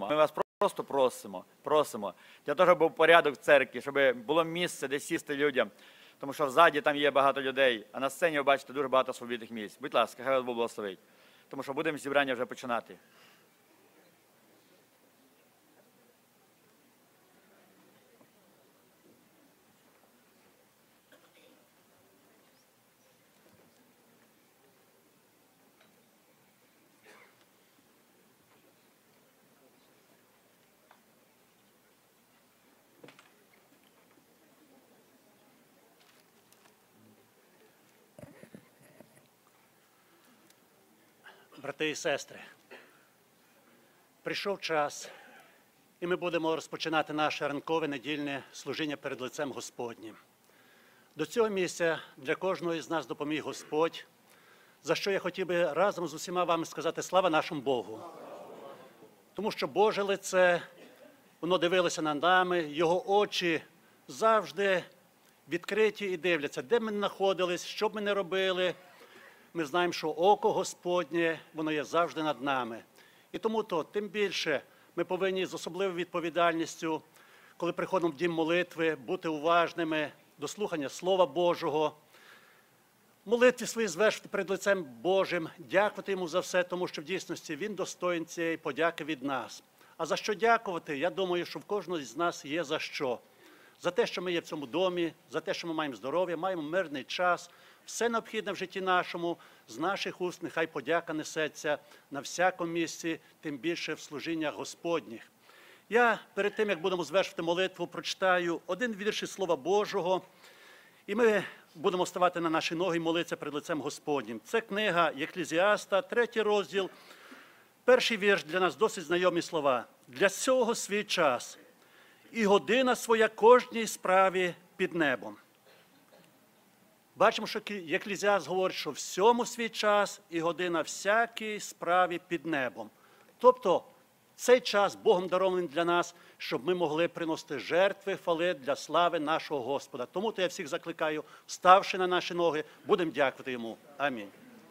Ми вас просто просимо, для того, щоб був порядок в церкві, щоб було місце, де сісти людям. Тому що взаді там є багато людей, а на сцені ви бачите дуже багато свобідних місць. Будь ласка, хай вас Бог благословить. Тому що будемо зібрання вже починати. Брати і сестри, прийшов час, і ми будемо розпочинати наше ранкове недільне служіння перед лицем Господнім. До цього місця для кожного із нас допоміг Господь, за що я хотів би разом з усіма вами сказати слава нашому Богу. Тому що Боже лице, воно дивилося на нами, Його очі завжди відкриті і дивляться, де ми знаходились, що б ми не робили. Ми знаємо, що око Господнє, воно є завжди над нами. І тому тим більше ми повинні з особливою відповідальністю, коли приходимо в дім молитви, бути уважними до слухання Слова Божого, молитві свої звершити перед лицем Божим, дякувати Йому за все, тому що в дійсності Він достоїн цієї подяки від нас. А за що дякувати? Я думаю, що в кожного з нас є за що. За те, що ми є в цьому домі, за те, що ми маємо здоров'я, маємо мирний час, все необхідне в житті нашому, з наших уст нехай подяка несеться на всякому місці, тим більше в служіннях Господніх. Я перед тим, як будемо звершувати молитву, прочитаю один вірш із Слова Божого, і ми будемо ставати на наші ноги і молитися перед лицем Господнім. Це книга Єклезіаста, 3 розділ, 1 вірш, для нас досить знайомі слова. «Для цього свій час, і година своя кожній справі під небом». Бачимо, що Єклезіаст говорить, що всьому свій час і година всякій справі під небом. Тобто цей час Богом дарований для нас, щоб ми могли приносити жертви, хвали для слави нашого Господа. Тому я всіх закликаю, вставши на наші ноги, будемо дякувати Йому. Амінь.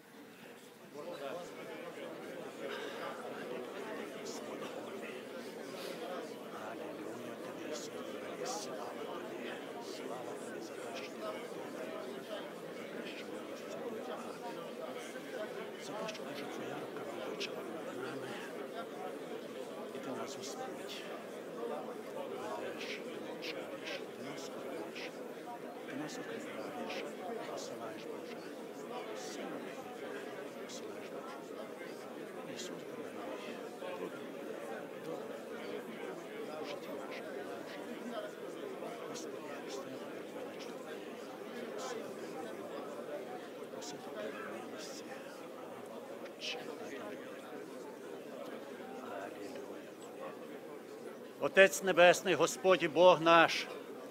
Отець Небесний, Господь і Бог наш,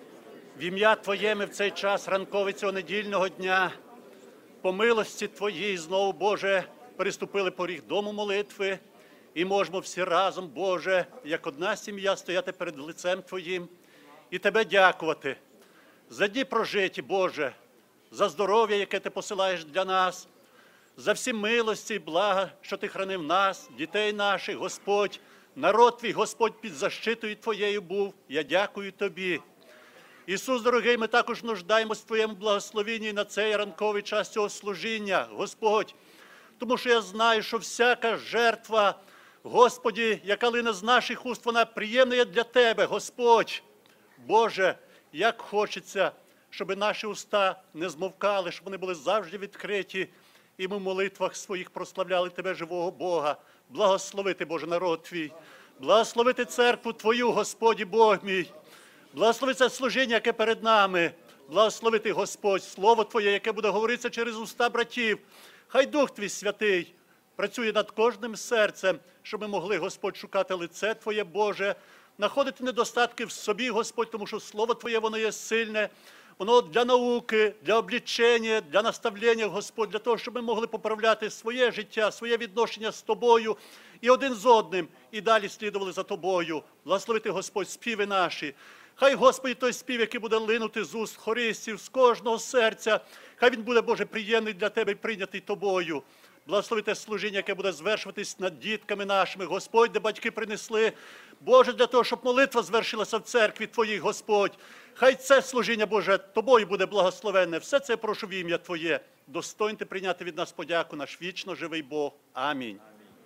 в ім'я Твоє ми в цей час ранковий цього недільного дня, по милості Твоїй знову, Боже, переступили поріг дому молитви і можемо всі разом, Боже, як одна сім'я стояти перед лицем Твоїм і Тебе дякувати за дні прожиті, Боже, за здоров'я, яке Ти посилаєш для нас, за всі милості і блага, що Ти хранив нас, дітей наших, Господь, народ Твій, Господь, під защитою Твоєю був. Я дякую Тобі. Ісус, дорогий, ми також нуждаємось в Твоєму благословенні на цей ранковий час цього служіння, Господь. Тому що я знаю, що всяка жертва, Господі, яка лине з наших уст, вона приємна є для Тебе, Господь. Боже, як хочеться, щоб наші уста не змовкали, щоб вони були завжди відкриті, і ми в молитвах своїх прославляли Тебе, живого Бога. Благословити, Боже, народ Твій. Благословити церкву Твою, Господь Бог мій. Благослови це служіння, яке перед нами. Благословити, Господь, Слово Твоє, яке буде говоритися через уста братів. Хай Дух Твій Святий працює над кожним серцем, щоб ми могли, Господь, шукати лице Твоє, Боже, знаходити недостатки в собі, Господь, тому що Слово Твоє, воно є сильне, воно для науки, для облічення, для наставлення, Господь, для того, щоб ми могли поправляти своє життя, своє відношення з Тобою і один з одним, і далі слідували за Тобою. Благословити, Господь, співи наші. Хай, Господи, той спів, який буде линути з уст хористів, з кожного серця, хай він буде, Боже, приємний для Тебе і прийнятий Тобою. Благослови те служіння, яке буде звершуватись над дітками нашими, Господь, де батьки принесли. Боже, для того, щоб молитва звершилася в церкві Твоїй, Господь. Хай це служіння, Боже, Тобою буде благословенне. Все це я прошу в ім'я Твоє. Достойте прийняти від нас подяку, наш вічно живий Бог. Амінь.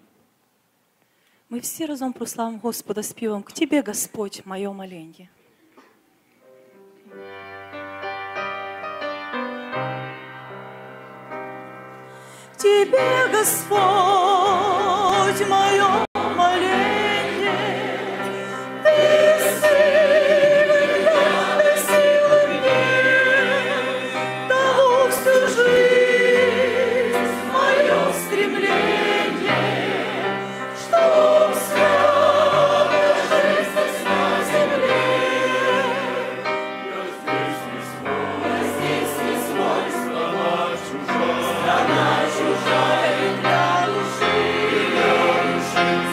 Ми всі разом прославимо Господа співом «К Тебе, Господь, моє моленье». К Тебе, Господь, мое моленье, Ты силы, Ты силы мне, того всю жизнь, мое стремление, чтоб слава жизнь на земле. Я здесь не свой, страна чужая для души,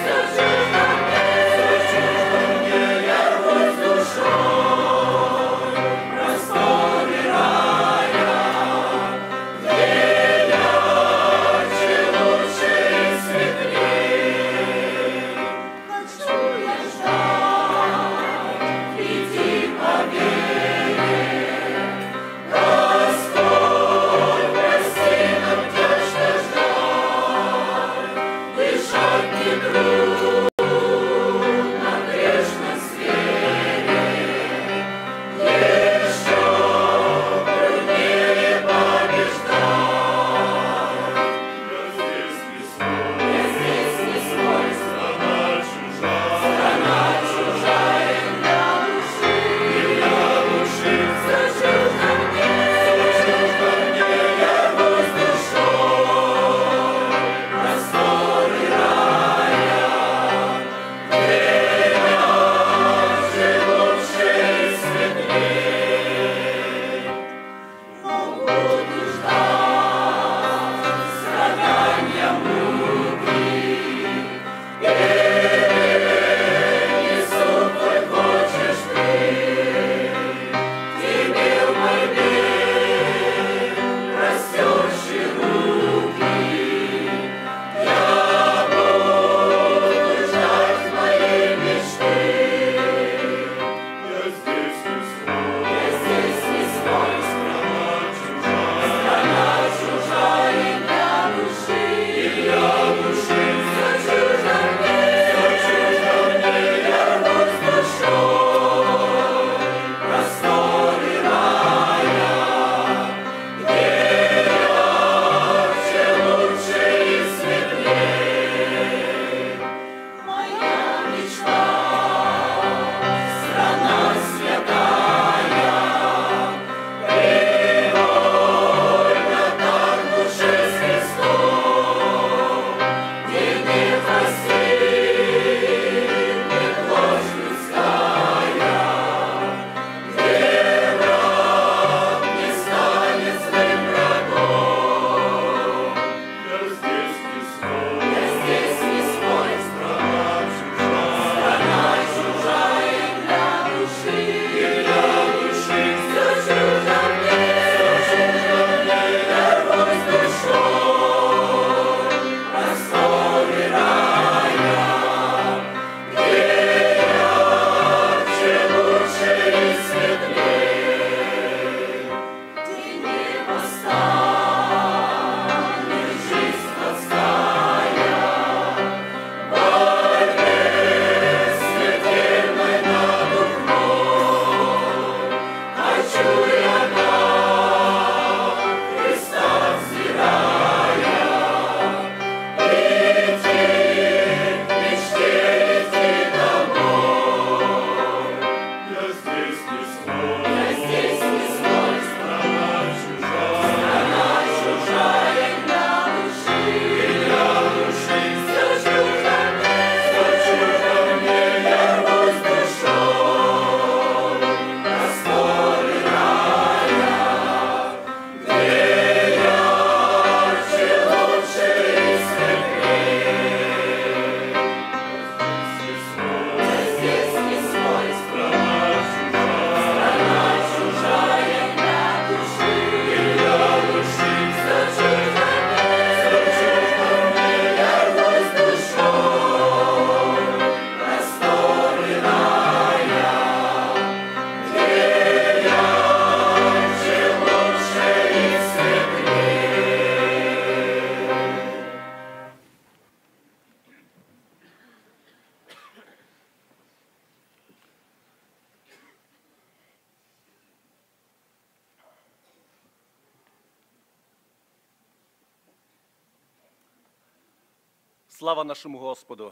Слава нашому Господу!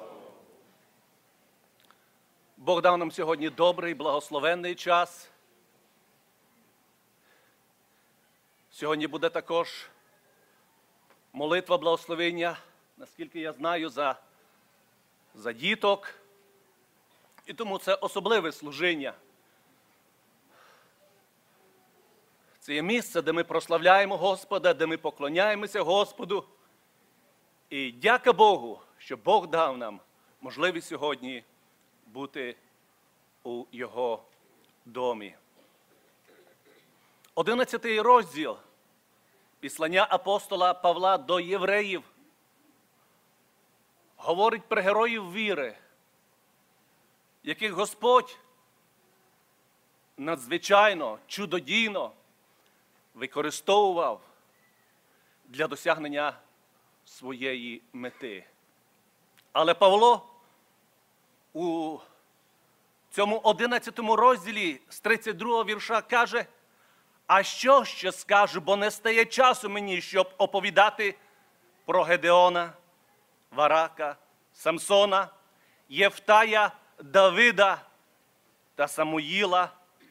Бог дав нам сьогодні добрий, благословенний час. Сьогодні буде також молитва благословення, наскільки я знаю, за діток. І тому це особливе служіння. Це є місце, де ми прославляємо Господа, де ми поклоняємося Господу. І дяка Богу, що Бог дав нам можливість сьогодні бути у Його домі. 11 розділ післання апостола Павла до євреїв говорить про героїв віри, яких Господь надзвичайно, чудодійно використовував для досягнення своєї мети. Але Павло у цьому 11 розділі з 32 вірша каже: «А що ще скажу, бо не стає часу мені, щоб оповідати про Гедеона, Варака, Самсона, Єфтая, Давида та Самуїла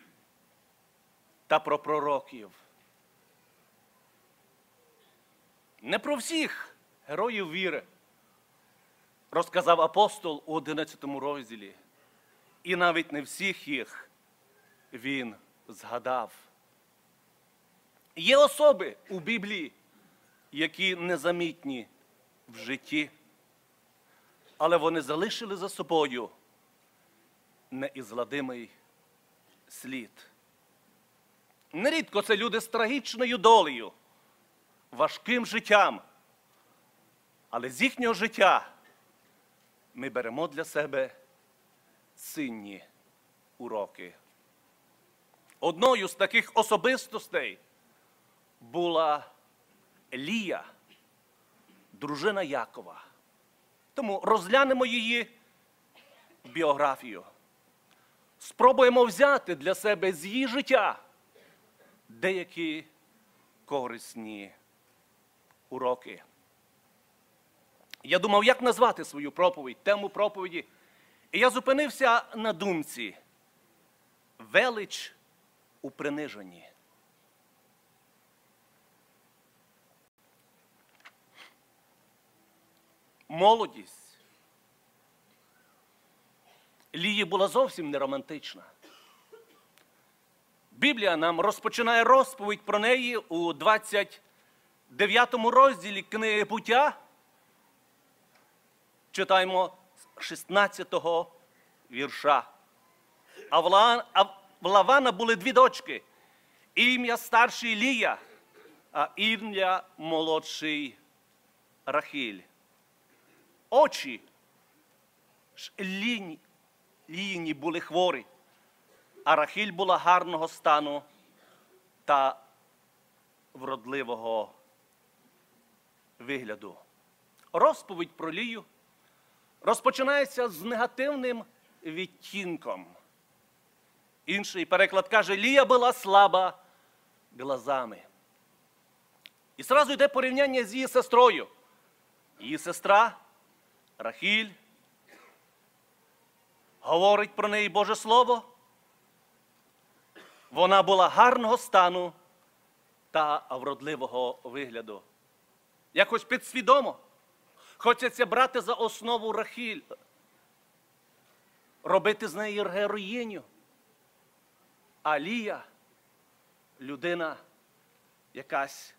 та про пророків». Не про всіх героїв віри розказав апостол у 11 розділі. І навіть не всіх їх він згадав. Є особи у Біблії, які незамітні в житті, але вони залишили за собою неізгладимий слід. Нерідко це люди з трагічною долею, важким життям, але з їхнього життя ми беремо для себе цінні уроки. Одною з таких особистостей була Лія, дружина Якова. Тому розглянемо її біографію. Спробуємо взяти для себе з її життя деякі корисні уроки. Я думав, як назвати свою проповідь, тему проповіді. І я зупинився на думці: велич у приниженні. Молодість Лії була зовсім не романтична. Біблія нам розпочинає розповідь про неї у 29 розділі книги «Буття». Читаємо 16-го вірша. А в Лавана були дві дочки. Ім'я старший Лія, а ім'я молодший Рахіль. Очі ж Ліїні були хворі, а Рахіль була гарного стану та вродливого вигляду. Розповідь про Лію розпочинається з негативним відтінком. Інший переклад каже: Лія була слаба глазами. І одразу йде порівняння з її сестрою. Її сестра Рахіль, говорить про неї Боже Слово. Вона була гарного стану та вродливого вигляду. Якось підсвідомо хочеться брати за основу Рахіль, робити з неї героїню. А Лія – людина якась,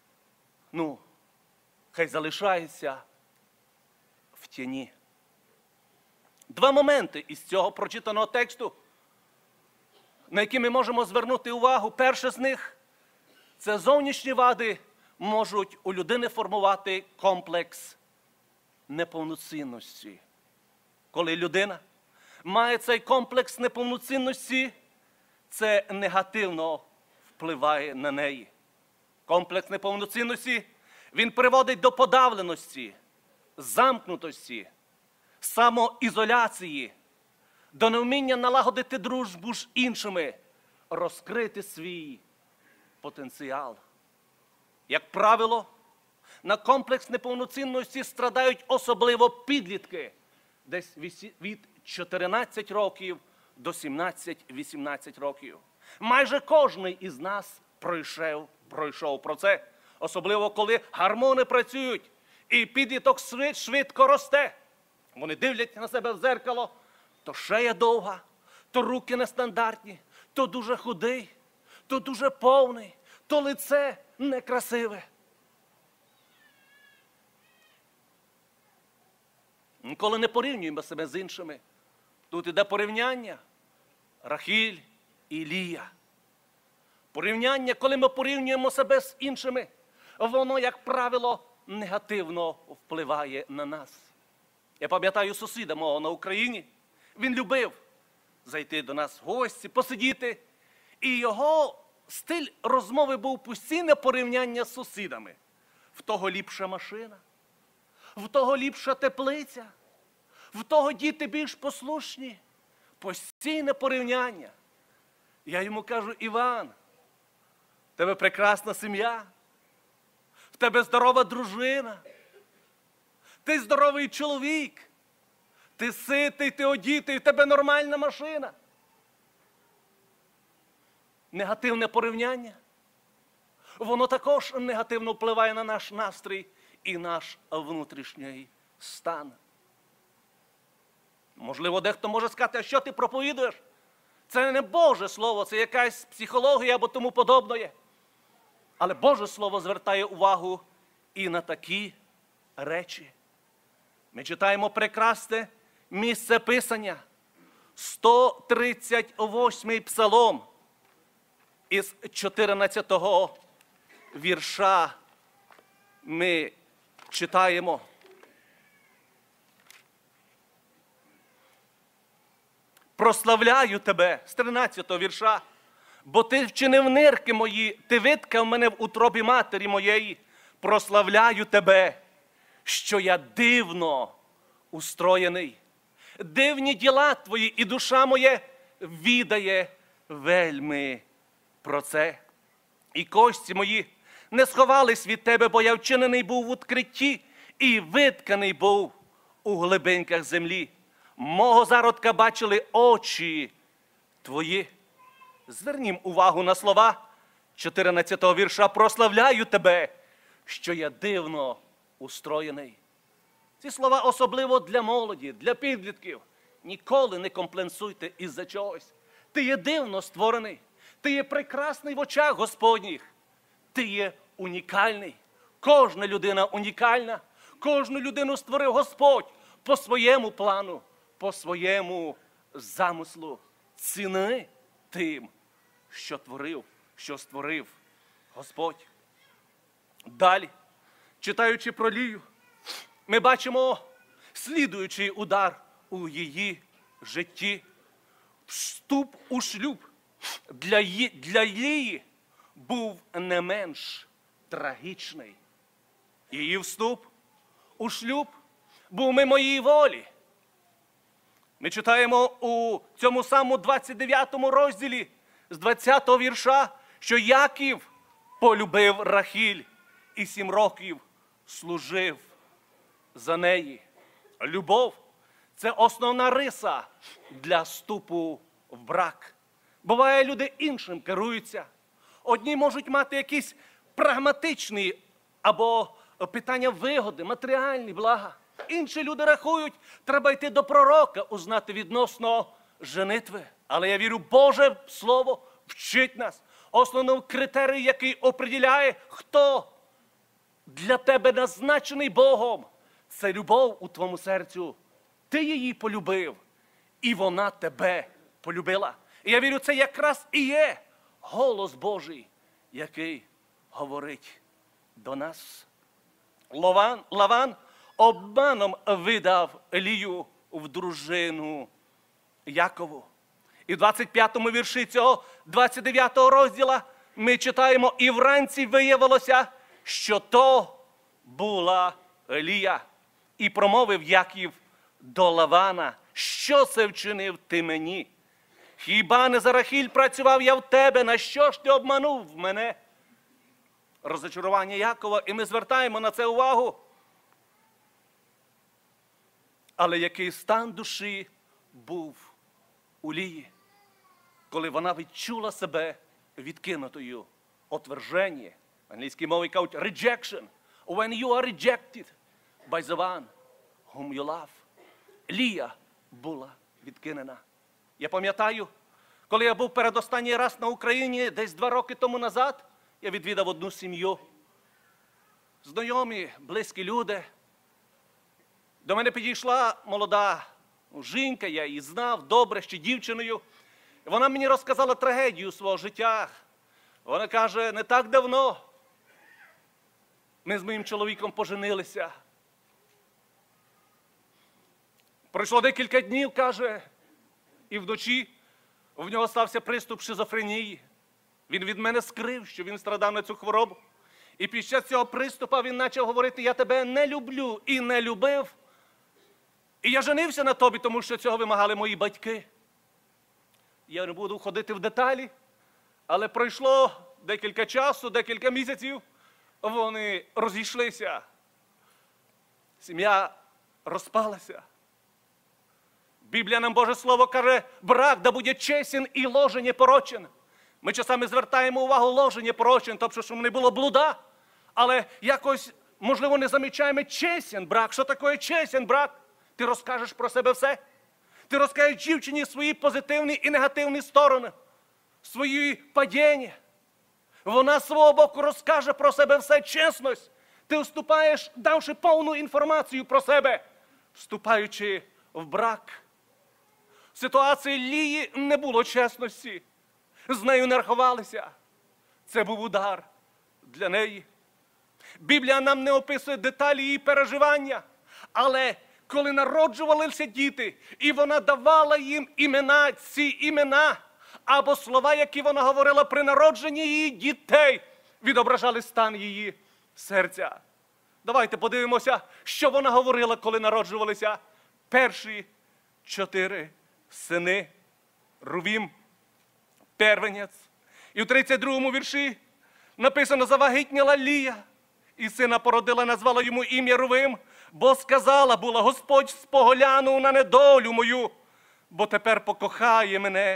хай залишається в тіні. Два моменти із цього прочитаного тексту, на які ми можемо звернути увагу. Перше з них – це зовнішні вади можуть у людини формувати комплекс неповноцінності. Коли людина має цей комплекс неповноцінності, це негативно впливає на неї. Комплекс неповноцінності, він приводить до подавленості, замкнутості, самоізоляції, до невміння налагодити дружбу з іншими, розкрити свій потенціал. Як правило, на комплекс неповноцінності страдають особливо підлітки, десь від 14 років до 17-18 років. Майже кожний із нас пройшов про це. Особливо, коли гормони працюють і підліток швидко росте. Вони дивляться на себе в дзеркало, то шия довга, то руки нестандартні, то дуже худий, то дуже повний, то лице некрасиве. Ніколи не порівнюємо себе з іншими. Тут іде порівняння Рахіль і Лія. Порівняння, коли ми порівнюємо себе з іншими, воно, як правило, негативно впливає на нас. Я пам'ятаю сусіда мого на Україні. Він любив зайти до нас в гості, посидіти. І його стиль розмови був постійне порівняння з сусідами. В того ліпша машина, в того ліпша теплиця, в того діти більш послушні. Постійне порівняння. Я йому кажу: Іван, в тебе прекрасна сім'я, в тебе здорова дружина, ти здоровий чоловік, ти ситий, ти одітий, в тебе нормальна машина. Негативне порівняння, воно також негативно впливає на наш настрій і наш внутрішній стан. Можливо, дехто може сказати: а що ти проповідуєш? Це не Боже Слово, це якась психологія або тому подобне. Але Боже Слово звертає увагу і на такі речі. Ми читаємо прекрасне місце Писання, 138-й псалом, із 14-го вірша ми читаємо: прославляю тебе, з 13-го вірша, бо ти вчинив нирки мої, ти виткав мене в утробі матері моєї. Прославляю тебе, що я дивно устроєний. Дивні діла твої, і душа моя відає вельми про це. І кості мої не сховались від тебе, бо я вчинений був в відкритті і витканий був у глибинках землі. Мого зародка бачили очі твої. Звернім увагу на слова 14-го вірша: прославляю тебе, що я дивно устроєний. Ці слова особливо для молоді, для підлітків. Ніколи не комплексуйте із-за чогось. Ти є дивно створений. Ти є прекрасний в очах Господніх. Ти є унікальний. Кожна людина унікальна. Кожну людину створив Господь по своєму плану, по своєму замислу. Ціни тим, що творив, що створив Господь. Далі, читаючи про Лію, ми бачимо слідуючий удар у її житті. Вступ у шлюб для Лії був не менш трагічний. Її вступ у шлюб був мимо її волі. Ми читаємо у цьому самому 29 розділі з 20-го вірша, що Яків полюбив Рахіль і 7 років служив за неї. Любов – це основна риса для вступу в брак. Буває, люди іншим керуються. Одні можуть мати якісь прагматичні або питання вигоди, матеріальні блага. Інші люди рахують, треба йти до пророка, узнати відносно женитви. Але я вірю, Боже Слово вчить нас. Основним критерій, який определяє, хто для тебе назначений Богом, це любов у твоєму серцю. Ти її полюбив, і вона тебе полюбила. І я вірю, це якраз і є голос Божий, який говорить до нас. Лаван обманом видав Лію в дружину Якову. І в 25-му вірші цього 29-го розділа ми читаємо: і вранці виявилося, що то була Лія. І промовив Яків до Лавана: що це вчинив ти мені? Хіба не за Рахіль працював я в тебе? На що ж ти обманув мене? розчарування Якова, і ми звертаємо на це увагу. Але який стан душі був у Лії, коли вона відчула себе відкинутою? Отверження. В англійській мові кажуть rejection. When you are rejected by the one whom you love. Лія була відкинена. Я пам'ятаю, коли я був передостанній раз на Україні, десь 2 роки тому назад, я відвідав одну сім'ю. Знайомі, близькі люди. До мене підійшла молода жінка, я її знав добре, ще дівчиною. Вона мені розказала трагедію свого життя. Вона каже, не так давно ми з моїм чоловіком поженилися. Пройшло декілька днів, каже, і вночі в нього стався приступ шизофренії. Він від мене скрив, що він страдав на цю хворобу. І під час цього приступу він почав говорити, я тебе не люблю і не любив. І я женився на тобі, тому що цього вимагали мої батьки. Я не буду входити в деталі, але пройшло декілька часу, декілька місяців, вони розійшлися. Сім'я розпалася. Біблія нам, Боже Слово, каже, брак да буде чесен і ложен не порочен. Ми часами звертаємо увагу ложен не порочен, тобто, щоб не було блуда, але якось, можливо, не замічаємо чесен брак. Що таке чесен брак? Ти розкажеш про себе все. Ти розкажеш дівчині свої позитивні і негативні сторони, свої падіння. Вона з свого боку розкаже про себе все, чесність. Ти вступаєш, давши повну інформацію про себе, вступаючи в брак. В ситуації Лії не було чесності. З нею не рахувалися. Це був удар для неї. Біблія нам не описує деталі її переживання, але коли народжувалися діти, і вона давала їм імена, ці імена, або слова, які вона говорила при народженні її дітей, відображали стан її серця. Давайте подивимося, що вона говорила, коли народжувалися перші 4 сини. Рувім, первенець. І в 32-му вірші написано, завагітніла Лія, і сина породила, назвала йому ім'я Рувим, бо сказала була, Господь споглянув на недолю мою, бо тепер покохає мене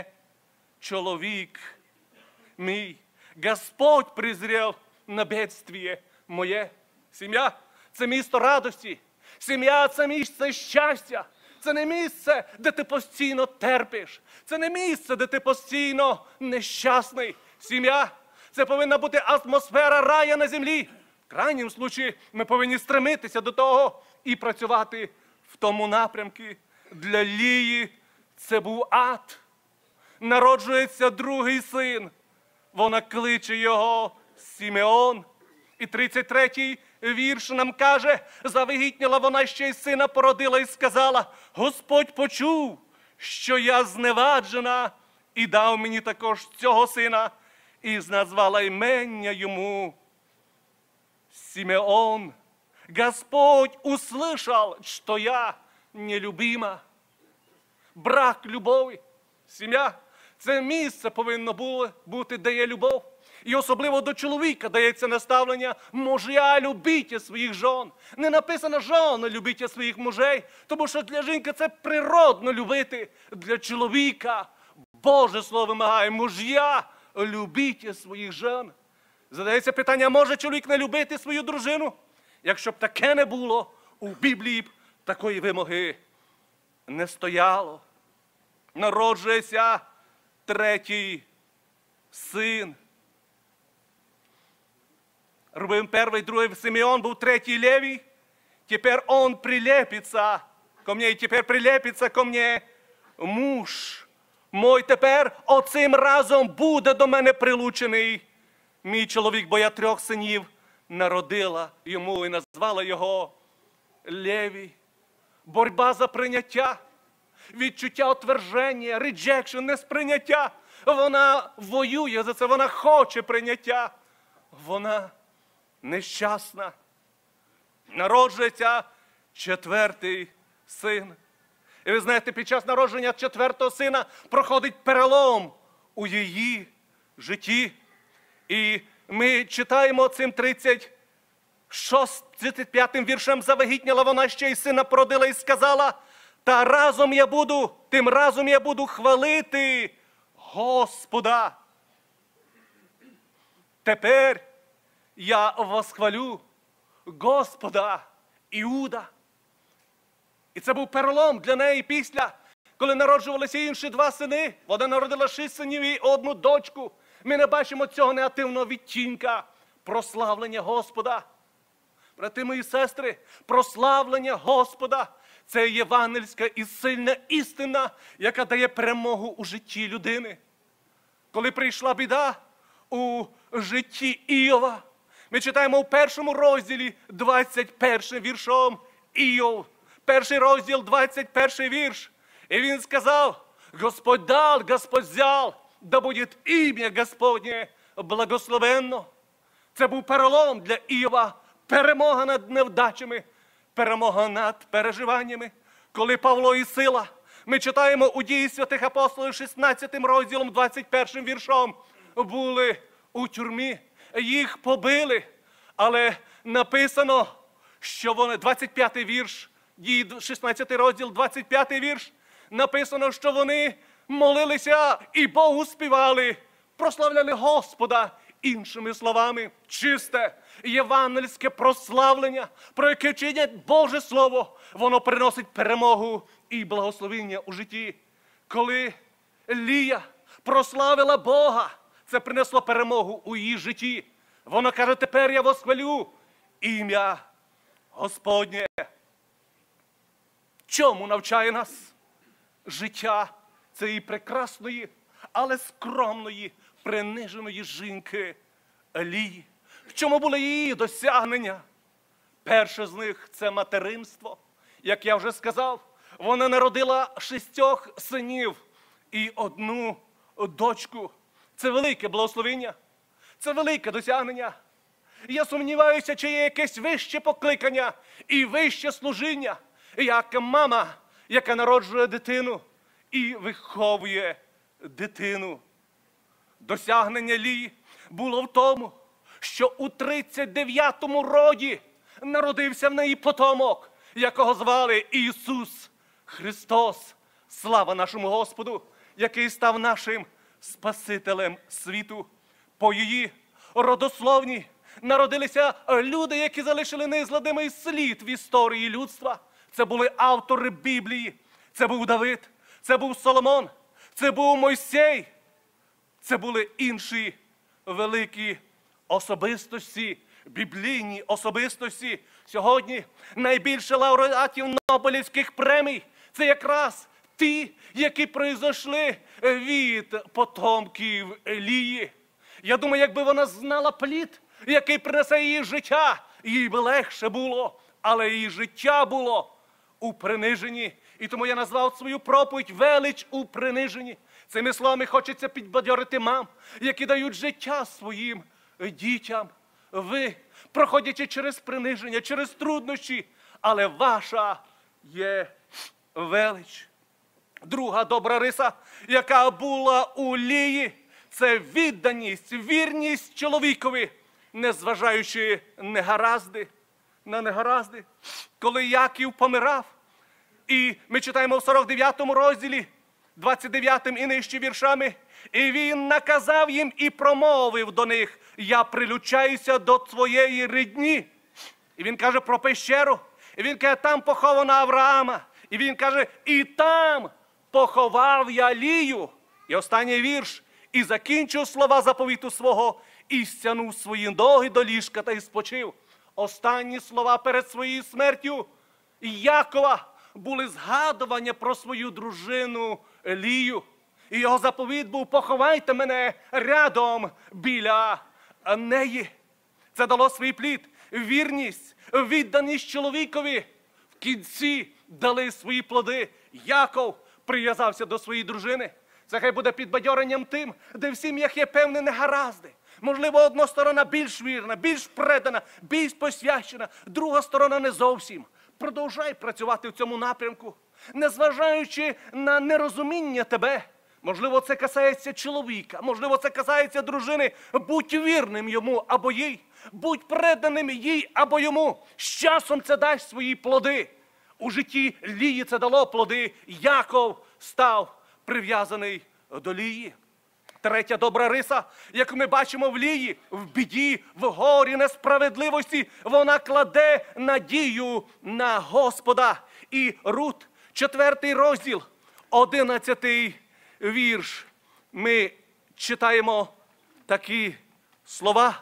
чоловік мій. Господь призрів на бедствіє моє. Сім'я – це місто радості. Сім'я – це місце щастя. Це не місце, де ти постійно терпиш. Це не місце, де ти постійно нещасний. Сім'я – це повинна бути атмосфера рая на землі. В крайньому випадку ми повинні стремитися до того і працювати в тому напрямку. Для Лії це був ад. Народжується другий син. Вона кличе його Симеон. І 33-й вірш нам каже, завагітніла вона ще й сина породила і сказала, Господь почув, що я зневаджена, і дав мені також цього сина, і назвала імення йому Симеон. Господь услышал, що я нелюбима. Брак любові. Сім'я – це місце повинно бути, де є любов. І особливо до чоловіка дається наставлення «Муж'я, любіть своїх жон». Не написано «Жони, любіть своїх мужей», тому що для жінки це природно любити. Для чоловіка Боже Слово вимагає «Муж'я, любіть своїх жон». Задається питання, може чоловік не любити свою дружину? Якщо б таке не було, у Біблії б такої вимоги не стояло. Народжується 3-й син. Рубим 1-й, 2-й Симеон был 3-й Левий. Теперь он прилепится ко мне, и теперь прилепится ко мне муж мой. Тепер оцим разом буде до мене прилучений мій чоловік, бо я 3 синів народила йому і назвала його Левій. Боротьба за прийняття, відчуття отверження, rejection, несприйняття. Вона воює за це, вона хоче прийняття. Вона нещасна. Народжується 4-й син. І ви знаєте, під час народження 4-го сина проходить перелом у її житті. І ми читаємо цим 35-м віршем: завагітніла вона ще й сина породила і сказала, тим разом я буду хвалити Господа. Тепер я восхвалю Господа, Іуда. І це був перелом для неї після, коли народжувалися інші 2 сини. Вона народила 6 синів і 1 дочку. Ми не бачимо цього негативного відтінка прославлення Господа. Брати мої сестри, прославлення Господа – це євангельська і сильна істина, яка дає перемогу у житті людини. Коли прийшла біда у житті Іова, ми читаємо у 1 розділі 21 віршом. Іов, 1 розділ, 21 вірш. І він сказав: Господь дал, Господь взял, да буде ім'я Господнє благословенно. Це був перелом для Іова, перемога над невдачами, перемога над переживаннями. Коли Павло і Сила, ми читаємо у Дії святих апостолів 16 розділом 21 віршом, були у тюрмі, їх побили, але написано, що вони, 25-й вірш, Дії 16 розділ, 25-й вірш, написано, що вони молилися і Богу співали, прославляли Господа. Іншими словами, чисте євангельське прославлення, про яке чинять Боже Слово, воно приносить перемогу і благословення у житті. Коли Лія прославила Бога, це принесло перемогу у її житті. Вона каже: тепер я восхвалю ім'я Господнє. Чому навчає нас життя цієї прекрасної, але скромної, приниженої жінки Лії? В чому були її досягнення? Перше з них – це материнство. Як я вже сказав, вона народила 6 синів і 1 дочку. Це велике благословення, це велике досягнення. Я сумніваюся, чи є якесь вище покликання і вище служіння, як мама, яка народжує дитину і виховує дитину. Досягнення Лії було в тому, що у 39-му роді народився в неї потомок, якого звали Ісус Христос. Слава нашому Господу, який став нашим Спасителем світу. По її родословні народилися люди, які залишили неізгладимий слід в історії людства. Це були автори Біблії. Це був Давид, це був Соломон, це був Мойсей. Це були інші великі особистості, біблійні особистості. Сьогодні найбільше лауреатів Нобелівських премій – це якраз ті, які прийшли від потомків Лії. Я думаю, якби вона знала плід, який принесе її життя, їй би легше було, але її життя було у приниженні. І тому я назвав свою проповідь «Велич у приниженні». Цими словами хочеться підбадьорити мам, які дають життя своїм дітям. Ви, проходячи через приниження, через труднощі, але ваша є велич. Друга добра риса, яка була у Лії, це відданість, вірність чоловікові, незважаючи на негаразди. Коли Яків помирав, і ми читаємо в 49-му розділі, 29-м і нижче віршами, і він наказав їм і промовив до них: я прилучаюся до твоєї рідні. І він каже про пещеру, і він каже: там поховано Авраама. І він каже: і там поховав я Лію. І останній вірш: і закінчив слова заповіту свого, і стягнув свої ноги до ліжка та й спочив. Останні слова перед своєю смертю Якова були згадування про свою дружину Лію. І його заповіт був: поховайте мене рядом біля неї. Це дало свій плід. Вірність, відданість чоловікові в кінці дали свої плоди. Яков прив'язався до своєї дружини. Це хай буде підбадьоренням тим, де в сім'ях є певні негаразди. Можливо, одна сторона більш вірна, більш предана, більш посвящена, друга сторона не зовсім. Продовжай працювати в цьому напрямку, незважаючи на нерозуміння тебе. Можливо, це касається чоловіка, можливо, це касається дружини. Будь вірним йому або їй, будь преданим їй або йому. З часом це дасть свої плоди. У житті Лії це дало плоди. Яков став прив'язаний до Лії. Третя добра риса, яку ми бачимо в Лії, в біді, в горі, несправедливості, вона кладе надію на Господа. І Рут, 4 розділ, 11 вірш, ми читаємо такі слова.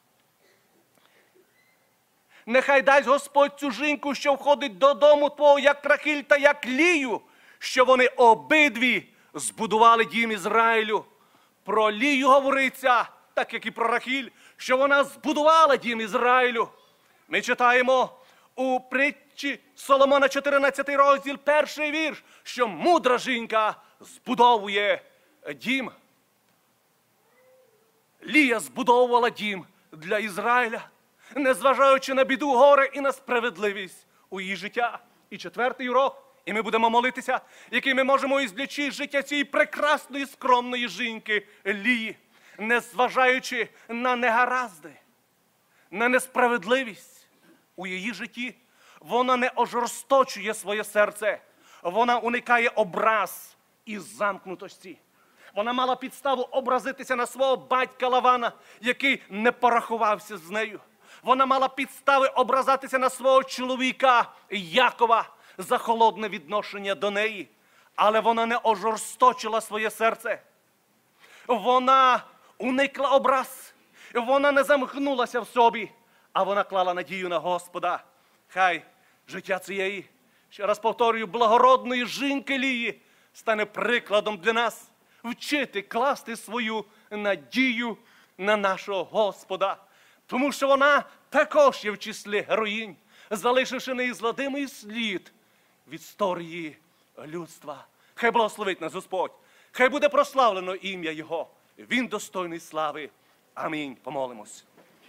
Нехай дасть Господь цю жінку, що входить додому твого, як Рахіль та як Лію, що вони обидві збудували дім Ізраїлю. Про Лію говориться, так як і про Рахіль, що вона збудувала дім Ізраїлю. Ми читаємо у притчі Соломона, 14 розділ, 1 вірш, що мудра жінка збудовує дім. Лія збудовувала дім для Ізраїля, незважаючи на біду, горе і на справедливість у її життя. І 4-й урок, і ми будемо молитися, який ми можемо ізлічити життя цієї прекрасної, скромної жінки Лії, незважаючи на негаразди, на несправедливість у її житті. Вона не ожорсточує своє серце, вона уникає образ і замкнутості. Вона мала підставу образитися на свого батька Лавана, який не порахувався з нею. Вона мала підстави образатися на свого чоловіка Якова за холодне відношення до неї. Але вона не ожорсточила своє серце. Вона уникла образ. Вона не замкнулася в собі, а вона клала надію на Господа. Хай життя цієї, ще раз повторюю, благородної жінки Лії стане прикладом для нас вчити класти свою надію на нашого Господа. Тому що вона також є в числі героїнь, залишивши неізгладимий слід в історії людства. Хай благословить нас Господь, хай буде прославлено ім'я Його. Він достойний слави. Амінь. Помолимось.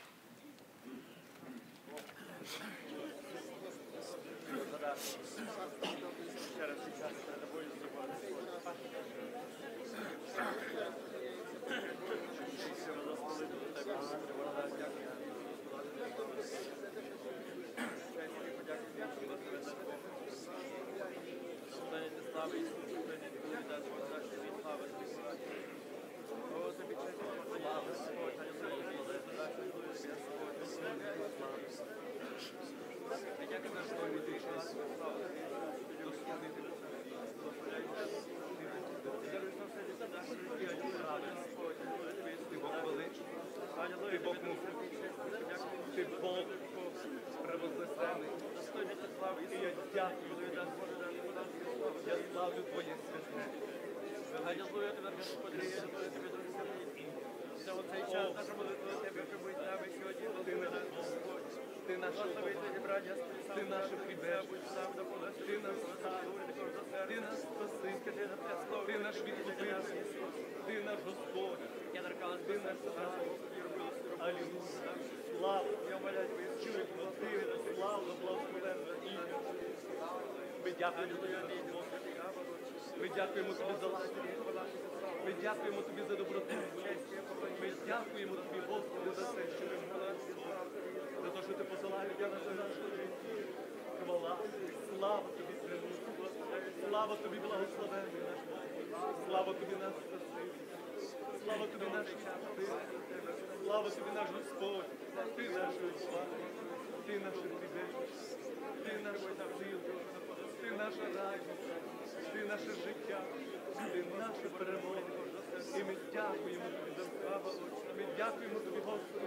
Ти Бог мудрий, ти Бог превознесений. І я дякую тобі, я славлю Твоє святе. Галілуя тебе, Господи, я дякую тобі, за оцей час наша молитва до Тебе, що будь нами сьогодні, ти наш Господь, ти наш зібрання, ти наше прибежище, ти нас ти нас спаси, ти наш відкупитель, ти наш Господь, ти наш Цар. Алілуя. Слава, я моляю Твої чуй, Господи, славно, благословенне ім'я. Ми дякуємо Тобі, Господи. Ми дякуємо Тобі за ласку. Ми дякуємо Тобі за доброту. Ми дякуємо Тобі, Господи, за те, що ви молодці. За те, що Ти посилаєш для нашого життя. Хвала, слава Тобі, Святий. Слава Тобі, благословенний наш Бог. Слава Тобі, наш Спаситель. Слава Тобі, наш Спаситель. Слава Тобі, наш Господь. Ти наша слава. Ти наше прибежище. Ти наша сила. Ти наша радість. Ти наше життя. Ти наша перемога. І ми дякуємо Тобі за славу. Ми дякуємо Тобі, Господи,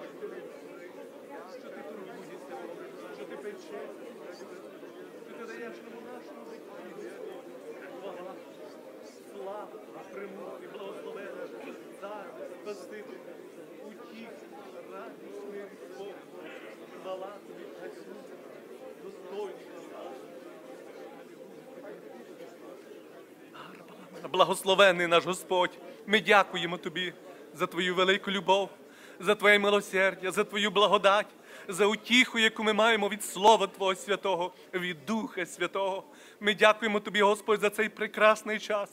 що Ти турбуєшся, що Ти печеш, що Ти даєш нам нашому житті. Хвала, слава, примут і благословення, Цар, Спаситель, утіх, радість, мир і спокій. Хвала Тобі, Ісус, достойний слава. Благословенний наш Господь, ми дякуємо Тобі за Твою велику любов, за Твоє милосердя, за Твою благодать, за утіху, яку ми маємо від Слова Твого Святого, від Духа Святого. Ми дякуємо Тобі, Господь, за цей прекрасний час,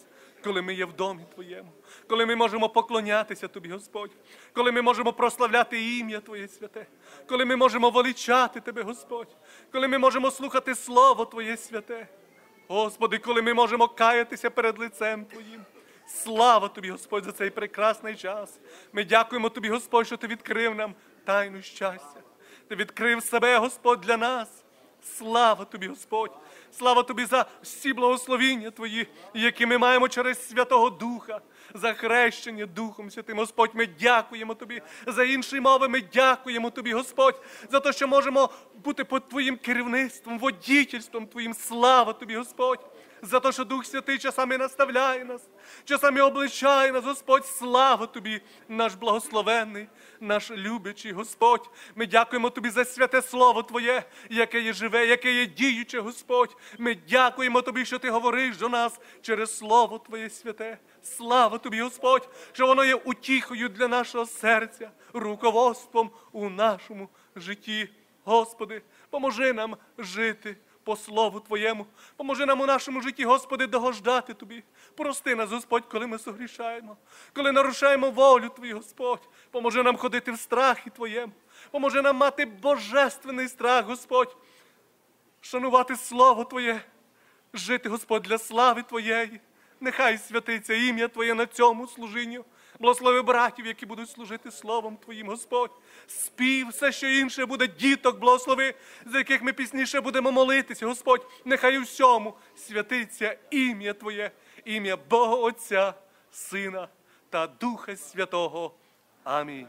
коли ми є в домі Твоєму, коли ми можемо поклонятися Тобі, Господь, коли ми можемо прославляти ім'я Твоє святе, коли ми можемо величати Тебе, Господь, коли ми можемо слухати Слово Твоє святе. Господи, коли ми можемо каятися перед лицем Твоїм. Слава Тобі, Господь, за цей прекрасний час. Ми дякуємо Тобі, Господь, що Ти відкрив нам тайну щастя. Ти відкрив себе, Господь, для нас. Слава Тобі, Господь! Слава Тобі за всі благословіння Твої, які ми маємо через Святого Духа, за хрещення Духом Святим. Господь, ми дякуємо Тобі. За інші мови ми дякуємо Тобі, Господь, за те, що можемо бути під Твоїм керівництвом, водітельством Твоїм. Слава Тобі, Господь! За те, що Дух Святий часами наставляє нас, часами обличає нас, Господь, слава Тобі, наш благословенний, наш любячий Господь. Ми дякуємо Тобі за святе Слово Твоє, яке є живе, яке є діюче, Господь. Ми дякуємо Тобі, що Ти говориш до нас через Слово Твоє святе. Слава Тобі, Господь, що воно є утіхою для нашого серця, руководством у нашому житті. Господи, поможи нам жити по Слову Твоєму. Поможи нам у нашому житті, Господи, догождати Тобі. Прости нас, Господь, коли ми согрішаємо, коли нарушаємо волю Твою, Господь. Поможи нам ходити в страхі Твоєму. Поможи нам мати божественний страх, Господь. Шанувати Слово Твоє, жити, Господь, для слави Твоєї. Нехай святиться ім'я Твоє на цьому служінню. Благослови братів, які будуть служити Словом Твоїм, Господь. Спів, все, що інше буде, діток благослови, за яких ми пізніше будемо молитися, Господь. Нехай у всьому святиться ім'я Твоє, ім'я Бога Отця, Сина та Духа Святого. Амінь.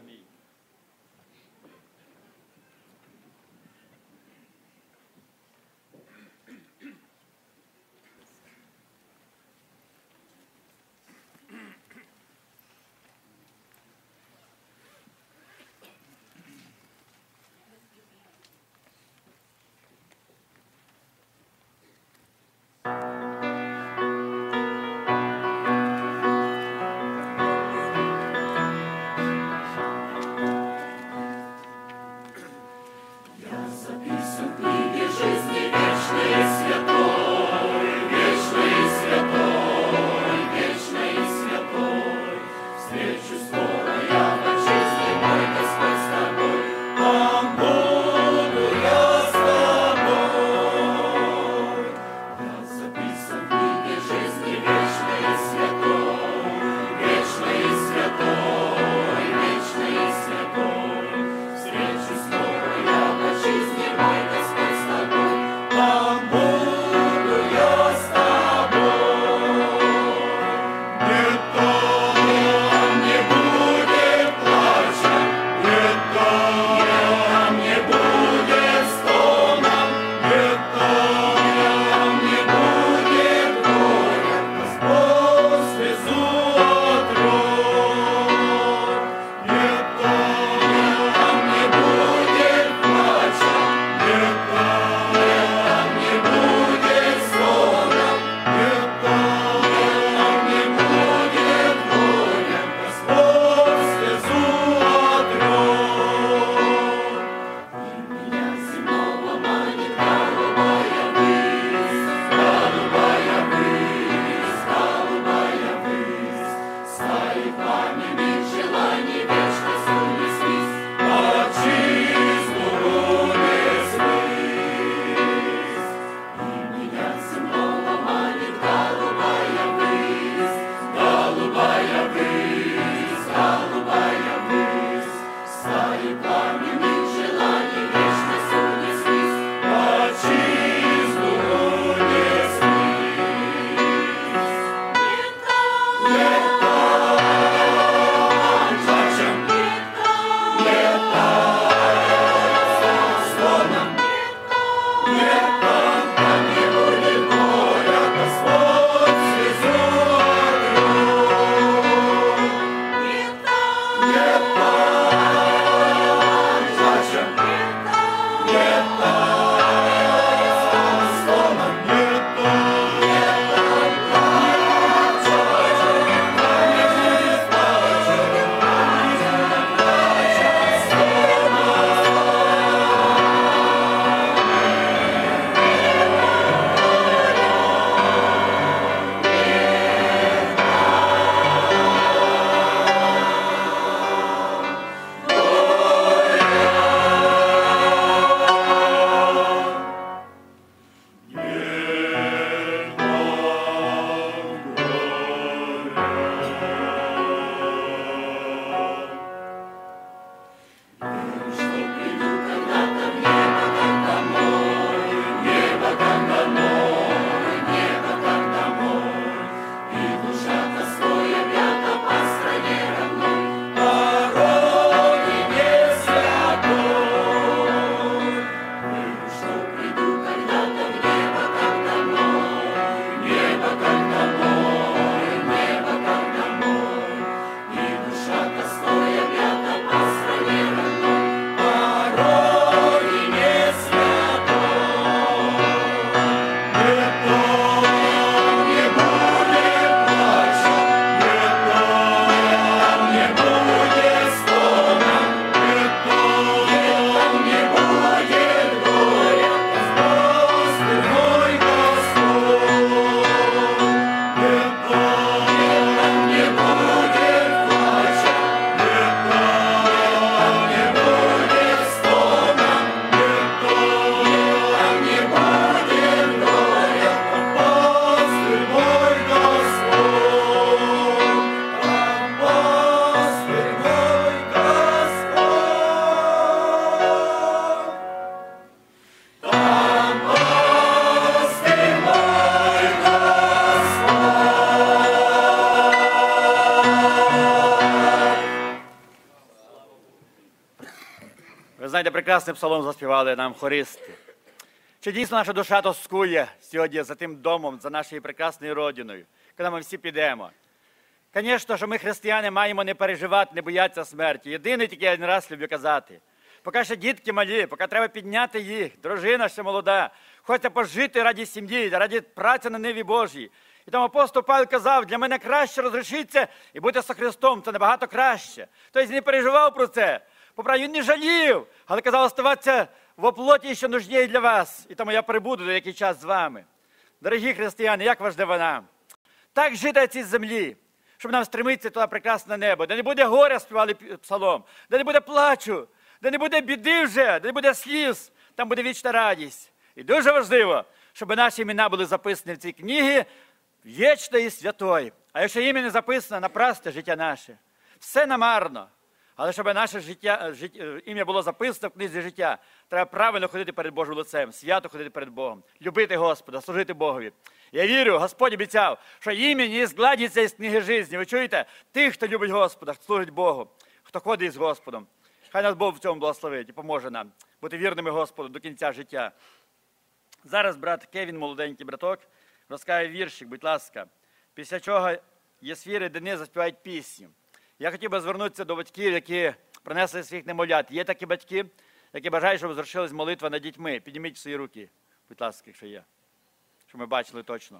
знаєте, прекрасний псалом заспівали нам хористи. Чи дійсно наша душа тоскує сьогодні за тим домом, за нашою прекрасною родиною, коли ми всі підемо? Звісно, що ми, християни, маємо не переживати, не боятися смерті. Єдине, тільки я один раз люблю казати, поки ще дітки малі, поки треба підняти їх, дружина ще молода, хочеться пожити раді сім'ї, раді праці на ниві Божій. І тому апостол Павел казав, для мене краще розрішитися і бути з Христом, це набагато краще. Тобто не переживав про це, поправді він не жалів, але казав, оставатися в оплоті, що нужніє для вас. І тому я прибуду деякий час з вами. Дорогі християни, як важливо нам так жити на цій землі, щоб нам стремитися туди прекрасне небо, де не буде горя, співали псалом, де не буде плачу, де не буде біди вже, де не буде сліз, там буде вічна радість. І дуже важливо, щоб наші імена були записані в цій книгі вічної і святої. А якщо ім'я не записано, напрасне життя наше. Все намарно. Але щоб наше ім'я було записано в книзі життя, треба правильно ходити перед Божим лицем, свято ходити перед Богом, любити Господа, служити Богові. Я вірю, Господь обіцяв, що ім'я не згладиться із книги життя. Ви чуєте? Тих, хто любить Господа, хто служить Богу, хто ходить з Господом. Хай нас Бог в цьому благословить і поможе нам бути вірними Господу до кінця життя. Зараз брат Кевін, молоденький браток, розкаже віршик, будь ласка. Після чого Єсфір і Денис заспівають пісню. Я хотів би звернутися до батьків, які принесли своїх немовлят. Є такі батьки, які бажають, щоб звершилась молитва над дітьми. Підніміть свої руки, будь ласка, якщо є. Щоб ми бачили точно.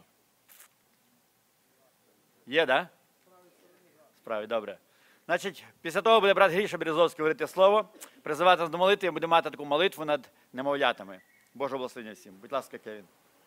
Є, так? Да? Справді, добре. Значить, після того буде брат Гріша Березовський говорити слово, призивати нас до молитви, і будемо мати таку молитву над немовлятами. Божого благословення всім. Будь ласка, Кевін.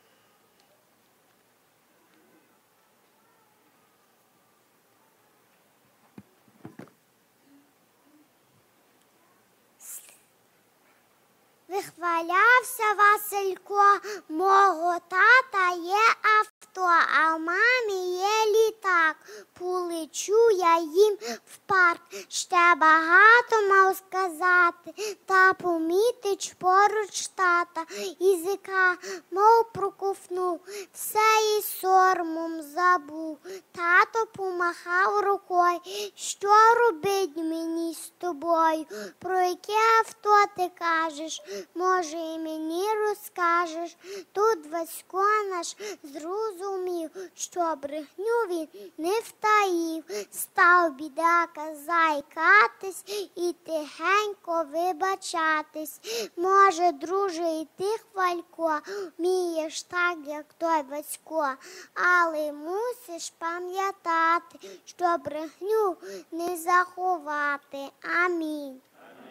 Вихвалявся Василько, мого тата є авто, а в мамі є літак. Полечу я їм в парк, ще багато мав сказати, та помітич поруч тата, язика мов проковтнув, все і соромом забув. Тато помахав рукою, що робить мені з тобою, про яке авто ти кажеш? Може, і мені розкажеш. Тут Васько наш зрозумів, що брехню він не втаїв. Став бідака заїкатись і тихенько вибачатись. Може, друже, і ти, Хвалько, вмієш так, як той Васько, але мусиш пам'ятати, що брехню не заховати. Амінь.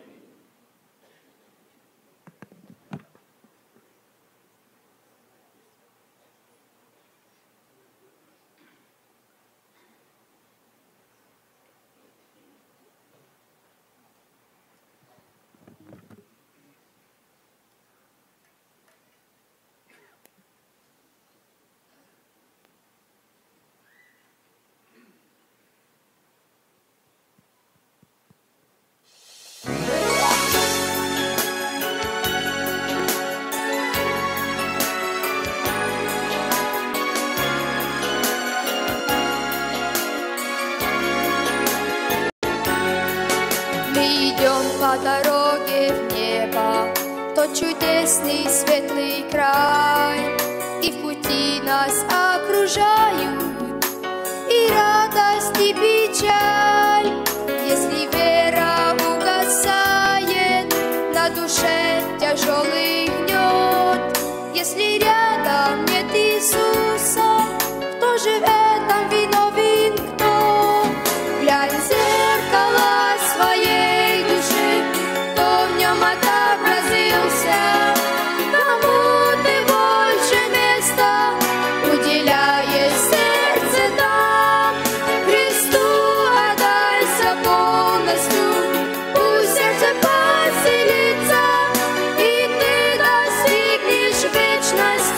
По дороге в небо, тот чудесный светлый край, и в пути нас окружают и радость, и печаль. Если вера угасает, на душе тяжелый гнет, если рядом нет Иисуса, кто же в этом виновен кто? Глянь в зеркало своей души, кто в нем отобразился, кому ты больше места уделяешь сердце нам. Христу отдайся полностью, пусть сердце поселится, и ты достигнешь вечности.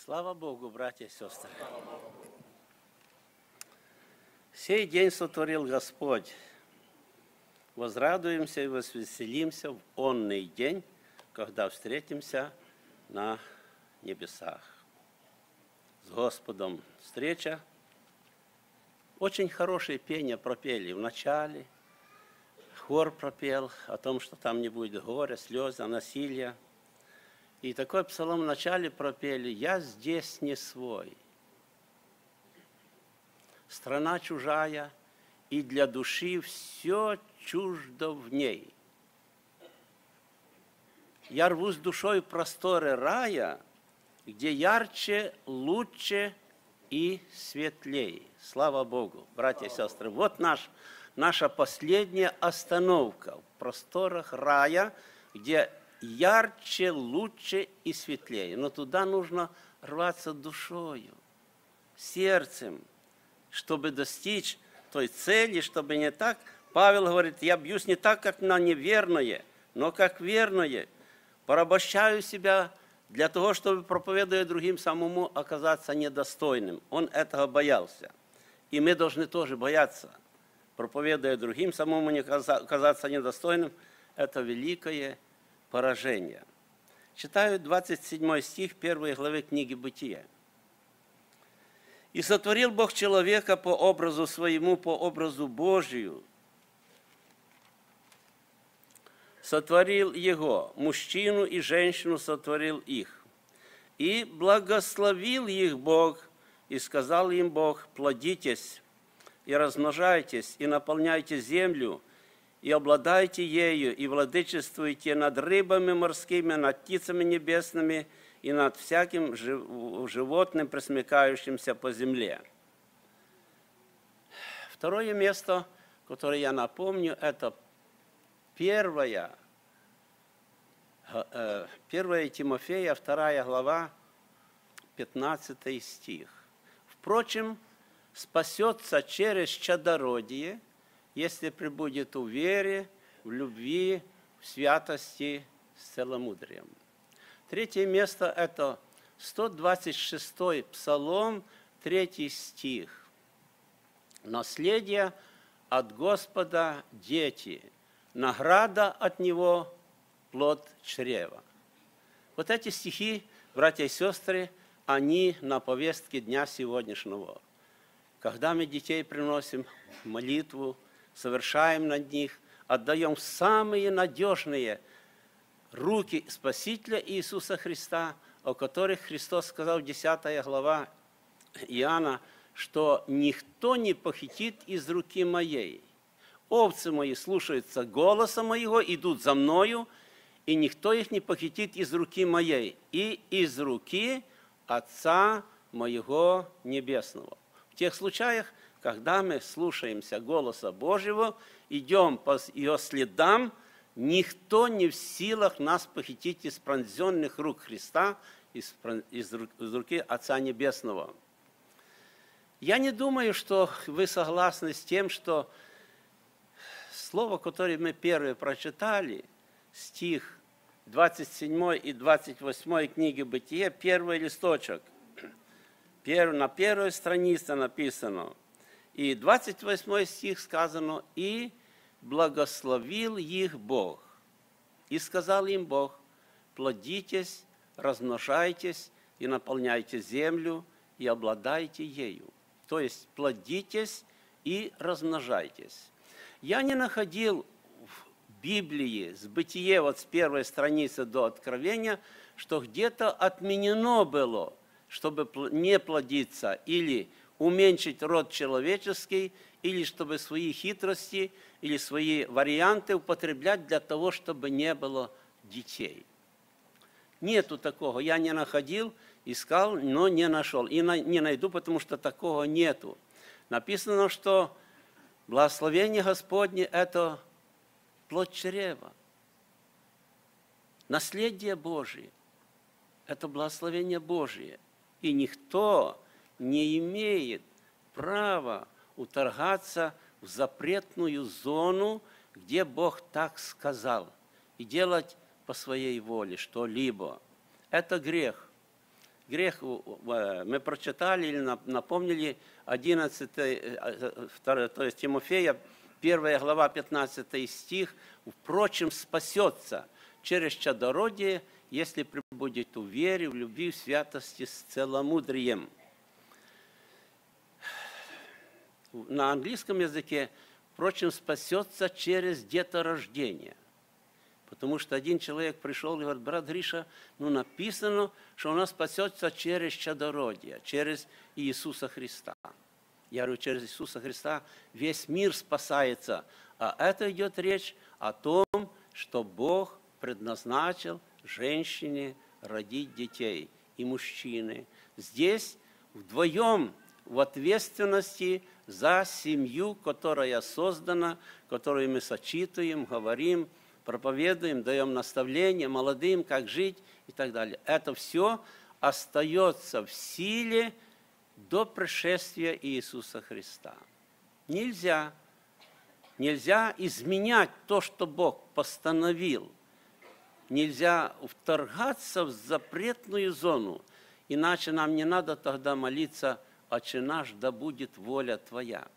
Слава Богу, братья и сестры. Сей день сотворил Господь. Возрадуемся и возвеселимся в онный день, когда встретимся на небесах. С Господом встреча. Очень хорошее пение пропели в начале. Хор пропел о том, что там не будет горя, слез, насилия. И такой псалом в начале пропели: «Я здесь не свой, страна чужая, и для души все чуждо в ней. Я рвусь душой в просторы рая, где ярче, лучше и светлее». Слава Богу, братья и сестры. Вот наша последняя остановка в просторах рая, где ярче, лучше и светлее. Но туда нужно рваться душою, сердцем, чтобы достичь той цели, чтобы не так. Павел говорит: я бьюсь не так, как на неверное, но как верное. Порабощаю себя для того, чтобы, проповедуя другим, самому оказаться недостойным. Он этого боялся. И мы должны тоже бояться. Проповедуя другим, самому не оказаться недостойным, это великое поражение. Читаю 27 стих 1 главы книги Бытия. «И сотворил Бог человека по образу своему, по образу Божию. Сотворил его, мужчину и женщину сотворил их. И благословил их Бог, и сказал им Бог: плодитесь, и размножайтесь, и наполняйте землю, и обладайте ею, и владычествуйте над рыбами морскими, над птицами небесными, и над всяким животным, пресмыкающимся по земле». Второе место, которое я напомню, это 1 Тимофея, 2 глава, 15 стих. «Впрочем, спасется через чадородие, если пребудет в вере, в любви, в святости, с целомудрием». Третье место – это 126-й Псалом, 3 стих. «Наследие от Господа дети, награда от Него плод чрева». Вот эти стихи, братья и сестры, они на повестке дня сегодняшнего. Когда мы детей приносим в молитву, совершаем над них, отдаем в самые надежные руки Спасителя Иисуса Христа, о которых Христос сказал в 10 глава Иоанна, что «никто не похитит из руки моей. Овцы мои слушаются голоса моего, идут за мною, и никто их не похитит из руки моей, и из руки Отца моего Небесного». В тех случаях, когда мы слушаемся голоса Божьего, идем по Его следам, никто не в силах нас похитить из пронзенных рук Христа, из руки Отца Небесного. Я не думаю, что вы согласны с тем, что слово, которое мы первое прочитали, стих 27 и 28 книги Бытия, первый листочек, на первой странице написано, и 28 стих сказано: «И благословил их Бог, и сказал им Бог: плодитесь, размножайтесь и наполняйте землю, и обладайте ею». То есть плодитесь и размножайтесь. Я не находил в Библии, с Бытие, вот с первой страницы до Откровения, что где-то отменено было, чтобы не плодиться или уменьшить род человеческий, или чтобы свои хитрости или свои варианты употреблять для того, чтобы не было детей. Нету такого. Я не находил, искал, но не нашел. И не найду, потому что такого нету. Написано, что благословение Господне – это плод чрева. Наследие Божие – это благословение Божие. И никто не имеет права уторгаться в запретную зону, где Бог так сказал, и делать по своей воле что-либо. Это грех. грех мы прочитали или напомнили 11, то есть Тимофея, 1 глава, 15 стих. «Впрочем, спасется через чадородие, если пребудет в вере, в любви, в святости, с целомудрием». На английском языке, впрочем, спасется через деторождение. Потому что один человек пришел и говорит: брат Гриша, написано, что он спасется через чадородие, через Иисуса Христа. Я говорю, через Иисуса Христа весь мир спасается. А это идет речь о том, что Бог предназначил женщине родить детей и мужчине. Здесь вдвоем в ответственности за семью, которая создана, которую мы сочитываем, говорим, проповедуем, даем наставления молодым, как жить и так далее. Это все остается в силе до пришествия Иисуса Христа. Нельзя изменять то, что Бог постановил. Нельзя вторгаться в запретную зону, иначе нам не надо тогда молиться: «Отче наш, да будет воля Твоя».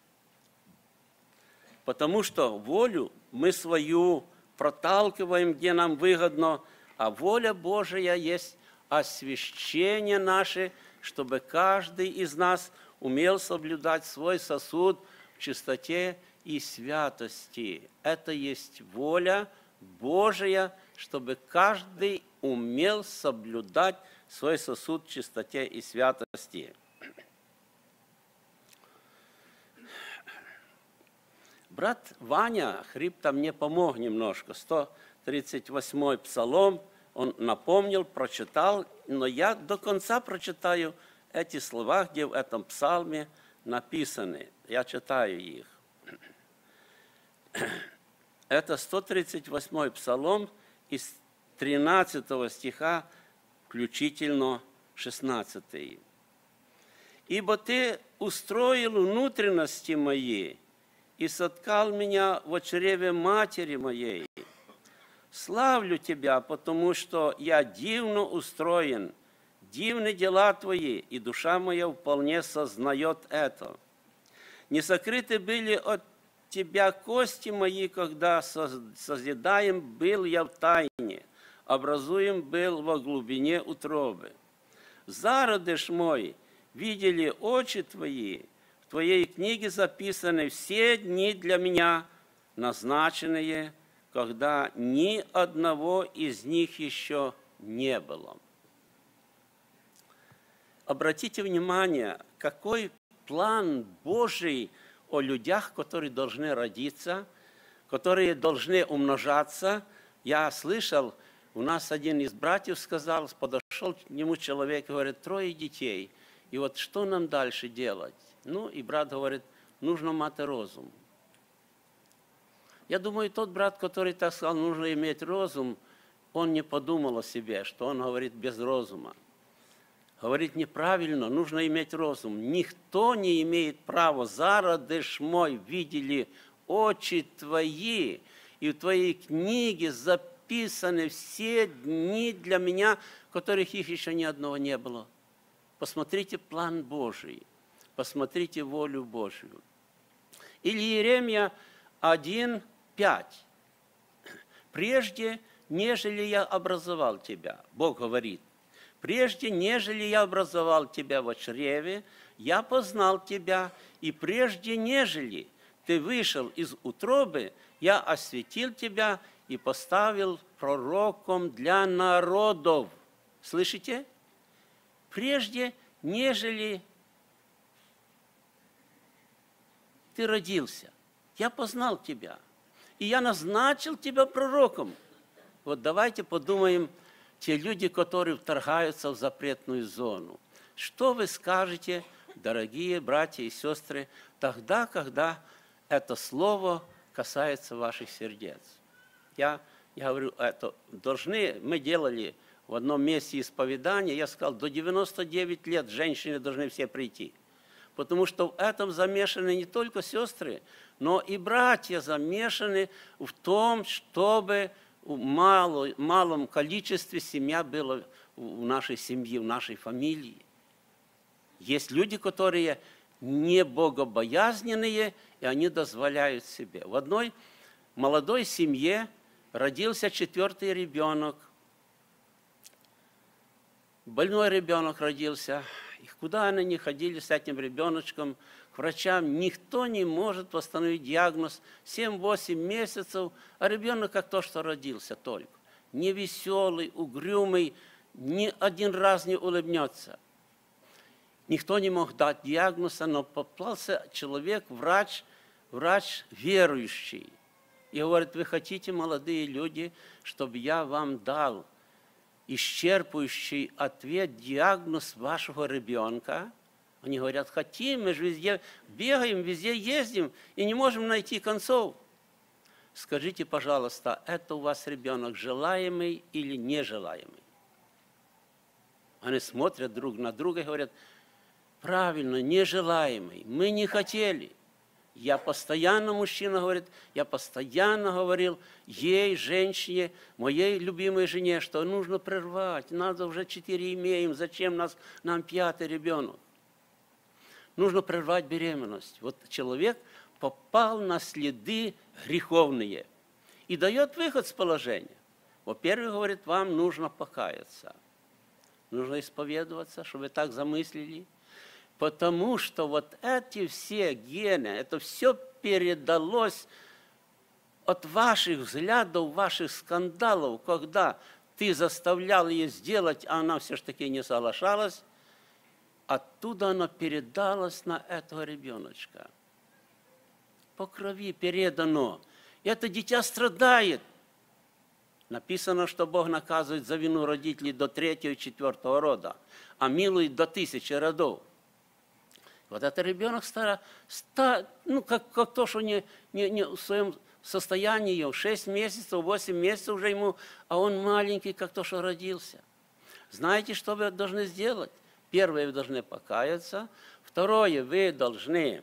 Потому что волю мы свою проталкиваем, где нам выгодно, а воля Божия есть освящение наше, чтобы каждый из нас умел соблюдать свой сосуд в чистоте и святости. Это есть воля Божия, чтобы каждый умел соблюдать свой сосуд в чистоте и святости. Брат Ваня Хрипта мне помог немножко. 138-й псалом он напомнил, прочитал, но я до конца прочитаю эти слова, где в этом псалме написаны. Я читаю их. Это 138-й псалом из 13 стиха, включительно 16. «Ибо Ты устроил внутренности мои и соткал меня в чреве матери моей. Славлю Тебя, потому что я дивно устроен, дивны дела Твои, и душа моя вполне сознает это. Не сокрыты были от Тебя кости мои, когда созидаем был я в тайне, образуем был во глубине утробы. Зародыш мой видели очи Твои, в Твоей книге записаны все дни для меня, назначенные, когда ни одного из них еще не было». Обратите внимание, какой план Божий о людях, которые должны родиться, которые должны умножаться. Я слышал, у нас один из братьев сказал, подошел к нему человек и говорит: 3 детей, и вот что нам дальше делать? И брат говорит: нужно мать розум. Я думаю, тот брат, который так сказал, нужно иметь розум, он не подумал о себе, что он говорит без розума. Говорит неправильно, нужно иметь розум. Никто не имеет права. Зародыш мой видели очи Твои, и в Твоей книге записаны все дни для меня, которых их еще ни одного не было. Посмотрите план Божий, посмотрите волю Божью. Или Иеремия 1:5. «Прежде, нежели я образовал тебя», Бог говорит, «прежде, нежели я образовал тебя во чреве, я познал тебя, и прежде, нежели ты вышел из утробы, я осветил тебя и поставил пророком для народов». Слышите? Прежде, нежели ты родился, я познал тебя, и я назначил тебя пророком. Вот давайте подумаем, те люди, которые вторгаются в запретную зону. Что вы скажете, дорогие братья и сестры, тогда, когда это слово касается ваших сердец? Я говорю, это мы делали в одном месте исповедания, я сказал, до 99 лет женщины должны все прийти. Потому что в этом замешаны не только сестры, но и братья замешаны в том, чтобы в малом количестве семья была в нашей семье, в нашей фамилии. Есть люди, которые не богобоязненные, и они дозволяют себе. В одной молодой семье родился 4-й ребенок. Больной ребенок родился. И куда они ни ходили с этим ребеночком, к врачам, никто не может восстановить диагноз. 7-8 месяцев, а ребенок как то, что родился только. Невеселый, угрюмый, ни один раз не улыбнется. Никто не мог дать диагноза, но попался человек, врач верующий. И говорит: вы хотите, молодые люди, чтобы я вам дал исчерпывающий ответ, диагноз вашего ребенка? Они говорят: хотим, мы же везде бегаем, везде ездим и не можем найти концов. Скажите, пожалуйста, это у вас ребенок желаемый или нежелаемый? Они смотрят друг на друга и говорят: правильно, нежелаемый, мы не хотели. Я постоянно, мужчина говорит, я постоянно говорил ей, женщине, моей любимой жене, что нужно прервать, надо уже 4 имеем, зачем нам 5-й ребенок? Нужно прервать беременность. Вот человек попал на следы греховные и дает выход с положения. Во-первых, говорит, вам нужно покаяться, нужно исповедоваться, чтобы вы так замыслили. Потому что вот эти все гены, это все передалось от ваших взглядов, ваших скандалов, когда ты заставлял ее сделать, а она все-таки не соглашалась, оттуда оно передалось на этого ребеночка. По крови передано. И это дитя страдает. Написано, что Бог наказывает за вину родителей до 3-го и 4-го рода, а милует до 1000 родов. Вот этот ребенок как то, что не в своем состоянии, 6 месяцев, 8 месяцев уже ему, а он маленький, как то, что родился. Знаете, что вы должны сделать? Первое, вы должны покаяться. Второе, вы должны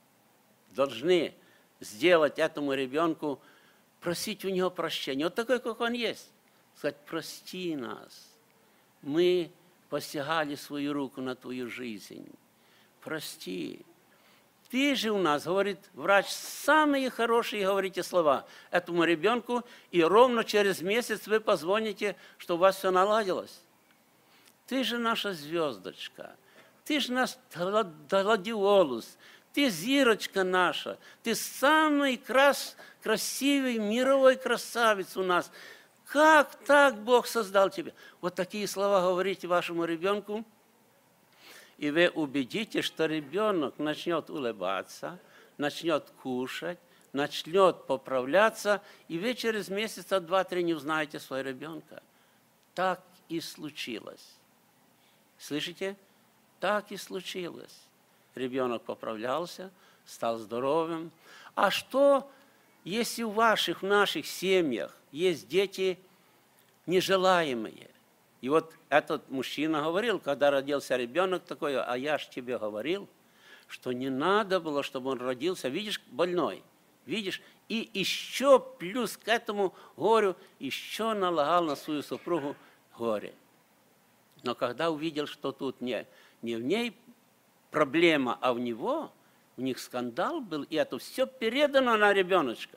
сделать этому ребенку, просить у него прощения. Вот такой, как он есть. Сказать: прости нас. Мы посягали свою руку на твою жизнь. Прости. Ты же у нас, говорит врач, самые хорошие, говорите, слова этому ребенку, и ровно через месяц вы позвоните, что у вас все наладилось. Ты же наша звездочка, ты же наш гладиолус, ты зирочка наша, ты самый красивый мировой красавец у нас. Как так Бог создал тебя? Вот такие слова говорите вашему ребенку, и вы убедите, что ребенок начнет улыбаться, начнет кушать, начнет поправляться, и вы через месяца 2-3 не узнаете своего ребенка. Так и случилось. Слышите? Так и случилось. Ребенок поправлялся, стал здоровым. А что, если в наших семьях есть дети нежелаемые? И вот этот мужчина говорил, когда родился ребенок такой: а я ж тебе говорил, что не надо было, чтобы он родился, видишь, больной, видишь, и еще плюс к этому горю, еще налагал на свою супругу горе. Но когда увидел, что тут не в ней проблема, а в него, у них скандал был, и это все передано на ребеночка.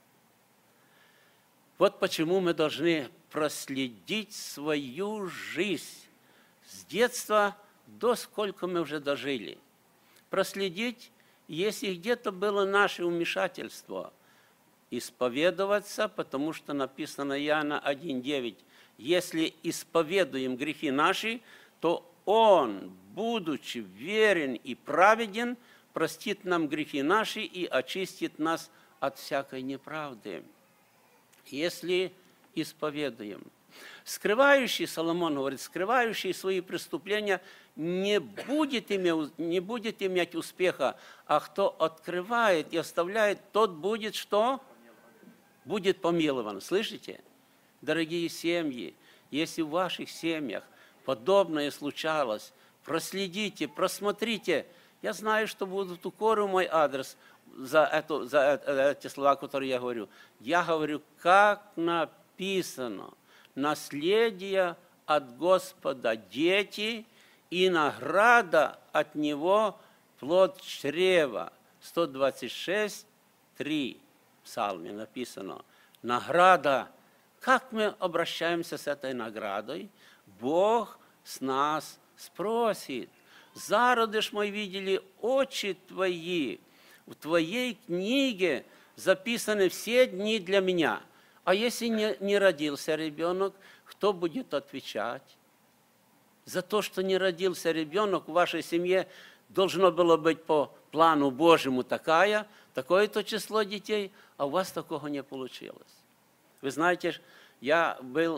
Вот почему мы должны проследить свою жизнь с детства до сколько мы уже дожили. Проследить, если где-то было наше вмешательство, исповедоваться, потому что написано Иоанна 1:9: если исповедуем грехи наши, то Он, будучи верен и праведен, простит нам грехи наши и очистит нас от всякой неправды. Если исповедуем. Скрывающий, Соломон говорит, скрывающий свои преступления не будет иметь успеха, а кто открывает и оставляет, тот будет что? Будет помилован. Слышите? Дорогие семьи, если в ваших семьях подобное случалось, проследите, просмотрите. Я знаю, что будут укоры в мой адрес за эти слова, которые я говорю. Я говорю, как написано, наследие от Господа дети, и награда от Него плод чрева. 126, 3 в Псалме написано. Награда. Как мы обращаемся с этой наградой? Бог с нас спросит. Зародыш мой видели очи твои. В твоей книге записаны все дни для меня. А если не родился ребенок, кто будет отвечать? За то, что не родился ребенок в вашей семье, должно было быть по плану Божьему такое-то число детей, а у вас такого не получилось. Вы знаете, я был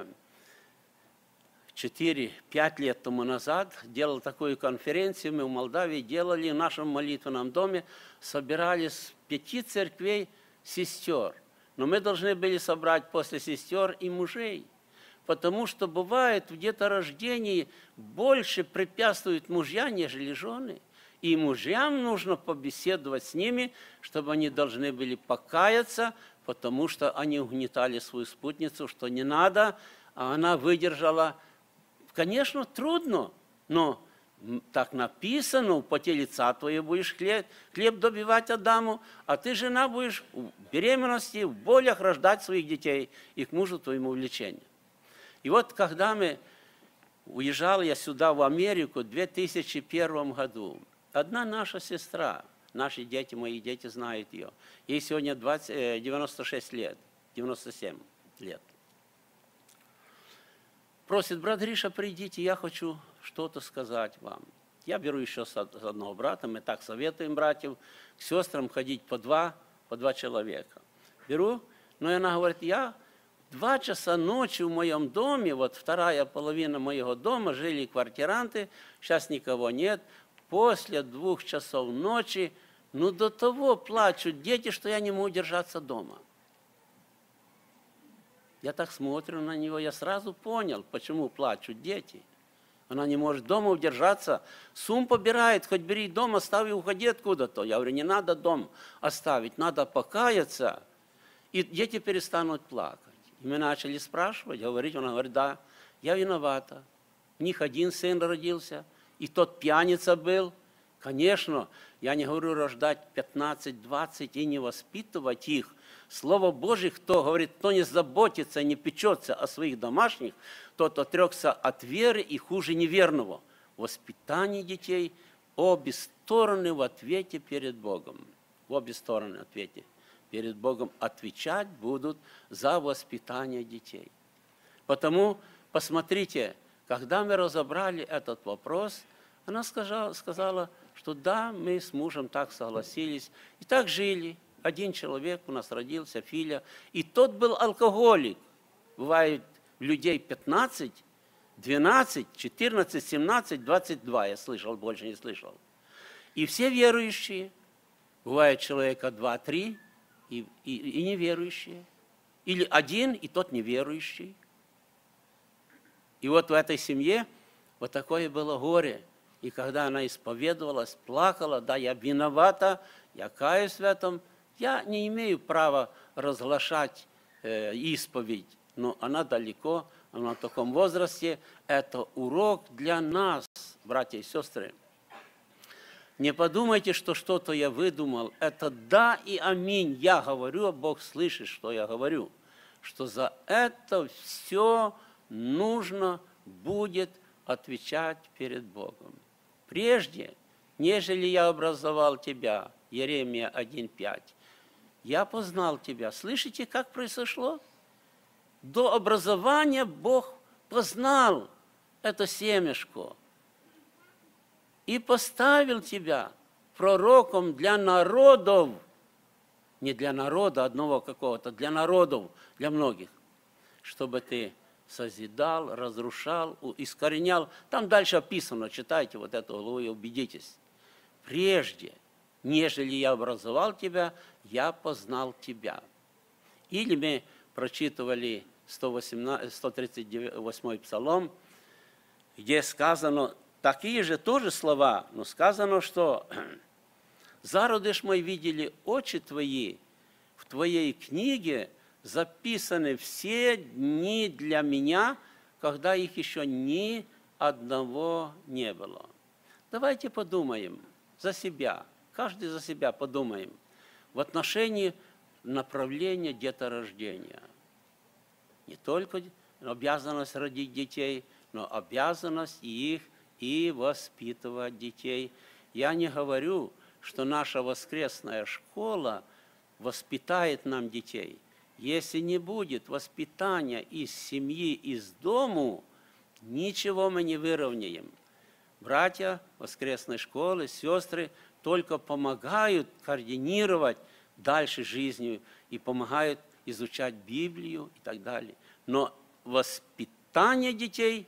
4-5 лет тому назад, делал такую конференцию, мы в Молдавии делали, в нашем молитвенном доме собирались 5 церквей сестер. Но мы должны были собрать после сестер и мужей. Потому что бывает в деторождении больше препятствуют мужья, нежели жены. И мужьям нужно побеседовать с ними, чтобы они должны были покаяться, потому что они угнетали свою спутницу, что не надо, а она выдержала. Конечно, трудно, но так написано, в поте лица твоего будешь хлеб добивать Адаму, а ты, жена, будешь в беременности, в болях рождать своих детей и к мужу твоему влечению. И вот когда уезжал я сюда, в Америку, в 2001 году, одна наша сестра, наши дети, мои дети знают ее, ей сегодня 96 лет, 97 лет. Просит: брат Гриша, придите, я хочу что-то сказать вам. Я беру еще с одного брата, мы так советуем братьев, к сестрам ходить по два человека. Беру, но она говорит: я 2 часа ночи в моем доме, вот вторая половина моего дома, жили квартиранты, сейчас никого нет, после 2 часов ночи, до того плачут дети, что я не могу держаться дома. Я так смотрю на него, я сразу понял, почему плачут дети. Она не может дома удержаться, сум побирает, хоть бери дом, оставь и уходи откуда-то. Я говорю: не надо дом оставить, надо покаяться, и дети перестанут плакать. И мы начали спрашивать, говорить, она говорит: да, я виновата. У них один сын родился, и тот пьяница был. Конечно, я не говорю рождать 15-20 и не воспитывать их. Слово Божие, кто не заботится, не печется о своих домашних, тот отрекся от веры и хуже неверного. Воспитание детей обе стороны в ответе перед Богом. В обе стороны в ответе перед Богом отвечать будут за воспитание детей. Потому, посмотрите, когда мы разобрали этот вопрос, она сказала, что да, мы с мужем так согласились и так жили. Один человек у нас родился, Филя, и тот был алкоголик. Бывает людей 15, 12, 14, 17, 22, я слышал, больше не слышал. И все верующие. Бывает человека 2-3 и неверующие. Или один, и тот неверующий. И вот в этой семье вот такое было горе. И когда она исповедовалась, плакала: да, я виновата, я каюсь в этом, я не имею права разглашать исповедь, но она далеко, она в таком возрасте. Это урок для нас, братья и сестры. Не подумайте, что что-то я выдумал. Это да и аминь. Я говорю, а Бог слышит, что я говорю. Что за это все нужно будет отвечать перед Богом. Прежде, нежели я образовал тебя, Иеремия 1:5, я познал тебя. Слышите, как произошло? До образования Бог познал это семечко и поставил тебя пророком для народов, не для народа одного какого-то, для народов, для многих, чтобы ты созидал, разрушал, искоренял. Там дальше описано, читайте вот эту главу и убедитесь. Прежде, нежели я образовал тебя, я познал тебя. Или мы прочитывали 138-й псалом, где сказано такие же тоже слова, но сказано, что «Зародыш мой видели очи твои, в твоей книге записаны все дни для меня, когда их еще ни одного не было. Давайте подумаем за себя, каждый за себя подумаем в отношении направления деторождения. Не только обязанность родить детей, но обязанность их и воспитывать детей. Я не говорю, что наша воскресная школа воспитает нам детей. Если не будет воспитания из семьи, из дому, ничего мы не выровняем. Братья воскресной школы, сестры только помогают координировать дальше жизнью и помогают изучать Библию и так далее. Но воспитание детей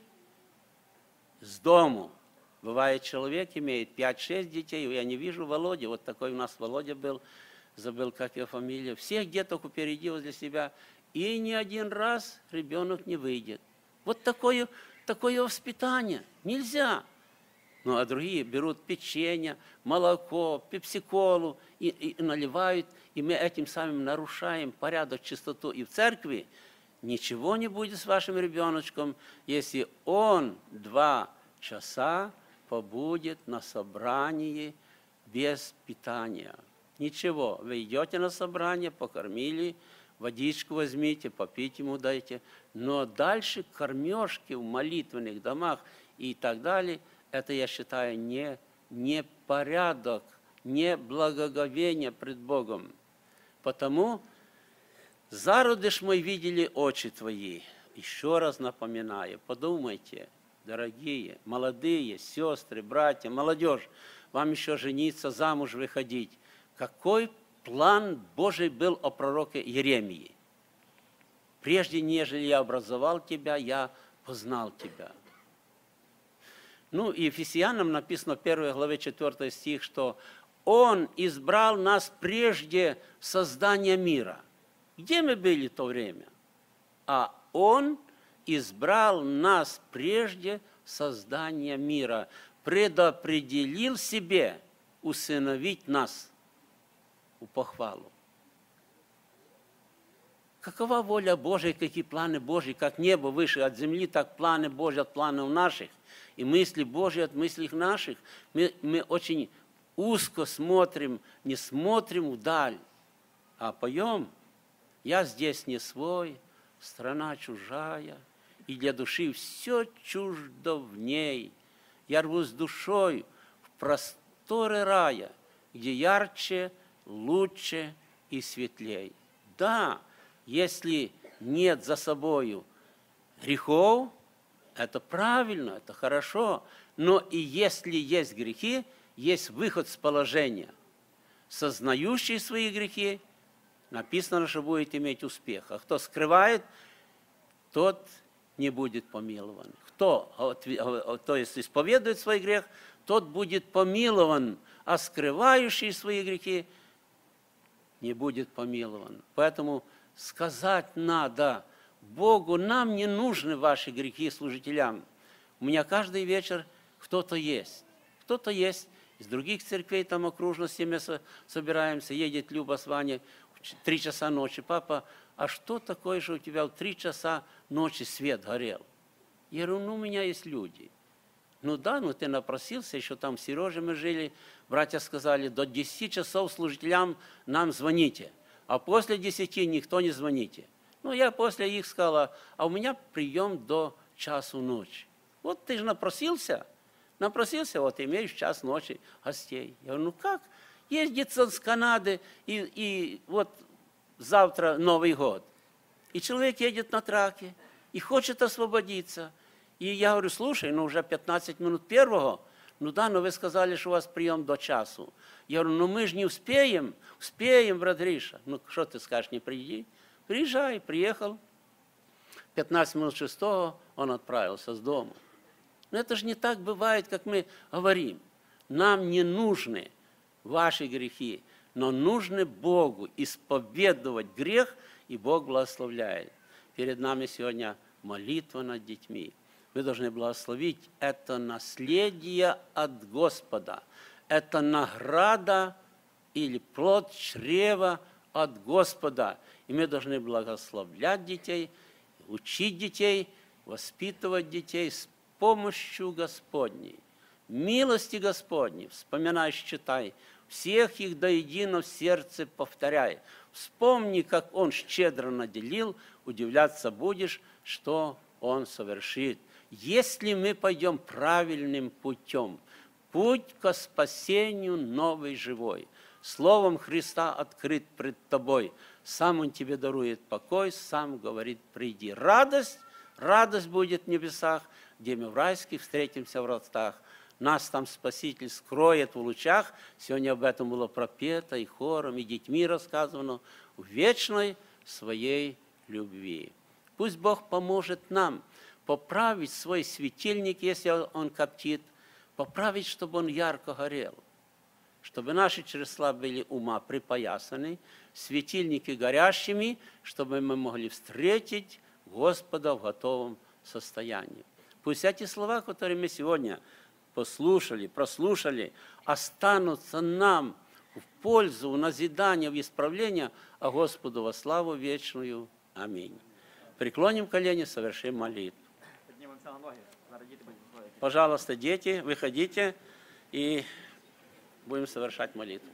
с дому. Бывает, человек имеет 5-6 детей, я не вижу Володя, вот такой у нас Володя был, забыл, как его фамилия, всех деток упередил для себя, и ни один раз ребенок не выйдет. Вот такое воспитание. Нельзя. Ну, а другие берут печенье, молоко, пепси-колу и наливают, и мы этим самым нарушаем порядок, чистоту. И в церкви ничего не будет с вашим ребеночком, если он 2 часа побудет на собрании без питания. Ничего, вы идете на собрание, покормили, водичку возьмите, попить ему дайте, но дальше кормежки в молитвенных домах и так далее, это, я считаю, не порядок, не благоговение пред Богом. Потому зародыш мой видели очи твои. Еще раз напоминаю, подумайте, дорогие, молодые, сестры, братья, молодежь, вам еще жениться, замуж выходить. Какой план Божий был о пророке Иеремии? Прежде, нежели я образовал тебя, я познал тебя. Ну, и Ефесянам написано в 1 главе 4 стих, что Он избрал нас прежде создания мира. Где мы были в то время? А Он избрал нас прежде создания мира, предопределил себе усыновить нас в похвалу. Какова воля Божия, какие планы Божьи, как небо выше от земли, так планы Божьи от планов наших, и мысли Божьи от мыслей наших. Мы очень узко смотрим, не смотрим вдаль, а поем: «Я здесь не свой, страна чужая, и для души все чуждо в ней. Я рвусь душой в просторы рая, где ярче, лучше и светлей». Да, если нет за собою грехов, это правильно, это хорошо. Но и если есть грехи, есть выход с положения. Сознающий свои грехи, написано, что будет иметь успех. А кто скрывает, тот не будет помилован. Кто, то есть исповедует свой грех, тот будет помилован, а скрывающий свои грехи не будет помилован. Поэтому сказать надо Богу: нам не нужны ваши грехи, служителям. У меня каждый вечер кто-то есть. Кто-то есть из других церквей, там окружности мы собираемся, едет Люба с Ваней в 3 часа ночи. Папа, а что такое, что у тебя в 3 часа ночи свет горел? Я говорю, ну, у меня есть люди. Ну да, ну ты напросился, еще там в Сереже мы жили. Братья сказали, до 10 часов служителям нам звоните, а после 10 никто не звоните. Ну, я после их сказала, а у меня прием до часу ночи. Вот ты же напросился, вот имеешь час ночи гостей. Я говорю, ну как? Ездит с Канады, и вот завтра Новый год. И человек едет на траке и хочет освободиться. И я говорю, слушай, ну уже 15 минут первого, ну да, но вы сказали, что у вас прием до часу. Я говорю, ну мы же не успеем, брат Гриша. Ну что ты скажешь, не приди? Приезжай, приехал. 15 минут 6 он отправился с дома. Но это же не так бывает, как мы говорим. Нам не нужны ваши грехи, но нужно Богу исповедовать грех, и Бог благословляет. Перед нами сегодня молитва над детьми. Мы должны благословить это наследие от Господа. Это награда или плод чрева от Господа. И мы должны благословлять детей, учить детей воспитывать детей с помощью Господней. Милости Господней, вспоминай, считай, всех их до единого в сердце повторяй. Вспомни, как Он щедро наделил, удивляться будешь, что Он совершит. Если мы пойдем правильным путем, путь ко спасению новый живой, Словом Христа открыт пред тобой, сам Он тебе дарует покой, сам говорит, приди. Радость будет в небесах, где мы в райских встретимся в вратах. Нас там Спаситель скроет в лучах. Сегодня об этом было пропето и хором, и детьми рассказано, в вечной своей любви. Пусть Бог поможет нам поправить свой светильник, если он коптит, поправить, чтобы он ярко горел, чтобы наши чересла были ума припоясаны, светильники горящими, чтобы мы могли встретить Господа в готовом состоянии. Пусть эти слова, которые мы сегодня послушали, прослушали, останутся нам в пользу, в назидание, в исправление, а Господу во славу вечную. Аминь. Преклоним колени, совершим молитву. Пожалуйста, дети, выходите и будемо совершати молитву.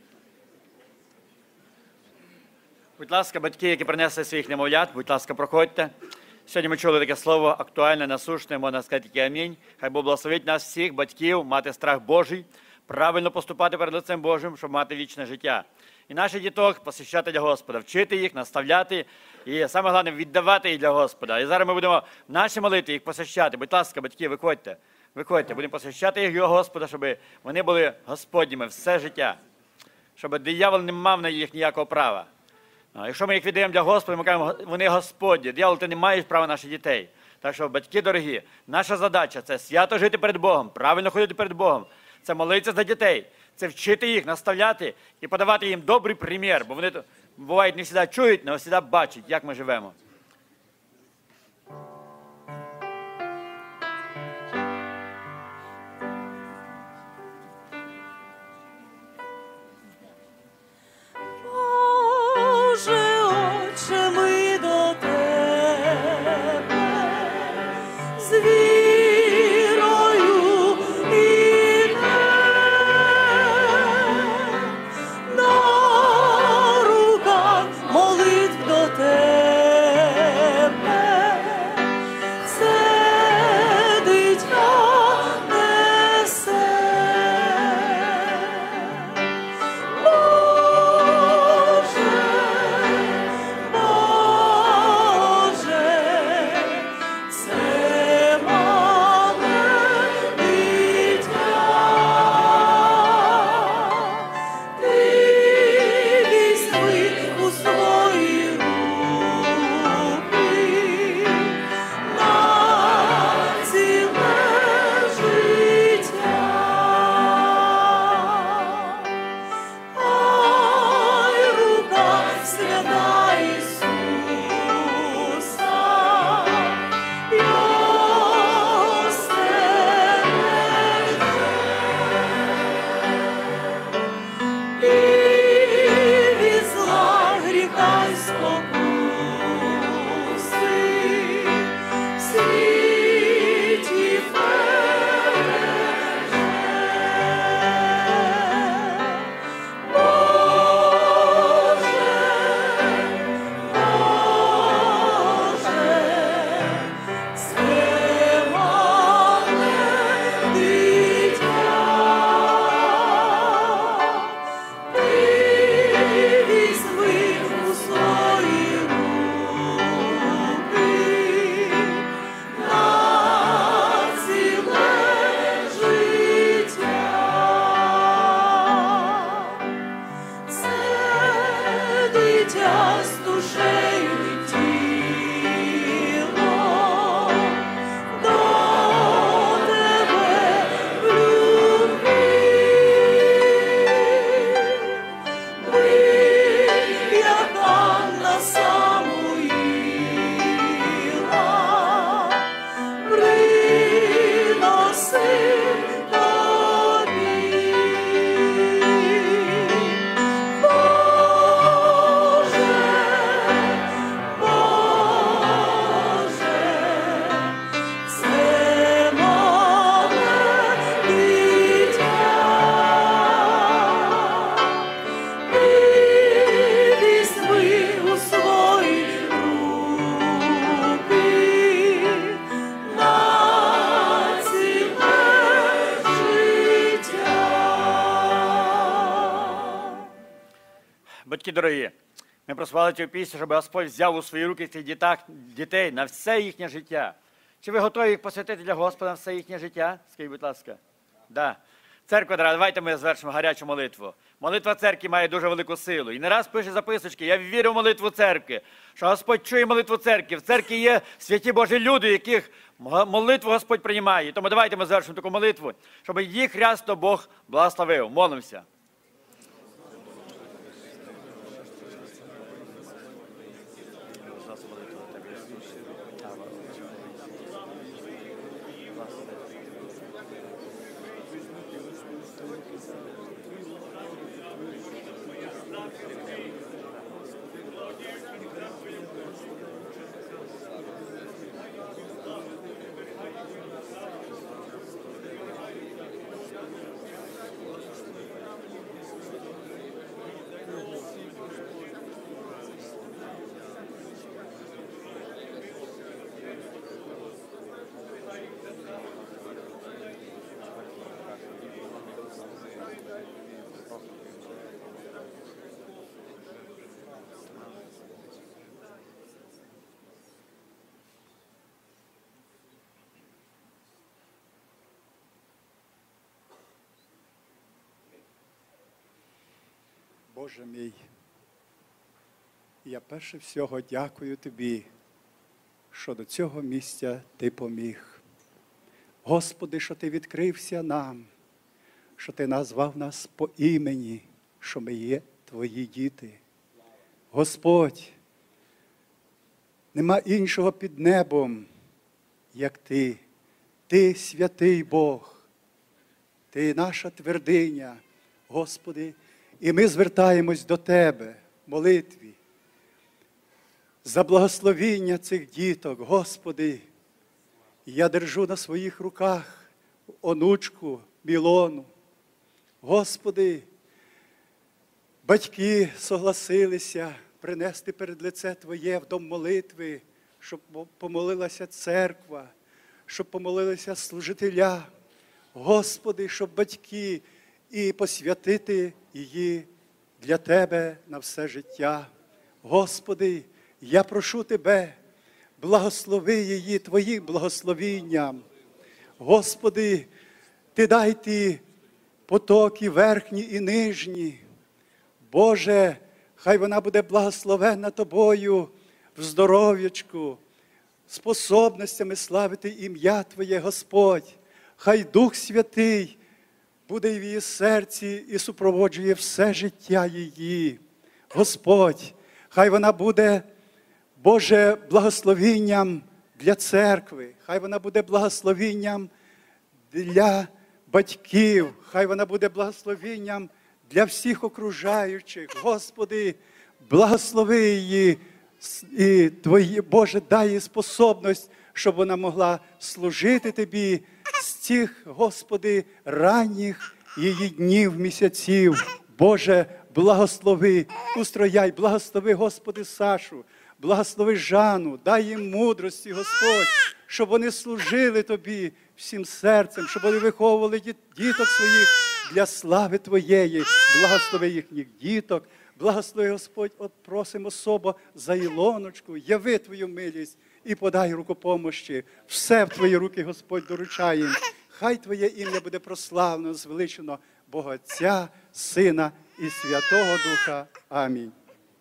Будь ласка, батьки, які принесли своїх немовлят, будь ласка, проходьте. Сьогодні ми чули таке слово актуальне, насущне, можна сказати, тільки амінь. Хай Бог благословить нас всіх, батьків, мати страх Божий, правильно поступати перед лицем Божим, щоб мати вічне життя. І наших діток посвящати для Господа, вчити їх, наставляти і, саме головне, віддавати їх для Господа. І зараз ми будемо в нашій молитві їх посвящати. Будь ласка, батьки, виходьте. Виходьте, будемо посвящати їх його Господа, щоб вони були Господніми все життя. Щоб диявол не мав на їх ніякого права. Якщо ми їх віддаємо для Господа, ми кажемо, вони Господні. Диявол, ти не маєш права на наших дітей. Так що, батьки дорогі, наша задача – це свято жити перед Богом, правильно ходити перед Богом. Це молитися за дітей, це вчити їх, наставляти і подавати їм добрий примір. Бо вони, бувають, не завжди чують, але завжди бачать, як ми живемо. Боже, Отче, ми до Тебе з вірою ідем, на руках молитв до Тебе. Батьки дорогі, ми проспівали цю пісню, щоб Господь взяв у свої руки цих дітей на все їхнє життя. Чи ви готові їх посвятити для Господа на все їхнє життя? Скажіть, будь ласка. Да. Церква, давайте ми звершимо гарячу молитву. Молитва церкви має дуже велику силу. І не раз пише записочки, я вірю в молитву церкви, що Господь чує молитву церкви. В церкві є святі Божі люди, яких молитву Господь приймає. Тому давайте ми звершимо таку молитву, щоб їх рясно Бог благословив. Молимося. Боже мій, я перше всього дякую Тобі, що до цього місця Ти поміг. Господи, що Ти відкрився нам, що Ти назвав нас по імені, що ми є Твої діти. Господь, нема іншого під небом, як Ти. Ти святий Бог, Ти наша твердиня, Господи. І ми звертаємось до Тебе в молитві за благословіння цих діток. Господи, я держу на своїх руках онучку Мілону. Господи, батьки согласилися принести перед лице Твоє в дом молитви, щоб помолилася церква, щоб помолилися служителя. Господи, щоб батьки і посвятити її для Тебе на все життя. Господи, я прошу Тебе, благослови її Твоїм благословінням. Господи, Ти дай ті потоки верхні і нижні. Боже, хай вона буде благословенна Тобою в здоров'ячку, способностями славити ім'я Твоє, Господь. Хай Дух Святий буде і в її серці і супроводжує все життя її. Господь, хай вона буде, Боже, благословінням для церкви, хай вона буде благословінням для батьків, хай вона буде благословінням для всіх окружаючих. Господи, благослови її і Твої, Боже, дай їй способність, щоб вона могла служити Тобі з цих, Господи, ранніх її днів, місяців. Боже, благослови, устрояй, благослови, Господи, Сашу, благослови Жанну, дай їм мудрості, Господь, щоб вони служили Тобі всім серцем, щоб вони виховували діток своїх для слави Твоєї. Благослови їхніх діток, благослови, Господь, от просимо особо за Ілоночку, яви Твою милість і подай руку помощі. Все в Твої руки, Господь, доручаємо. Хай Твоє ім'я буде прославлено, звеличено Бога Отця, Сина і Святого Духа. Амінь.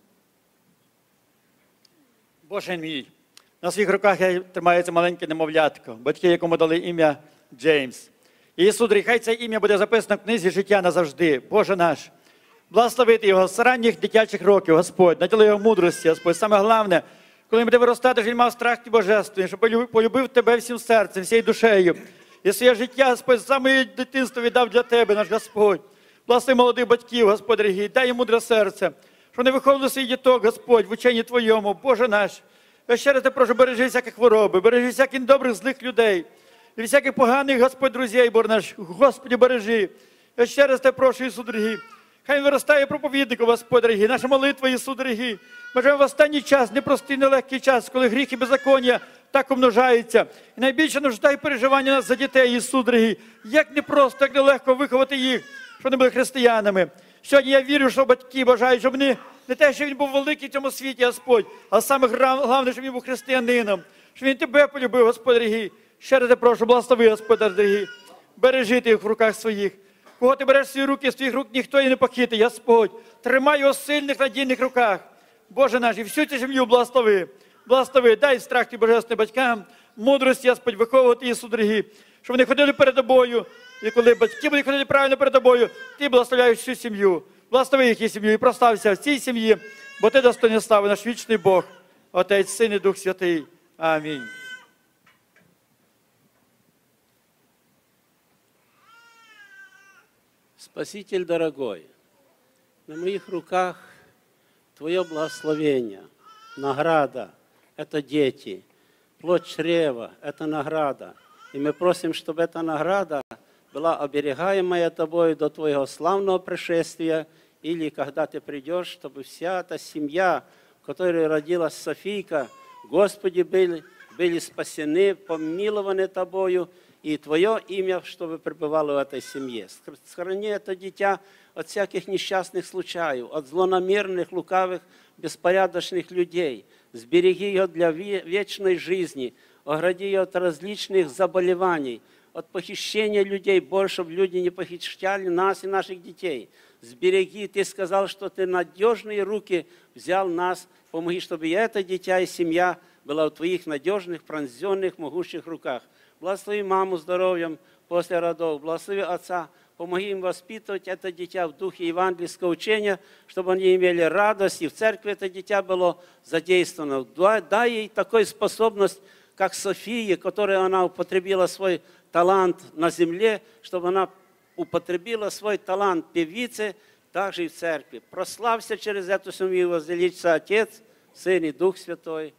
Боже мій, на своїх руках тримається маленьке немовлятко, батьки, якому дали ім'я Джеймс. І, сударі, хай це ім'я буде записано в книзі життя назавжди. Боже наш, благословити його з ранніх дитячих років, Господь, наділи його мудрості, Господь. Саме головне, коли він буде виростати, щоб він мав страх і божественний, щоб полюбив Тебе всім серцем, всією душею. І своє життя, Господь, саме дитинство віддав для Тебе, наш Господь. Благослови молодих батьків, Господь, дорогий, дай їм мудре серце, щоб вони виховували своїх діток, Господь, в ученні Твоєму. Боже наш, я ще раз Тебе прошу, бережи всякі хвороби, бережи всяких добрих, злих людей, і всяких поганих, Господь, друзей, Боже наш, Господи, бережи. Я ще раз Тебе прошу, Ісус, дорогий, хай він виростає проповідником, Господь, дорогий, наша молитва, Ісус, дорогий. Ми живемо в останній час, непростий, нелегкий час, коли гріх і беззаконня так умножаються. І найбільше нужда і переживання нас за дітей, Ісус, дорогий. Як непросто, як нелегко виховати їх, щоб вони були християнами. Сьогодні я вірю, що батьки бажають, щоб вони не те, що він був великий в цьому світі, Господь, а саме головне, щоб він був християнином, щоб він тебе полюбив, Господь дорогий. Ще раз я прошу, благослови, Господь дорогий. Бережи ти їх в руках своїх. Кого ти береш в свої руки, з твоїх рук ніхто і не похитить, Господь. Тримай його в сильних, надійних руках. Боже наш, і всю цю землю благослови. Благослови, дай страх ти божественним батькам, мудрості, Господь, виховувати їх, дорогі, щоб вони ходили перед тобою. І коли батьки будуть ходити правильно перед тобою, ти благословляєш всю сім'ю. Благослови їх і сім'ю і прослався в цій сім'ї, бо ти достойний слави, наш вічний Бог, Отець, Син і Дух Святий. Амінь. Спаситель дорогой, на моих руках Твое благословение, награда – это дети, плод чрева – это награда. И мы просим, чтобы эта награда была оберегаемая Тобой до Твоего славного пришествия, или когда Ты придешь, чтобы вся эта семья, в которой родилась Софийка, Господи, были спасены, помилованы Тобою, и Твое имя, чтобы пребывало в этой семье. Сохрани это дитя от всяких несчастных случаев, от злонамеренных, лукавых, беспорядочных людей. Сбереги ее для вечной жизни, огради ее от различных заболеваний, от похищения людей, больше, чтобы люди не похищали нас и наших детей. Сбереги, Ты сказал, что Ты надежные руки взял нас, помоги, чтобы и это дитя, и семья была в Твоих надежных, пронзенных, могущих руках. Благослови маму здоровьем после родов, благослови отца, помоги им воспитывать это дитя в духе евангельского учения, чтобы они имели радость, и в церкви это дитя было задействовано. Дай ей такую способность, как София, которой она употребила свой талант на земле, чтобы она употребила свой талант певицы, также и в церкви. Прославься через эту семью, возвеличится Отец, Сын и Дух Святой.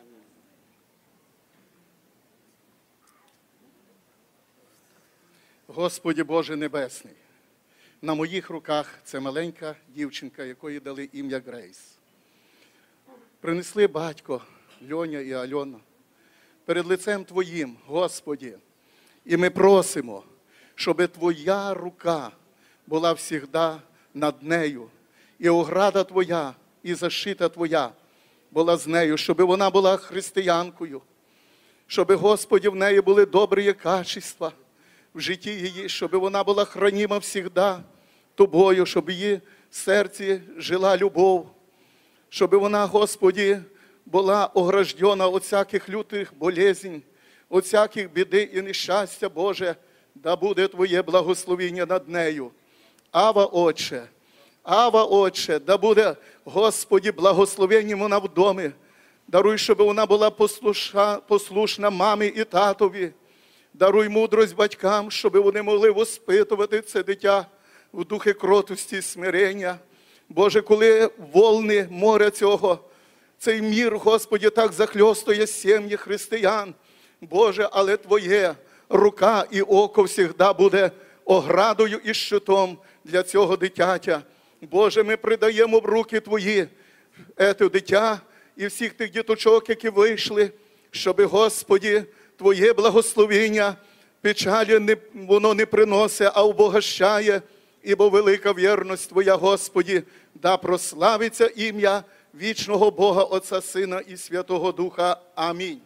Господи Боже Небесний, на моїх руках це маленька дівчинка, якої дали ім'я Грейс. Принесли батько, Льоня і Альона, перед лицем Твоїм, Господі, і ми просимо, щоб Твоя рука була завжди над нею, і ограда Твоя, і защита Твоя була з нею, щоб вона була християнкою, щоб, Господи, в неї були добрі качества в житті її, щоб вона була хранима завжди Тобою, щоб в її серці жила любов, щоб вона, Господи, була ограждена від всяких лютих болезней, від всяких біди і нещастя, Боже, да буде Твоє благословення над нею. Ава, Отче, да буде, Господи, благословення вона в домі. Даруй, щоб вона була послушна мамі і татові. Даруй мудрость батькам, щоб вони могли воспитувати це дитя в духі кротості і смирення. Боже, коли волни моря цього, цей мір, Господи, так захльостує сім'ї християн. Боже, але Твоє рука і око завжди буде оградою і щитом для цього дитятя. Боже, ми придаємо в руки Твої це дитя і всіх тих діточок, які вийшли, щоб, Господи, Твоє благословення печалі воно не приносить, а обогащає, ібо велика вірність Твоя, Господи, да прославиться ім'я вічного Бога, Отця, Сина і Святого Духа. Амінь.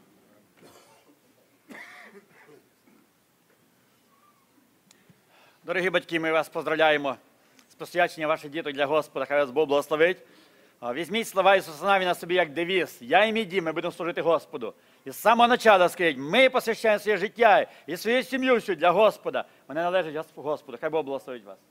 Дорогі батьки, ми вас поздравляємо з посвяченням ваших діток для Господа. Хай вас Бог благословить. Візьміть слова Ісуса Навіна собі як девіз. Я і мій дім, ми будемо служити Господу. І з самого початку скажіть, ми посвящаємо своє життя і свою сім'ю всю для Господа. Вони належать Господу. Хай Бог благословить вас.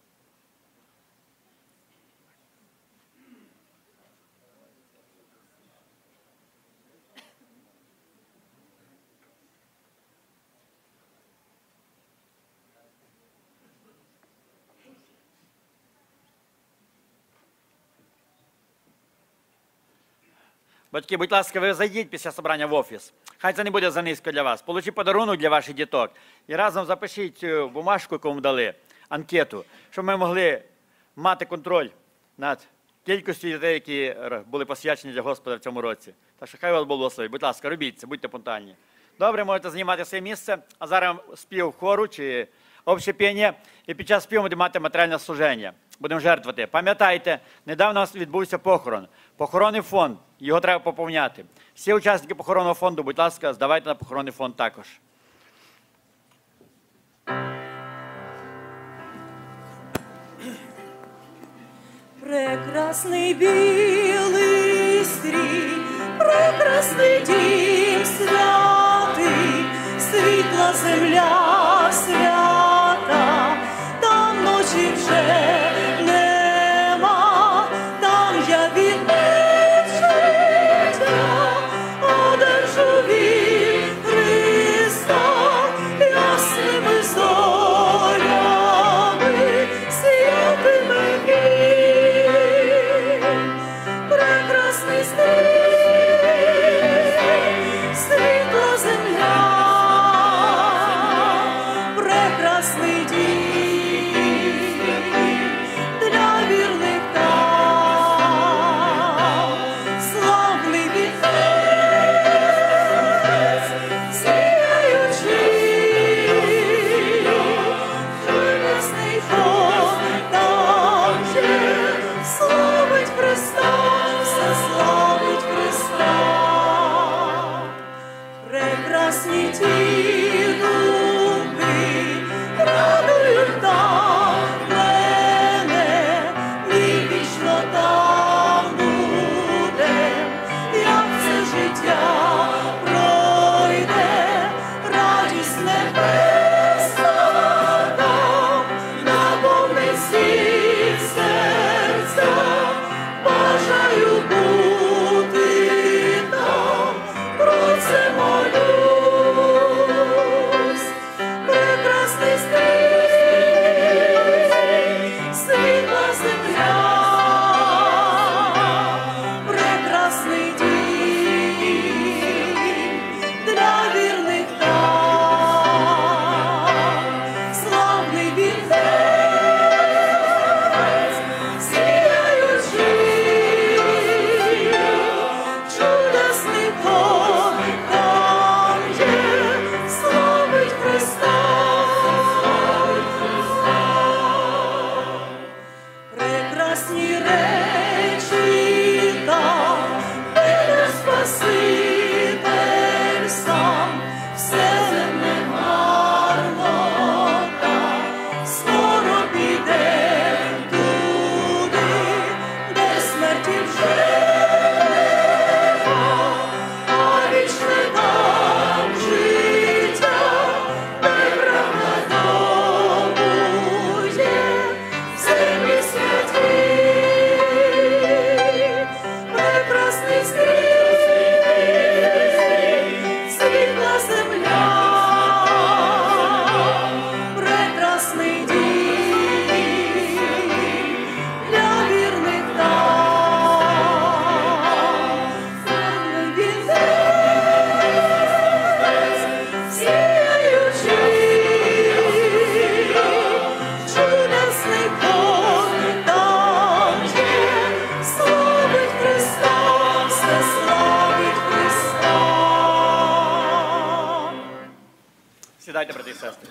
Батьки, будь ласка, ви зайдіть після собрання в офіс. Хай це не буде занизько для вас. Получіть подарунок для ваших діток. І разом запишіть цю бумажку, яку вам дали, анкету, щоб ми могли мати контроль над кількістю дітей, які були посвячені для Господа в цьому році. Так що хай вас Бог благословить. Будь ласка, робіть це, будьте пунктуальні. Добре, можете займати своє місце. А зараз спів хору чи общепіння. І під час співу будемо мати матеріальне служення. будемо жертвувати. Пам'ятайте, недавно у нас відбувся похорон. Похоронний фонд, його треба поповняти. Всі учасники похоронного фонду, будь ласка, здавайте на похоронний фонд також. Прекрасний білий стрій, прекрасний дім святий, світла земля свята, там ночі вже нема, там я відбив життя, одержу від Христа, ясними зорями сіятиме Він. Прекрасний світла земля, прекрасний дім для вірних там, славний вітець, сіяючий, чудесний фон там є, славить Христа, все славить Христа. Прекрасні ті думки радують там мене, ми вічно там будем, як це життя пройде, радість небесна там, наповнить всі серця, бажаю бути там, про це молюсь. Прекрасний світла земля, прекрасний дім для вірних там, славний вінець, сіяючий, чудесний плод там є, славить Христа, прекрасні речі там, де Спаситель сам, все не марнота, скоро піде туди, де смерті вже нема, а вічне там життя, де правда домує, в землі святій. Прекрасний світла земля, прекрасний дім для вірних там, славний вінець, сіяючий, чудесний плод там є, славить Христа, все славить Христа. Сідайте, брати і сестри.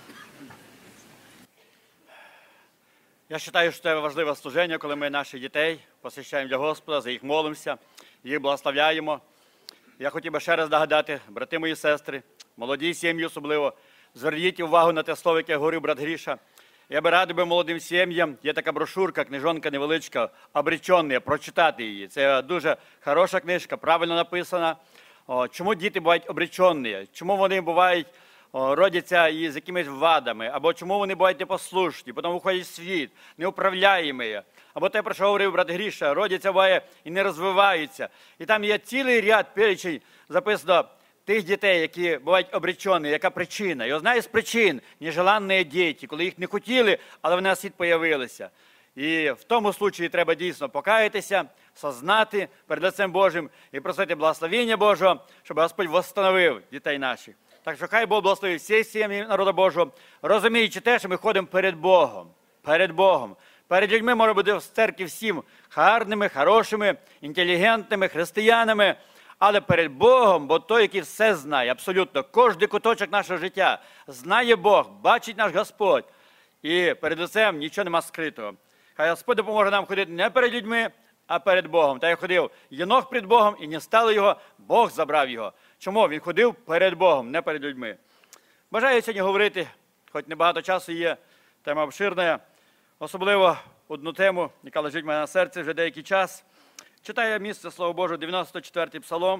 Я вважаю, що це важливе служення, коли ми наших дітей посвящаємо для Господа, за їх молимося, їх благословляємо. Я хотів би ще раз нагадати, брати мої сестри, молоді сім'ї особливо, зверніть увагу на те слово, яке говорив брат Гріша. Я би радий молодим сім'ям, є така брошурка, книжонка невеличка, «Обречені», прочитати її. Це дуже хороша книжка, правильно написана. Чому діти бувають обречені? Чому вони бувають, родяться із якимись вадами? Або чому вони бувають непослушні, потім виходять в світ, неуправляємі? Або те, про що говорив брат Гріша, родяться буває і не розвиваються. І там є цілий ряд перечень записано тих дітей, які бувають обречені, яка причина. І одна із причин – нежеланні діти, коли їх не хотіли, але вони на світ появилися. І в тому случаї треба дійсно покаятися, сознати перед лицем Божим і просити благословення Божого, щоб Господь восстановив дітей наших. Так що хай Бог благословить всі сім'ї народу Божого, розуміючи те, що ми ходимо перед Богом. Перед Богом. Перед людьми може бути в церкві всім гарними, хорошими, інтелігентними, християнами, але перед Богом, бо той, який все знає, абсолютно, кожний куточок нашого життя, знає Бог, бачить наш Господь. І перед лицем нічого нема скритого. Хай Господь допоможе нам ходити не перед людьми, а перед Богом. Та як ходив Єнох перед Богом, і не стало його, Бог забрав його. Чому? Він ходив перед Богом, не перед людьми. Бажаю сьогодні говорити, хоч небагато часу є, тема обширна, особливо одну тему, яка лежить в мене на серці вже деякий час. Читаю місце, Слово Боже, 94-й Псалом,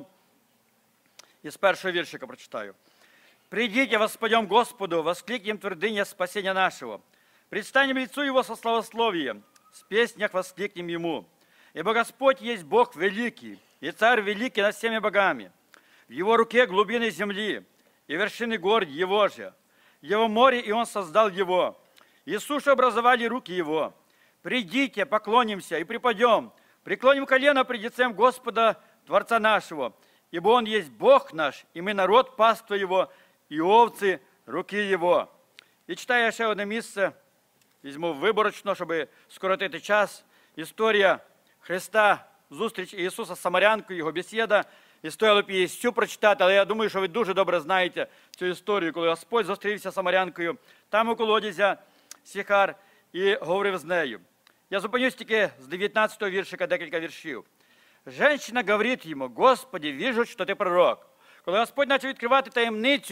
із першого віршика прочитаю. «Придите, воспоем Господу, воскликнем твердыня спасения нашего. Предстанем лицу Его со славословием, с песнях воскликнем Ему. Ибо Господь есть Бог великий, и Царь великий над всеми богами. В Его руке глубины земли, и вершины гор Его же. Его море, и Он создал его, и сушу образовали руки Его. Придите, поклонимся и припадем, преклоним колено пред лицем Господа, Творца нашего, ибо Он есть Бог наш, и мы народ паства Его, і овці руки Його». І читаю ще одне місце, візьму виборочно, щоб скоротити час. Історія Христа, зустріч Ісуса з Самарянкою, його бесіда. І стояло б її всю прочитати, але я думаю, що ви дуже добре знаєте цю історію, коли Господь зустрівся з Самарянкою, там у колодязя Сихар, і говорив з нею. Я зупинюсь тільки з 19-го віршика, декілька віршів. «Женщина говорить йому: Господи, вижу, що ти пророк». Коли Господь почав відкривати таємницю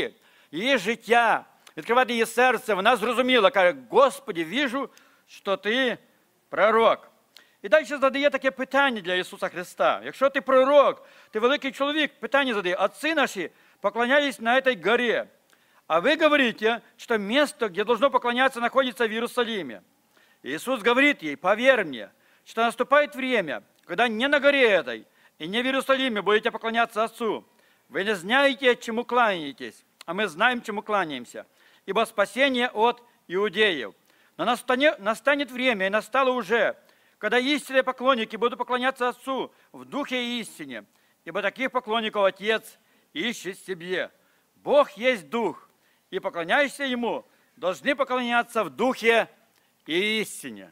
її життя, відкривати її серце, вона зрозуміла, каже: «Господи, вижу, що ти пророк». І далі задає таке питання для Ісуса Христа. Якщо ти пророк, ти великий чоловік, питання задає: «Отцы наши поклонялись на этой горе, а вы говорите, что место, где должно поклоняться, находится в Иерусалиме». Иисус говорит ей: «Поверь мне, что наступает время, когда не на горе этой и не в Иерусалиме будете поклоняться Отцу. Вы не знаете, чему кланяетесь, а мы знаем, чему кланяемся, ибо спасение от иудеев. Но настанет время, и настало уже, когда истинные поклонники будут поклоняться Отцу в духе и истине, ибо таких поклонников Отец ищет себе. Бог есть Дух, и поклоняющиеся Ему должны поклоняться в духе і істині».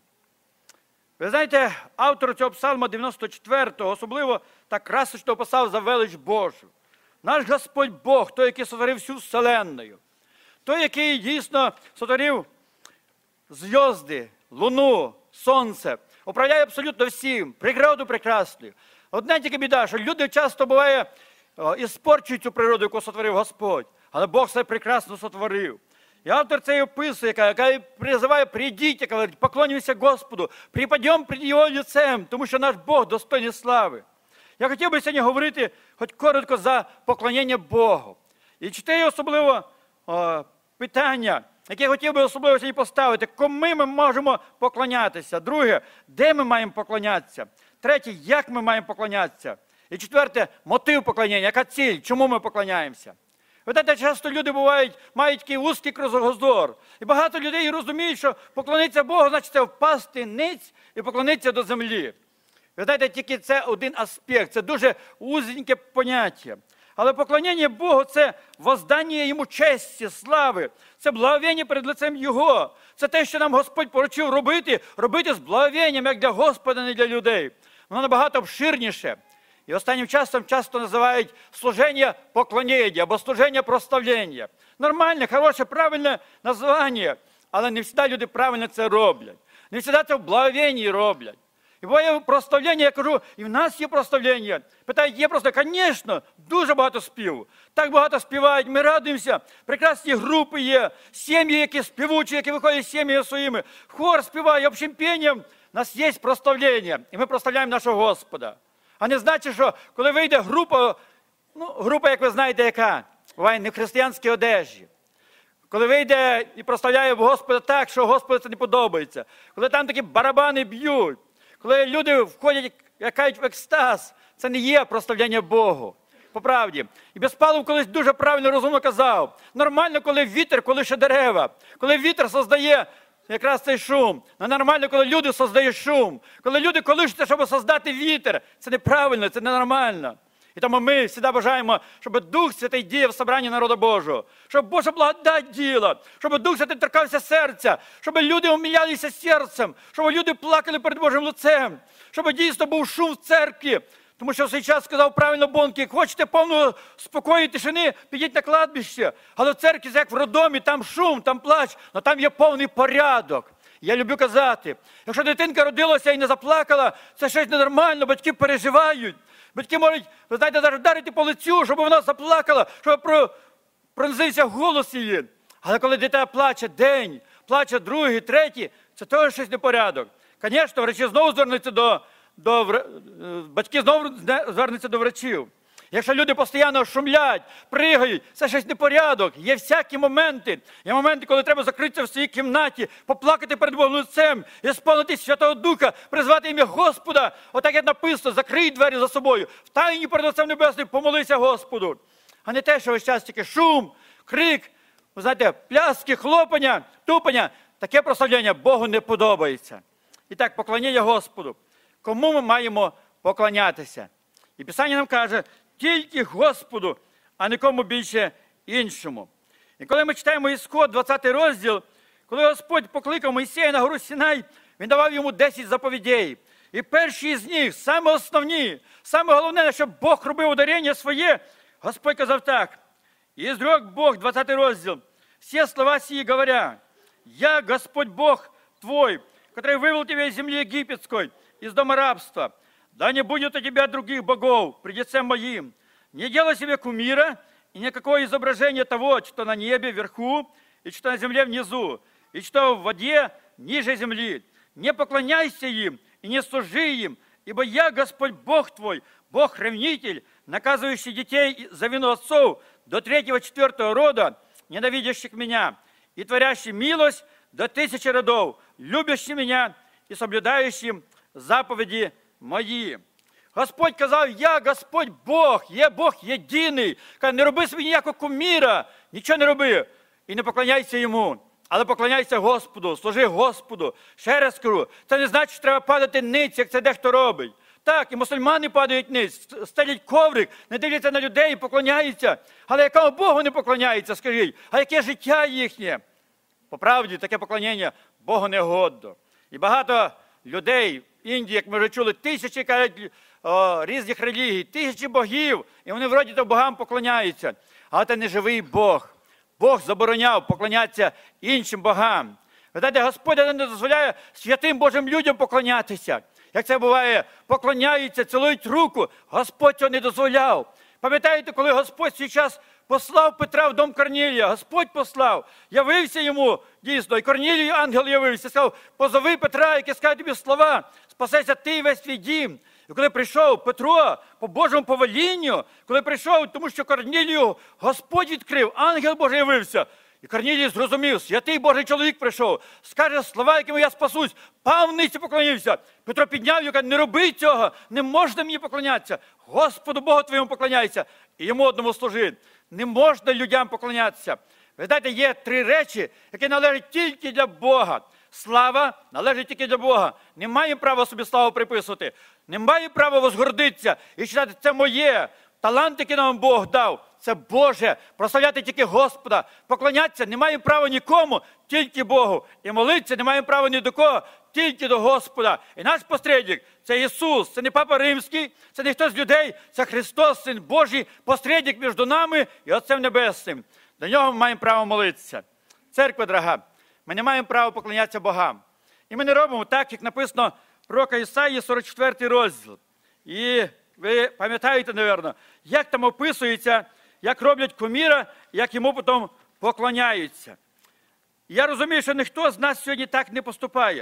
Ви знаєте, автор цього псалма 94-го особливо так красочно описав за велич Божу. Наш Господь Бог, той, який сотворив всю вселенную, той, який дійсно сотворив зв'язки, луну, сонце, управляє абсолютно всім, природу прекрасною. Одна тільки біда, що люди часто, буває, іспорчують цю природу, яку сотворив Господь, але Бог все прекрасно сотворив. І автор цей описує, яка призиває: «Придіть», говорить, «поклонимося Господу, припадем пред Його лицем», тому що наш Бог достойний слави. Я хотів би сьогодні говорити хоч коротко за поклоніння Богу. І чотири особливо питання, які я хотів би особливо сьогодні поставити. Кому ми можемо поклонятися? Друге, де ми маємо поклонятися? Третє, як ми маємо поклонятися? І четверте, мотив поклоніння, яка ціль, чому ми поклоняємося? Ви знаєте, часто люди мають такий вузький кругозор. І багато людей розуміють, що поклонитися Богу, значить це впасти ниць і поклонитися до землі. Ви знаєте, тільки це один аспект, це дуже вузеньке поняття. Але поклоніння Богу – це воздання Йому честі, слави, це благовіння перед лицем Його. Це те, що нам Господь поручив робити з благовінням, як для Господа, не для людей. Воно набагато обширніше. І останнім часом часто називають служення поклоніння або служення прославлення. Нормальне, хороше, правильне названня, але не завжди люди правильно це роблять. Не завжди це в благовінні роблять. І буває прославлення, я кажу, і в нас є прославлення. Питають, є прославлення? Звісно, дуже багато співу. Так багато співають, ми радуємося. Прекрасні групи є, сім'ї, які співучі, які виходять з сім'ями своїми. Хор співає, общим пінням. У нас є прославлення, і ми прославляємо нашого Господа. А не значить, що коли вийде група, група, як ви знаєте, яка, буває не в християнській одежі. Коли вийде і прославляє Господа так, що Господу це не подобається. Коли там такі барабани б'ють. Коли люди входять, як кажуть, в екстаз, це не є прославляння Богу. По правді. І Безпалов колись дуже правильно, розумно казав. Нормально, коли вітер колише дерева. Коли вітер создає якраз цей шум. Но нормально, коли люди создають шум. Коли люди колишуться, щоб создати вітер. Це неправильно, це ненормально. І тому ми завжди бажаємо, щоб Дух Святий діяв в собранні народу Божого. Щоб Божа благодать діяла. Щоб Дух Святий торкався серця. Щоб люди умилялися серцем. Щоб люди плакали перед Божим лицем. Щоб дійсно був шум в церкві. Тому що в цей час сказав правильно Бонки: хочете повного спокою і тишини, підіть на кладбище. Але в церкві, як в роддомі, там шум, там плач, але там є повний порядок. Я люблю казати, якщо дитинка родилася і не заплакала, це щось ненормально, батьки переживають. Батьки можуть, ви знаєте, навіть вдарити по лицю, щоб вона заплакала, щоб пронзився голос її. Але коли дитина плаче день, плаче другий, третій, це теж щось непорядок. Звісно, врачі знову звернуться батьки знову звернуться до врачів. Якщо люди постійно шумлять, пригають, це щось непорядок. Є всякі моменти. Є моменти, коли треба закритися в своїй кімнаті, поплакати перед Богом лицем, і сповнитися Святого Духа, призвати ім'я Господа. Отак як написано, закрий двері за собою. В тайні перед Отцем Небесним помолися Господу. А не те, що весь час тільки шум, крик, ви знаєте, пляски, хлопання, тупання. Таке прославляння Богу не подобається. І так, поклоніння Господу. Кому ми маємо поклонятися? І Писання нам каже, тільки Господу, а нікому більше іншому. І коли ми читаємо Ісход, 20 розділ, коли Господь покликав Мойсея на гору Сінай, Він давав йому 10 заповідей. І перші з них, саме основні, саме головне, щоб Бог робив ударення своє, Господь казав так. «И изрек Бог», 20 розділ, «все слова сии говоря, я, Господь Бог твой, который вывел тебя из земли египетской, из дома рабства. Да не будет у тебя других богов пред лицем моим. Не делай себе кумира и никакое изображение того, что на небе вверху, и что на земле внизу, и что в воде ниже земли. Не поклоняйся им и не служи им, ибо я, Господь Бог твой, Бог-ревнитель, наказывающий детей за вину отцов до 3-4 рода, ненавидящих меня, и творящий милость до 1000 родов, любящий меня и соблюдающим заповеди мої». Господь казав, я Господь Бог, є Бог єдиний. Каже, не роби собі ніякого куміра, нічого не роби. І не поклоняйся йому, але поклоняйся Господу, служи Господу. Ще раз скажу, це не значить, що треба падати ниць, як це дехто робить. Так, і мусульмани падають ниць, стелять коврик, не дивляться на людей, поклоняються. Але якому Богу не поклоняються, скажіть, а яке життя їхнє? По правді, таке поклоніння Богу не годно. І багато людей в Індії, як ми вже чули, тисячі, кажуть, різних релігій, тисячі богів, і вони вроді то богам поклоняються. Але це не живий Бог. Бог забороняв поклонятися іншим богам. Ви знаєте, Господь не дозволяє святим Божим людям поклонятися. Як це буває, поклоняються, цілують руку. Господь цього не дозволяв. Пам'ятаєте, коли Господь свій час послав Петра в дом Корнілія, Господь послав, явився йому, дійсно, і Корнілію ангел явився, сказав, позови Петра, який скаже тобі слова, спасайся ти і весь твій дім. І коли прийшов Петро по Божому повелінню, коли прийшов, тому що Корнілію Господь відкрив, ангел Божий явився, і Корнілій зрозумів, святий Божий чоловік прийшов, скаже слова, якими я спасусь, пав вниз і поклонився. Петро підняв його, каже, не роби цього, не можна мені поклонятися, Господу Богу твоєму поклоняйся, і йому одному служи. Не можна людям поклонятися. Ви знаєте, є 3 речі, які належать тільки для Бога. Слава належить тільки для Бога. Не має права собі славу приписувати. Не має права возгордитися і вважати, це моє. Талант, який нам Бог дав, це Боже. Прославляти тільки Господа. Поклонятися не має права нікому, тільки Богу. І молитися не має права ні до кого, тільки до Господа. І наш посередник – це Ісус, це не Папа Римський, це не хтось з людей, це Христос, Син Божий, посередник між нами і Отцем Небесним. До Нього ми маємо право молитися. Церква, дорога, ми не маємо права поклонятися богам. І ми не робимо так, як написано в пророка Ісаї, 44 розділ. І ви пам'ятаєте, мабуть, як там описується, як роблять куміра, як йому потім поклоняються. Я розумію, що ніхто з нас сьогодні так не поступає.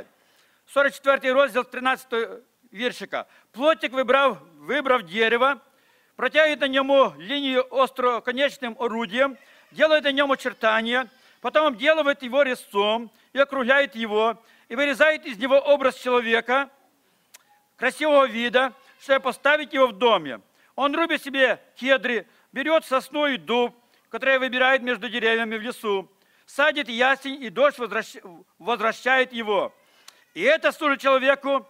44 розділ 13 віршика. Плотник вибрав дерево, протягивает на ньому линию остроконечным орудием, делает на нем очертания, потом обделывает его резцом и округляет его, и вырезает из него образ человека красивого вида, чтобы поставить его в доме. Он рубит себе кедры, берет сосну и дуб, которые выбирает между деревьями в лесу, садит ясень, и дождь возвращает его. И это служит человеку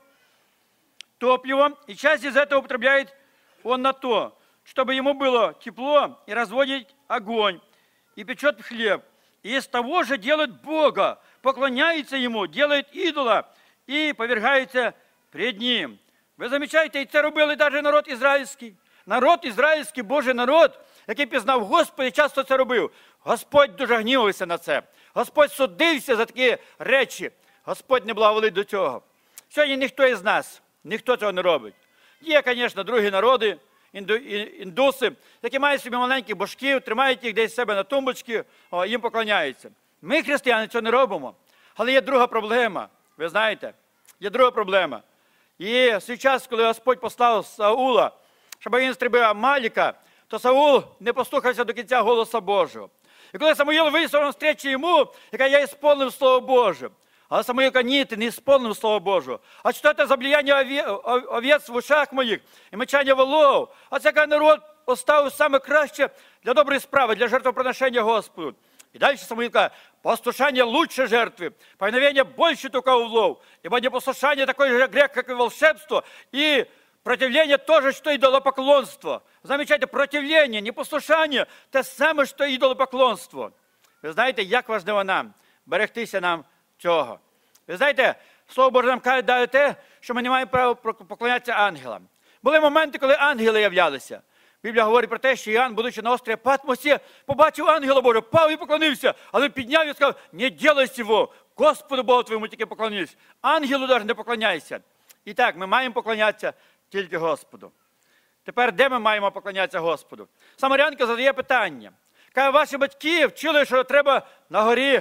топливом, и часть из этого употребляет он на то, чтобы ему было тепло, и разводит огонь, и печет хлеб. И из того же делает Бога, поклоняется Ему, делает идола и повергается пред Ним. Ви замічаєте, і це робили навіть народ ізраїльський. Народ ізраїльський, Божий народ, який пізнав Господа, часто це робив. Господь дуже гнівався на це. Господь судився за такі речі. Господь не благоволить до цього. Сьогодні ніхто із нас, ніхто цього не робить. Є, звісно, другі народи, індуси, які мають собі маленьких божків, тримають їх десь себе на тумбочці, їм поклоняються. Ми, християни, цього не робимо. Але є друга проблема, ви знаєте, є друга проблема. І в свій час, коли Господь послав Саула, щоб він стрибив Амаліка, то Саул не послухався до кінця голоса Божого. І коли Самуїл вийшов навстрічу йому, яка я ісполнив Слово Боже. Але Самуїл каже, ні, ти не ісполнив Слово Божого. А що це за влияння овець в ушах моїх і мечання волов? А це каже, народ оставив саме краще для доброї справи, для жертвоприношення Господу. И дальше Самуил говорит, послушание лучше жертвы, повиновение больше только улов, ибо непослушание такой же грех, как и волшебство, и противление тоже, что идолопоклонство. Замечайте, противление, непослушание – те саме, що ідолопоклонство. Ви знаєте, як важливо нам берегтися нам цього. Ви знаєте, Слово Боже нам каже дає те, що ми не маємо права поклонятися ангелам. Були моменти, коли ангели являлися. Біблія говорить про те, що Іоанн, будучи на острові Патмосі, побачив ангела Божого, впав і поклонився, але підняв і сказав, не делай цього, Господу Богу твоєму тільки поклонись. Ангелу навіть не поклоняйся. І так, ми маємо поклонятися тільки Господу. Тепер, де ми маємо поклонятися Господу? Самарянка задає питання. Каже, ваші батьки вчили, що треба на горі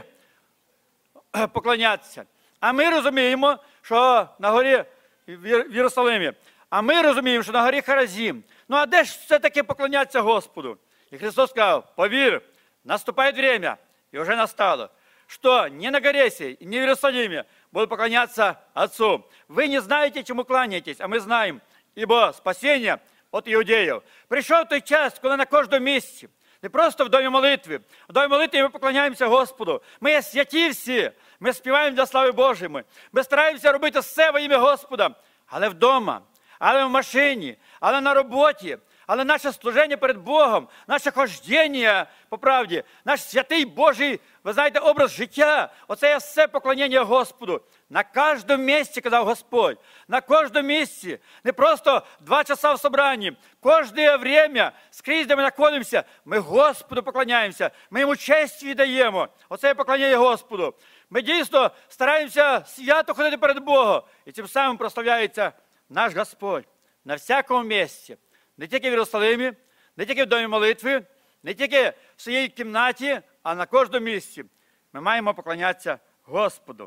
поклонятися. А ми розуміємо, що на горі в Єрусалимі. А ми розуміємо, що на горі Харазім. Ну а де ж все-таки поклонятися Господу? І Христос сказав, повір, наступає время, і вже настало, що не на горе сей, не в Иерусалиме будут поклоняться Отцу. Вы не знаете, чему кланяетесь, а мы знаем, ибо спасение от иудеев. Прийшов той час, коли на кожному місці, не просто в домі молитви. В домі молитви ми поклоняємося Господу. Ми є святі всі, ми співаємо для слави Божої. Ми стараємося робити все во ім'я Господа, але вдома, але в машині, але на роботі, але наше служення перед Богом, наше хождення, по правді, наш святий Божий, ви знаєте, образ життя, оце є все поклоніння Господу. На кожному місці, казав Господь, на кожному місці, не просто 2 часа в собранні, кожне время, скрізь, де ми знаходимося, ми Господу поклоняємося, ми йому честь віддаємо. Оце є поклоніння Господу. Ми дійсно стараємося свято ходити перед Богом, і цим самим прославляється наш Господь на всякому місці. Не тільки в Єрусалимі, не тільки в домі молитви, не тільки в своїй кімнаті, а на кожному місці. Ми маємо поклонятися Господу.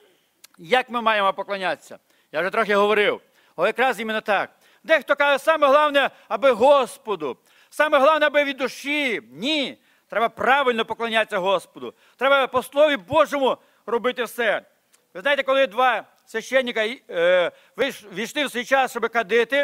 Як ми маємо поклонятися? Я вже трохи говорив. О, якраз іменно так. Дехто каже, саме головне, аби Господу. Саме головне, аби від душі. Ні. Треба правильно поклонятися Господу. Треба по Слові Божому робити все. Ви знаєте, коли 2 священника війшли в свій час, щоб кадити,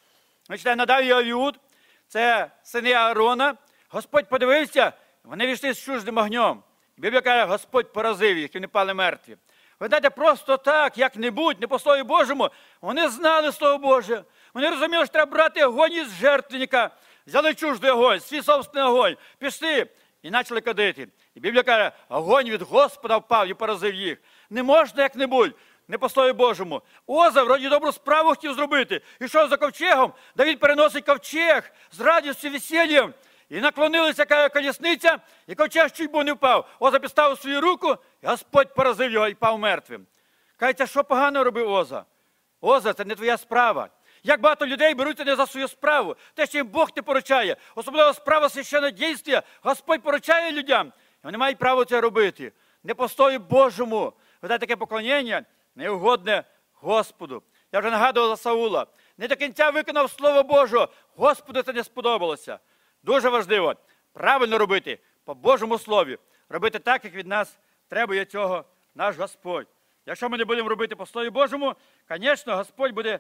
Надав і Авіуд, це сини Аарона, Господь подивився, вони війшли з чуждим огнем. Біблія каже, Господь поразив їх, і вони пали мертві. Ви знаєте, просто так, як-небудь, не по Слові Божому, вони знали Слово Боже. Вони розуміли, що треба брати огонь із жертвенника, взяли чуждий огонь, свій собственний огонь, пішли і почали кадити. І Біблія каже, огонь від Господа впав і поразив їх. Не можна як-небудь. Не по Слові Божому. Оза, вроді, добру справу хотів зробити. Ішов за ковчегом, Давид переносить ковчег з радістю, весіллям. І наклонилася колісниця, і ковчег чуть був не впав. Оза підставив свою руку, і Господь поразив його і пав мертвим. Кажеться, що погано робив Оза? Оза, це не твоя справа. Як багато людей беруться не за свою справу. Те, що їм Бог не поручає. Особливо справа священнодійства. Господь поручає людям. І вони мають право це робити. Не по Слові Божому. Ви знаєте, таке поклоніння неугодне Господу. Я вже нагадував за Саула. Не до кінця виконав Слово Боже. Господу це не сподобалося. Дуже важливо правильно робити по Божому Слові. Робити так, як від нас требує цього наш Господь. Якщо ми не будемо робити по Слові Божому, звісно, Господь буде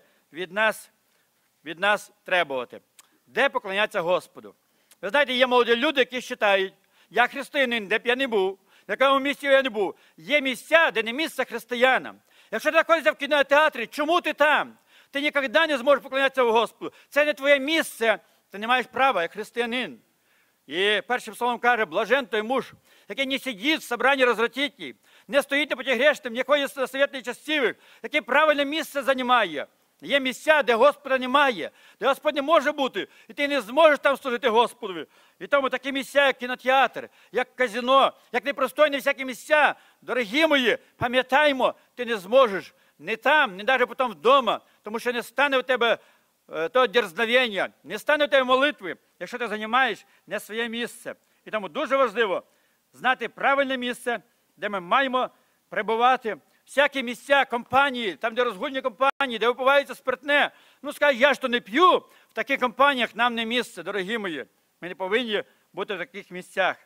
від нас требувати. Де поклонятися Господу? Ви знаєте, є молоді люди, які вважають, я християнин, де б я не був, в якому місці я не був. Є місця, де не місце християнам. Якщо ти знаходишся в кінотеатрі, чому ти там? Ти ніколи не зможеш поклонятися Господу. Це не твоє місце, ти не маєш права, як християнин. І першим словом каже, блажен той муж, який не сидить в собранні розвратителей, не стоїть на путі грешним, не ходить на совет нечестивих, який правильне місце займає. Є місця, де Господа немає, де Господь не може бути, і ти не зможеш там служити Господові. І тому такі місця, як кінотеатр, як казино, як непристойні всякі місця, дорогі мої, пам'ятаймо, ти не зможеш не там, не навіть потім вдома, тому що не стане у тебе того дерзновення, не стане у тебе молитви, якщо ти займаєш не своє місце. І тому дуже важливо знати правильне місце, де ми маємо перебувати. Всякі місця, компанії, там, де розгульні компанії, де випивається спиртне. Ну, скажуть, я ж то не п'ю, в таких компаніях нам не місце, дорогі мої. Ми не повинні бути в таких місцях.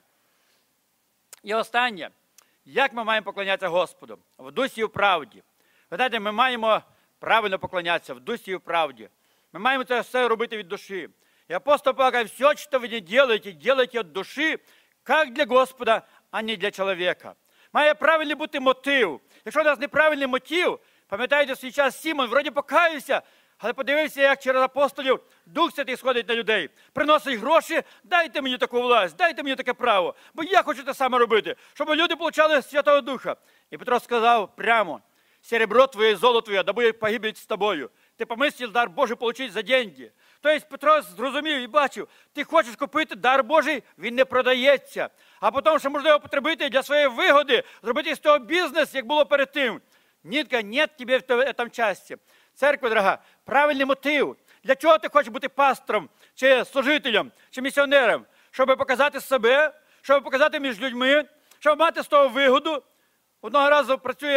І останнє. Як ми маємо поклонятися Господу? В дусі і в правді. Ви знаєте, ми маємо правильно поклонятися в дусі і в правді. Ми маємо це все робити від душі. І апостол Павел каже, все, що ви не делаете, делайте від душі, як для Господа, а не для чоловіка. Має правильний бути мотив. Якщо у нас неправильний мотив, пам'ятаєте, свій час Сімон вроді покаявся, але подивився, як через апостолів Дух Святий сходить на людей. Приносить гроші, дайте мені таку власть, дайте мені таке право, бо я хочу те саме робити, щоб люди отримали Святого Духа. І Петро сказав прямо, серебро твоє, золото твоє, да буде погибель з тобою. Ти помислив дар Божий отримати за деньги. Тобто Петро зрозумів і бачив, ти хочеш купити дар Божий, він не продається. А потім, що можна його потребити для своєї вигоди, зробити з того бізнес, як було перед тим. Нітка, нет тебе в цьому часті. Церква, дорога, правильний мотив. Для чого ти хочеш бути пастором, чи служителем, чи місіонером? Щоб показати себе, щоб показати між людьми, щоб мати з того вигоду. Одного разу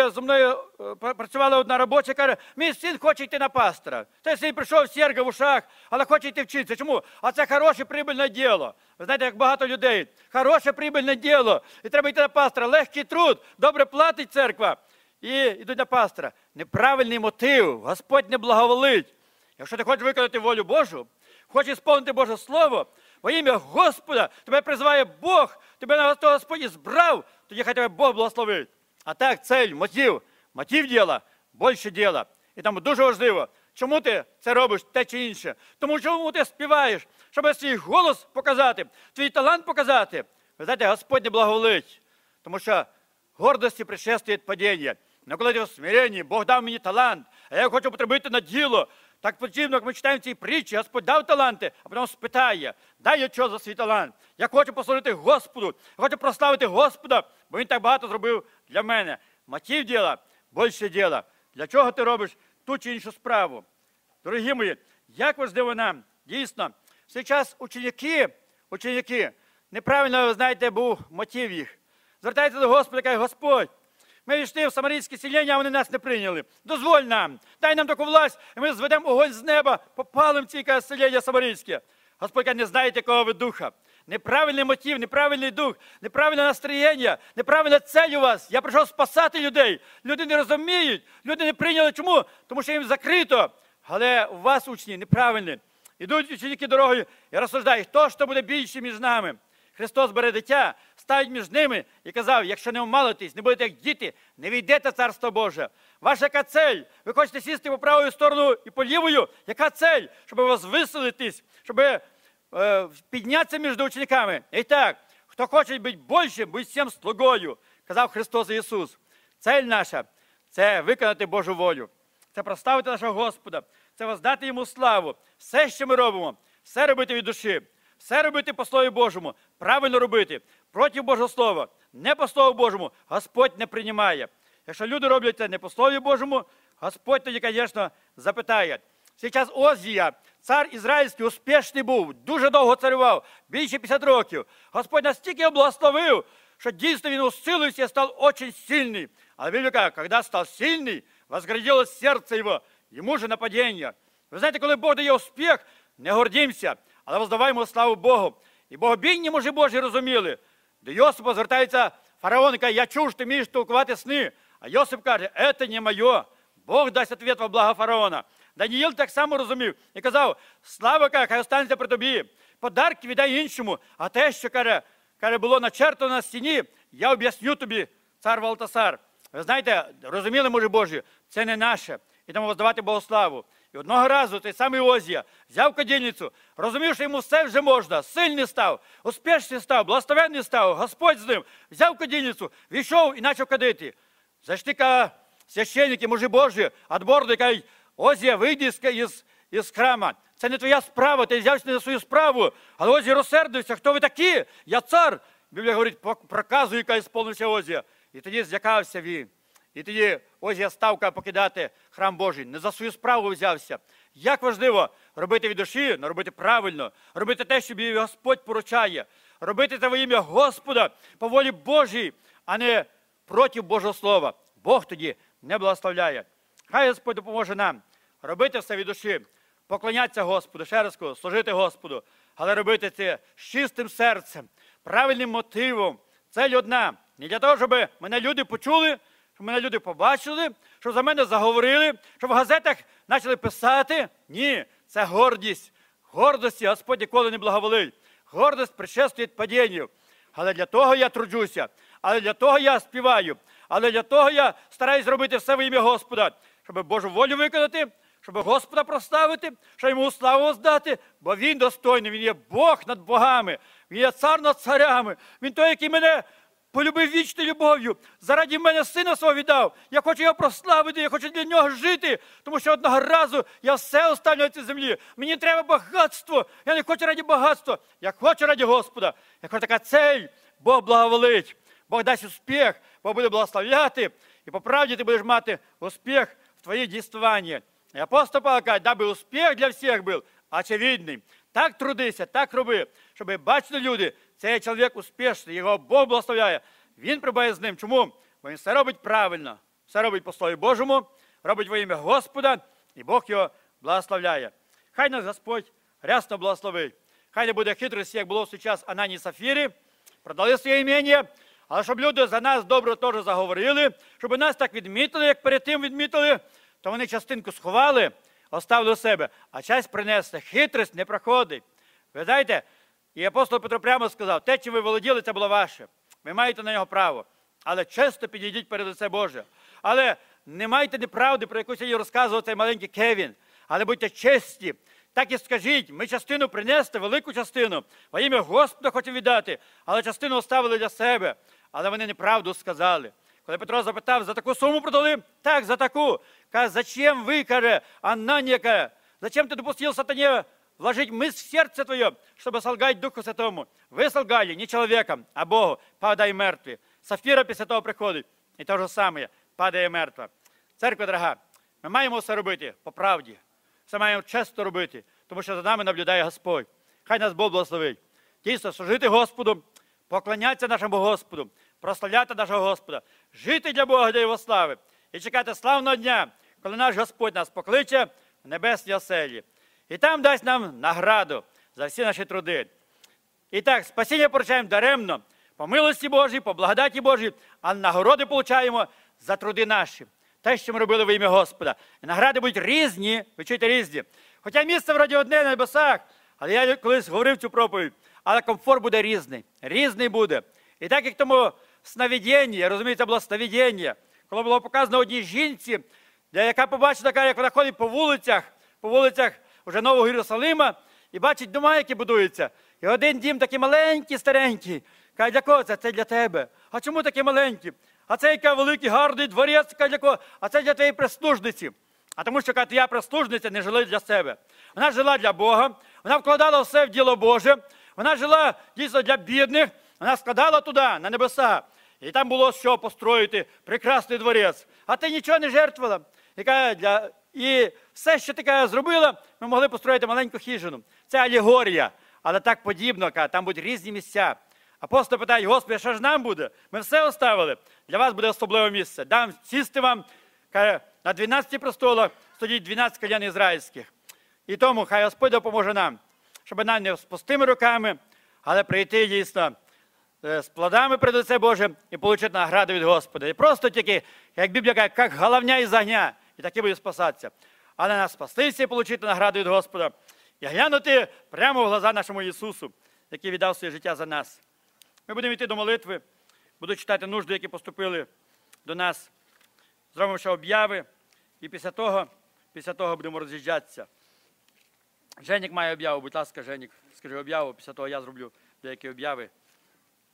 працювала одна робоча, каже, мій син хоче йти на пастора. Той син прийшов, серга в ушах, але хоче йти вчитися. Чому? А це хороше, прибильне діло. Ви знаєте, як багато людей. Хороше, прибильне діло. І треба йти на пастора. Легкий труд, добре платить церква. І йдуть на пастора. Неправильний мотив. Господь не благоволить. Якщо ти хочеш виконати волю Божу, хочеш сповнити Боже Слово, во ім'я Господа, тебе призиває Бог, тебе на Господь збрав, тоді хай тебе Бог благословить. А так, цель, мотив діла, більше діла. І тому дуже важливо, чому ти це робиш, те чи інше. Тому чому ти співаєш, щоб свій голос показати, твій талант показати. Ви знаєте, Господь не благоволить, тому що гордості предшествує падіння. Но коли ти в смиренні, Бог дав мені талант, а я хочу потребити на діло. Так подібно, як ми читаємо в цій притчі, Господь дав таланти, а потім спитає, дай я що за свій талант. Я хочу послужити Господу, я хочу прославити Господа, бо Він так багато зробив для мене. Мотив діла, більше діла. Для чого ти робиш ту чи іншу справу? Дорогі мої, як важливо нам, дійсно, в цей час ученики, неправильно, ви знаєте, був мотив їх. Звертаються до Господа, кажуть, Господь, ми війшли в самарійське селення, а вони нас не прийняли. Дозволь нам, дай нам таку власть, і ми зведемо огонь з неба, попалим ці селення самарійське. Господь каже, не знаєте, кого ви духа. Неправильний мотив, неправильний дух, неправильне настроєння, неправильна цель у вас. Я прийшов спасати людей. Люди не розуміють, люди не прийняли. Чому? Тому що їм закрито. Але у вас, учні, неправильні. Ідуть ученики дорогою і розсуждають, хто ж то буде більше між нами. Христос бере дитя, ставить між ними і казав, якщо не вмалитесь, не будете як діти, не війдете в Царство Боже. Ваша яка цель? Ви хочете сісти по правою сторону і по лівою? Яка цель? Щоб вас виселитись, щоб піднятися між учениками. І так, хто хоче бути більшим, будь всім слугою, казав Христос Ісус. Цель наша – це виконати Божу волю, це прославити нашого Господа, це воздати Йому славу. Все, що ми робимо, все робити від душі. Все робити по Слові Божому, правильно робити, проти Божого Слова, не по Слову Божому, Господь не приймає. Якщо люди роблять це не по Слові Божому, Господь тоді, звісно, запитає. Зараз Озія, цар ізраїльський, успішний був, дуже довго царював, більше 50 років. Господь настільки облагословив, що дійсно він усилився і став дуже сильний. Але Біблія каже, коли став сильний, возгордилось серце його, йому же нападіння. Ви знаєте, коли Бог дає успіх, не гордимося, але воздаваємо славу Богу. І богобійні мужі Божі розуміли. До Йосипа звертається фараон і каже, я чув, що ти вмієш толкувати сни. А Йосип каже, це не моє. Бог дасть відповідь во благо фараона. Даніїл так само розумів і казав, слава, хай останеться при тобі. Подарки віддай іншому, а те, що, каже, було начертано на стіні, я об'ясню тобі, цар Валтасар. Ви знаєте, розуміли мужі Божі, це не наше. І тому воздавати Богу славу. І одного разу той самий Озія взяв кадильницю, розумів, що йому все вже можна, сильний став, успішний став, благословенний став, Господь з ним, взяв кадильницю, війшов і почав кадити. Зайшли священники, мужі Божі, відборні, кажуть, Озія, вийди із храма. Це не твоя справа, ти взявся не за свою справу. Але Озія розсердився, хто ви такі? Я цар. Біблія говорить, проказує, яка сповнився Озія. І тоді злякався він. І тоді Озія став покидати храм Божий. Не за свою справу взявся. Як важливо робити від душі, але робити правильно. Робити те, що тобі Господь поручає. Робити це во ім'я Господа, по волі Божій, а не проти Божого Слова. Бог тоді не благословляє. Хай Господь допоможе нам робити все від душі, поклонятися Господу, ще раз кажу, служити Господу, але робити це з чистим серцем, правильним мотивом. Цель одна. Не для того, щоб мене люди почули, щоб мене люди побачили, щоб за мене заговорили, щоб в газетах почали писати. Ні, це гордість. Гордості Господь ніколи не благоволить. Гордость предшествує падінню. Але для того я труджуся, але для того я співаю, але для того я стараюсь робити все в ім'я Господа, щоб Божу волю виконати, щоб Господа прославити, щоб йому славу здати, бо він достойний, він є Бог над богами, він є цар над царями, він той, який мене полюбив вічною любов'ю, заради мене сина свого віддав. Я хочу його прославити, я хочу для нього жити, тому що одного разу я все оставлю на цій землі. Мені треба багатство, я не хочу раді багатства, я хочу раді Господа. Я хочу така цель, Бог благоволить, Бог дасть успіх, Бог буде благословляти, і по правді ти будеш мати успіх в твоїй дійствуванні. І апостол Павло каже, даби успіх для всіх був очевидний. Так трудися, так роби, щоб бачили люди, цей чоловік успішний, його Бог благословляє. Він прибає з ним. Чому? Бо він все робить правильно, все робить по Слові Божому, робить во ім'я Господа, і Бог його благословляє. Хай нас Господь рясно благословить. Хай не буде хитрості, як було в свій час Анані і Сафірі, продали своє ім'я, але щоб люди за нас добре теж заговорили, щоб нас так відмітили, як перед тим відмітили, то вони частинку сховали, оставили у себе, а часть принесли. Хитрість не проходить. Ви знаєте, і апостол Петро прямо сказав, те, чим ви володіли, це було ваше. Ви маєте на нього право. Але чисто підійдіть перед лице Боже. Але не майте неправди, про яку сьогодні розказував цей маленький Кевін. Але будьте честі. Так і скажіть, ми частину принесли, велику частину. Во ім'я Господа хочемо віддати, але частину оставили для себе. Але вони неправду сказали. Коли Петро запитав, за таку суму продали? Так, за таку. Каже, зачем ви, каже, Ананія, каже, зачем ти допустив сатане вложить мысль в сердце твое, чтобы солгать Духу Святому? Вы солгали не человеком, а Богу, падай мертві. Сафіра після того приходить, і те ж саме, падає мертва. Церква дорога, ми маємо все робити по правді. Все маємо чесно робити, тому що за нами наблюдає Господь. Хай нас Бог благословить. Дійсно, служити Господу, поклонятися нашому Господу, прославляти нашого Господа, жити для Бога, для Його слави і чекати славного дня, коли наш Господь нас покличе в небесній оселі. І там дасть нам награду за всі наші труди. І так, спасіння получаємо даремно, по милості Божій, по благодаті Божій, а нагороди получаємо за труди наші. Те, що ми робили в ім'я Господа. І награди будуть різні, ви чуєте, різні. Хоча місце вроді одне на небесах, але я колись говорив цю проповідь, але комфорт буде різний. Різний буде. І так, як тому сновидіння, розумієте, було сновидіння, коли було показано одній жінці, яка побачила, як вона ходить по вулицях вже Нового Єрусалима, і бачить дома, які будуються. І один дім такий маленький, старенький. Каже, для кого це? Це для тебе. А чому такий маленький? А це який великий, гарний дворець, каже, для кого? А це для твоєї прислужниці. А тому що, каже, твоя прислужниця не жила для себе. Вона жила для Бога, вона вкладала все в діло Боже, вона жила дійсно для бідних, вона складала туди, на небеса. І там було що построїти, прекрасний дворець. А ти нічого не жертвувала. І все, що ти зробила, ми могли построїти маленьку хижину. Це алегорія, але так подібно, там будуть різні місця. Апостоли питають, Господи, що ж нам буде? Ми все оставили. Для вас буде особливе місце. Дам сісти вам, каже, на 12 престолах стоїть 12 колін ізраїльських. І тому хай Господь допоможе нам, щоб нам не з пустими руками, але прийти дійсно з плодами перед лице Боже і отримати награду від Господа. І просто тільки, як Біблія каже, як головня із огня, і таки буде спасатися. Але нас спастися і отримати награду від Господа. І глянути прямо в глаза нашому Ісусу, який віддав своє життя за нас. Ми будемо йти до молитви, буду читати нужди, які поступили до нас. Зробимо ще об'яви, і після того будемо роз'їжджатися. Женік має об'яву, будь ласка, Женік, скажи об'яву, після того я зроблю деякі об'яви.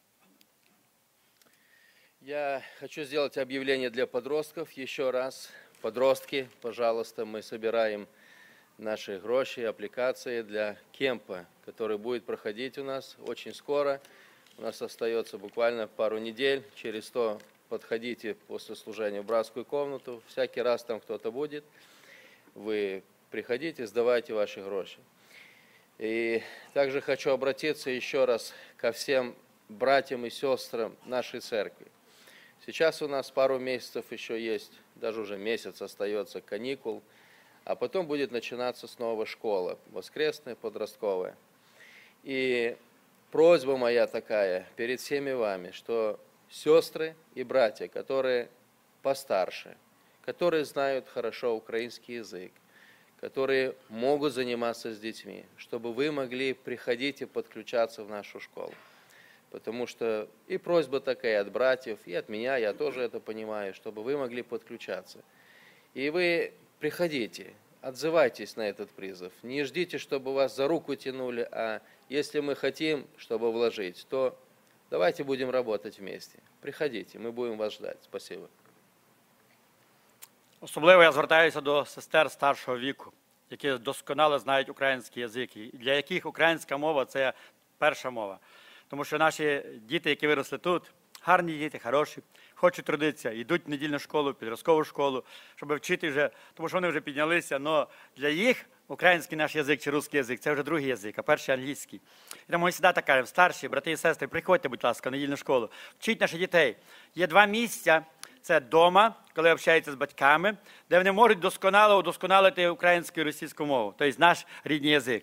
Я хочу сделать объявление для подростков еще раз. подростки, пожалуйста, мы собираем наши гроши, аппликации для кемпа, который будет проходить у нас очень скоро. У нас остается буквально пару недель. Через то подходите после служения в братскую комнату. Всякий раз там кто-то будет. Вы приходите, сдавайте ваши гроши. И также хочу обратиться еще раз ко всем братьям и сестрам нашей церкви. Сейчас у нас пару месяцев еще есть, даже уже месяц остается каникул, а потом будет начинаться снова школа, воскресная, подростковая. И просьба моя такая перед всеми вами, что сестры и братья, которые постарше, которые знают хорошо украинский язык, которые могут заниматься с детьми, чтобы вы могли приходить и подключаться в нашу школу. Потому что и просьба такая от братьев, и от меня, я тоже это понимаю, чтобы вы могли подключаться. И вы приходите, отзывайтесь на этот призыв. Не ждите, чтобы вас за руку тянули, а если мы хотим, чтобы вложить, то давайте будем работать вместе. Приходите, мы будем вас ждать. Спасибо. Особливо я звертаюся до сестер старшого віку, які досконало знають український язик, і для яких українська мова – це перша мова. Тому що наші діти, які виросли тут, гарні діти, хороші, хочуть трудитися, йдуть в недільну школу, підросткову школу, щоб вчити вже, тому що вони вже піднялися, але для їх український наш язик чи русський язик – це вже другий язик, а перший – англійський. І тому ми завжди кажемо, старші, брати і сестри, приходьте, будь ласка, в недільну школу, вчіть наших дітей. Є 2 місця. Це вдома, коли общаються з батьками, де вони можуть досконало удосконалити українську і російську мову, тобто наш рідний язик.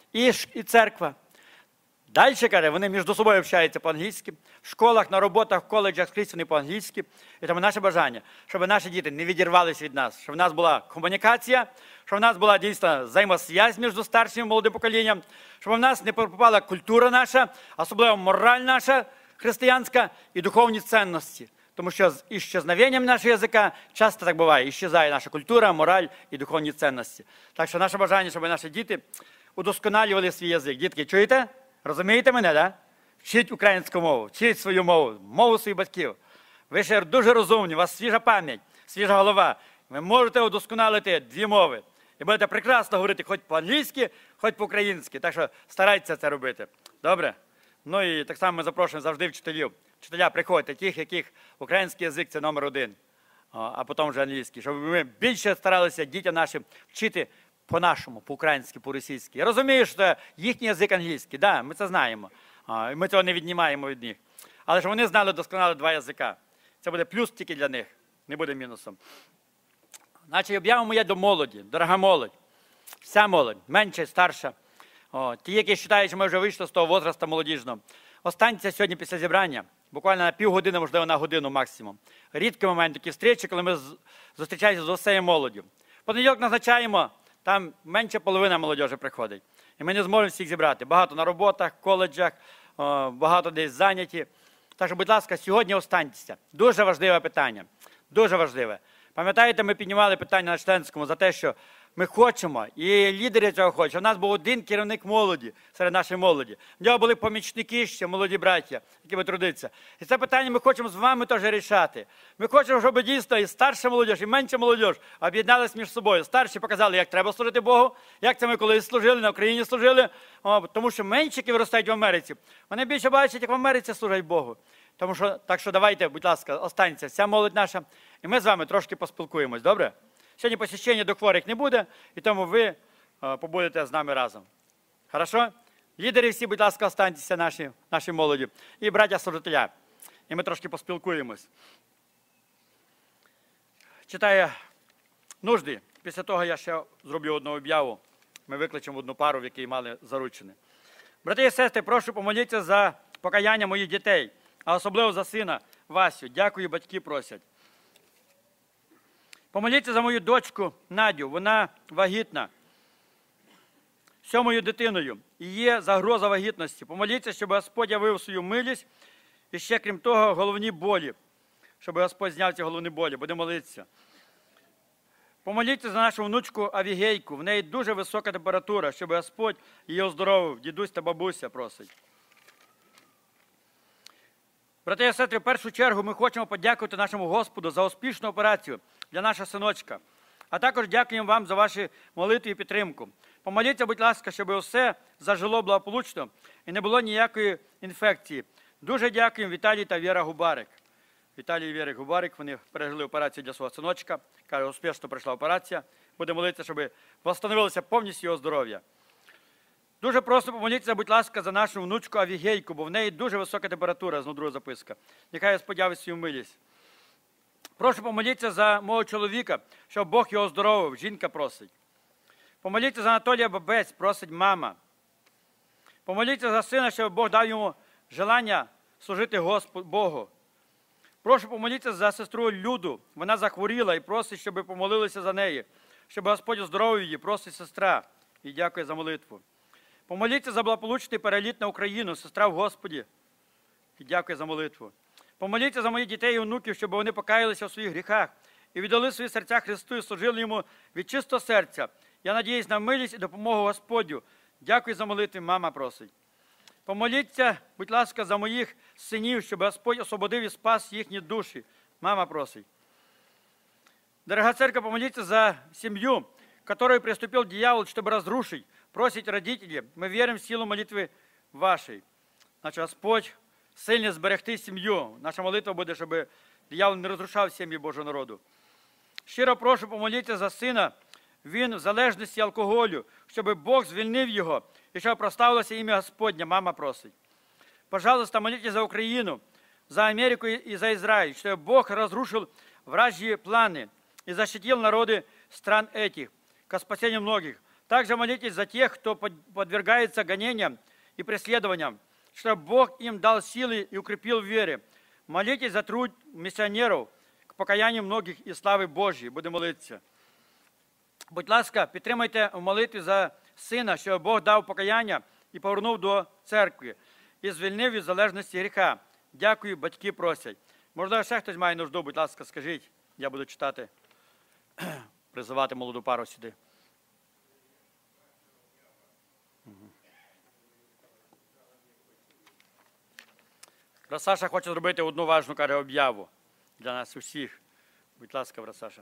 І церква. Далі, каже, вони між собою общаються по-англійськи, в школах, на роботах, в коледжах скрізь вони по-англійськи. І тому наше бажання, щоб наші діти не відірвалися від нас, щоб в нас була комунікація, щоб в нас була дійсно взаємосвязь між старшим і молодим поколінням, щоб в нас не пропала культура наша, особливо мораль наша християнська і духовні цінності. Тому що з іщезновенням нашого язика часто так буває, іщезає наша культура, мораль і духовні цінності. Так що наше бажання, щоб наші діти удосконалювали свій язик. Дітки, чуєте? Розумієте мене, да? Вчіть українську мову, вчіть свою мову, мову своїх батьків. Ви ще дуже розумні, у вас свіжа пам'ять, свіжа голова. Ви можете удосконалити 2 мови. І будете прекрасно говорити хоч по-англійськи, хоч по-українськи. Так що старайтеся це робити. Добре? Ну і так само ми запрошуємо завжди вчителів. Вчителя, приходьте, тих, яких український язик – це номер 1, а потім вже англійський. Щоб ми більше старалися дітям нашим вчити по-нашому, по-українськи, по-російськи. Я розумію, що їхній язик англійський, да, ми це знаємо. І ми цього не віднімаємо від них. Але ж вони знали досконало 2 язика. Це буде плюс тільки для них, не буде мінусом. Значить, об'ява моя до молоді, дорога молодь. Вся молодь, менша, старша. Ті, які вважають, що ми вже вийшли з того возрасту молодіжного. Останьтеся сьогодні після зібрання, буквально на півгодини, можливо, на годину максимум. Рідкий момент, такі зустрічі, коли ми зустрічаємося з усією молоддю. В понеділок назначаємо, там менше половина молодіжі приходить. І ми не зможемо всіх зібрати. Багато на роботах, коледжах, багато десь зайняті. Так що, будь ласка, сьогодні останьтеся. Дуже важливе питання. Дуже важливе. Пам'ятаєте, ми піднімали питання на членському за те, що ми хочемо, і лідери цього хочуть. У нас був один керівник молоді, серед нашої молоді. В нього були помічники ще, молоді браття, які би трудиться. І це питання ми хочемо з вами теж рішати. Ми хочемо, щоб дійсно і старша молодіж, і менша молодіж об'єдналися між собою. Старші показали, як треба служити Богу, як це ми колись служили, на Україні служили. Тому що меншики виростають в Америці. Вони більше бачать, як в Америці служать Богу. Тому що, так що давайте, будь ласка, останьтеся, вся молодь наша, і ми з вами трошки поспілкуємось, добре? Сьогодні посвящення до хворих не буде, і тому ви побудете з нами разом. Хорошо? Лідери всі, будь ласка, останьтеся наші молоді. І браття-служителя. І ми трошки поспілкуємось. Читаю нужди. Після того я ще зроблю одну об'яву. Ми викличемо одну пару, в якій мали заручені. Брати і сестри, прошу помоліться за покаяння моїх дітей, а особливо за сина Васю. Дякую, батьки просять. Помоліться за мою дочку Надю, вона вагітна, 7-ю дитиною, і є загроза вагітності. Помоліться, щоб Господь явив свою милість, і ще, крім того, головні болі, щоб Господь зняв ці головні болі, будемо молитися. Помоліться за нашу внучку Авігейку, в неї дуже висока температура, щоб Господь її оздоровив, дідусь та бабуся просить. Брати і сестри, в першу чергу ми хочемо подякувати нашому Господу за успішну операцію для нашого синочка. А також дякуємо вам за ваші молитви і підтримку. Помоліться, будь ласка, щоб усе зажило благополучно і не було ніякої інфекції. Дуже дякуємо Віталій та Віра Губарик. Віталій і Віра Губарик, вони пережили операцію для свого синочка. Каже, успішно пройшла операція. Будемо молитися, щоб встановилося повністю його здоров'я. Дуже просто помоліться, будь ласка, за нашу внучку Авігейку, бо в неї дуже висока температура, знову друга записка. Нехай Господь явить свою милість. Прошу помоліться за мого чоловіка, щоб Бог його оздоровив, жінка просить. Помоліться за Анатолія Бабець, просить мама. Помоліться за сина, щоб Бог дав йому желання служити Богу. Прошу помоліться за сестру Люду, вона захворіла і просить, щоб помолилися за неї, щоб Господь оздоровив її, просить сестра. І дякую за молитву. Помоліться за благополучний переліт на Україну, сестра в Господі. І дякую за молитву. Помоліться за моїх дітей і онуків, щоб вони покаялися у своїх гріхах і віддали свої серця Христу і служили йому від чистого серця. Я надіюсь на милість і допомогу Господню. Дякую за молитву, мама просить. Помоліться, будь ласка, за моїх синів, щоб Господь освободив і спас їхні душі. Мама просить. Дорога церковь, помоліться за семью, к которой приступил дьявол, чтобы разрушить. Просить родители, мы верим в силу молитвы вашей. Значить, Господь сильно зберегти сім'ю. Наша молитва буде, щоб диявол не розрушав сім'ї Божого народу. Щиро прошу помоліться за сина. Він в залежності алкоголю, щоб Бог звільнив його і щоб прославилося ім'я Господнє. Мама просить. Пожалуйста, молитесь за Україну, за Америку и за Израиль, чтобы Бог разрушил вражьи планы и защитил народы стран этих ко спасению многих. Также молитесь за тех, кто подвергается гонениям и преследованиям, чтобы Бог им дал силы и укрепил в вере. Молитесь за труд миссионеров к покаянию многих и славы Божьей. Будемо молитися. Будь ласка, підтримайте в молитві за сина, щоб Бог дав покаяння і повернув до церкви і звільнив від залежності гріха. Дякую, батьки просять. Можливо, ще хтось має нужду, будь ласка, скажіть. Я буду читати, призивати молоду пару сюди. Саша хоче зробити одну важну, каже, об'яву для нас усіх. Будь ласка, Саша.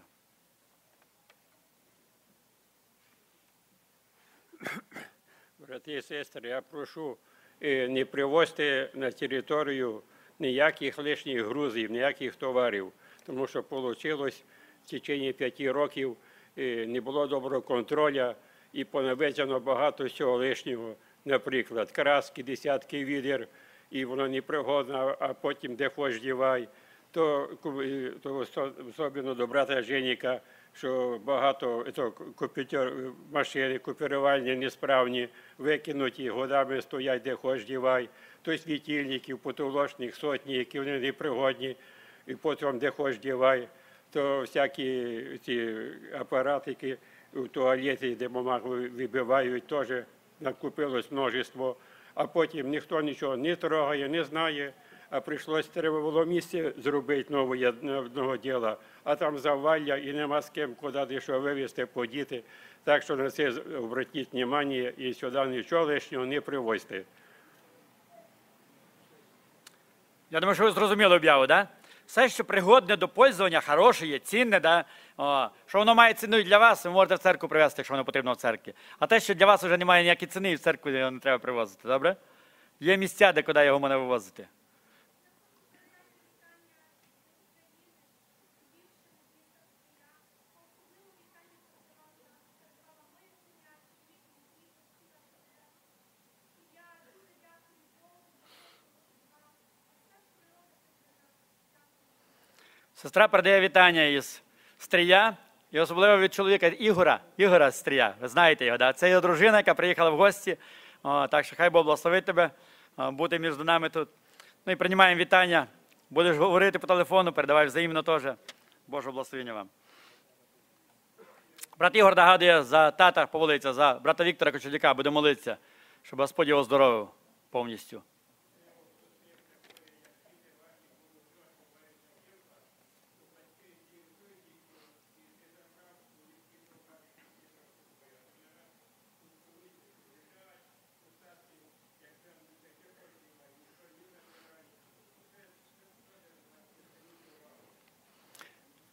Брати і сестри, я прошу не привозити на територію ніяких лишніх грузів, ніяких товарів, тому що вийшло в течение 5 років не було доброго контролю і понавезено багато всього лишнього, наприклад, краски, десятки відер, і воно непригодно, а потім де хоч дівай, то особливо до брата Женіка, що багато машини копірувальні несправні, викинуті, годами стоять, де хоч дівай, то світильників потолочних сотні, які вони непригодні, і потім де хоч дівай, то всякі ці апаратики в туалеті, де бумагу вибивають, теж накупилось множество, а потім ніхто нічого не трогає, не знає, а прийшлось, треба було місце зробити нового діла, а там завалля і нема з ким куди що вивезти, подіти. Так що на це зверніть увагу і сюди нічого лишнього не привозьте. Я думаю, що ви зрозуміли об'яву, так? Все, що пригодне до пользування, хороше є, цінне, да? Що воно має ціну і для вас, ви можете в церкву привезти, якщо воно потрібно в церкві. А те, що для вас вже немає ніякої ціни, і в церкву його не треба привозити, добре? Є місця, де куди його можна вивозити. Сестра передає вітання із Стрия, і особливо від чоловіка Ігора Стрия. Ви знаєте його, да? Це його дружина, яка приїхала в гості. Так що хай Бог благословить тебе бути між нами тут. Ну і приймаємо вітання. Будеш говорити по телефону, передавай взаємно теж. Божого благословення вам. Брат Ігор нагадує за тата помолитися, за брата Віктора Кочеляка буде молитися, щоб Господь його оздоровив повністю.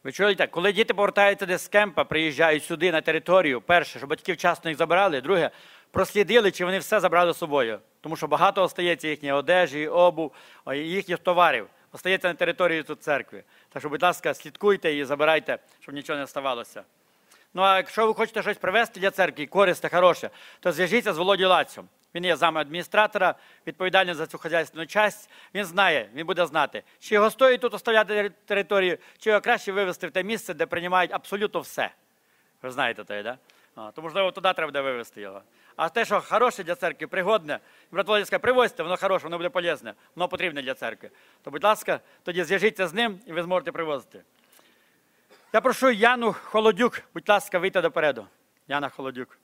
Ви чуєте, коли діти повертаються десь з кемпа, приїжджають сюди на територію, перше, щоб батьки вчасно їх забирали, друге, прослідили, чи вони все забрали з собою. Тому що багато остається їхньої одежі, обув, їхніх товарів. Остається на території тут церкви. Так що, будь ласка, слідкуйте і забирайте, щоб нічого не ставалося. Ну, а якщо ви хочете щось привезти для церкви, корисне, хороше, то зв'яжіться з Володією Лацьом. Він є зам адміністратора, відповідальний за цю хазяйственну часть. Він знає, він буде знати, чи його стоїть тут оставляти територію, чи його краще вивезти в те місце, де приймають абсолютно все. Ви знаєте те, да? То, можливо, туди треба буде вивезти його. А те, що хороше для церкви, пригодне, брат Володя скаже, привозьте, воно хороше, воно буде полезне, воно потрібне для церкви. То, будь ласка, тоді зв'яжіться з ним і ви зможете привозити. Я прошу Яну Холодюк, будь ласка, вийти допереду. Яна Холодюк.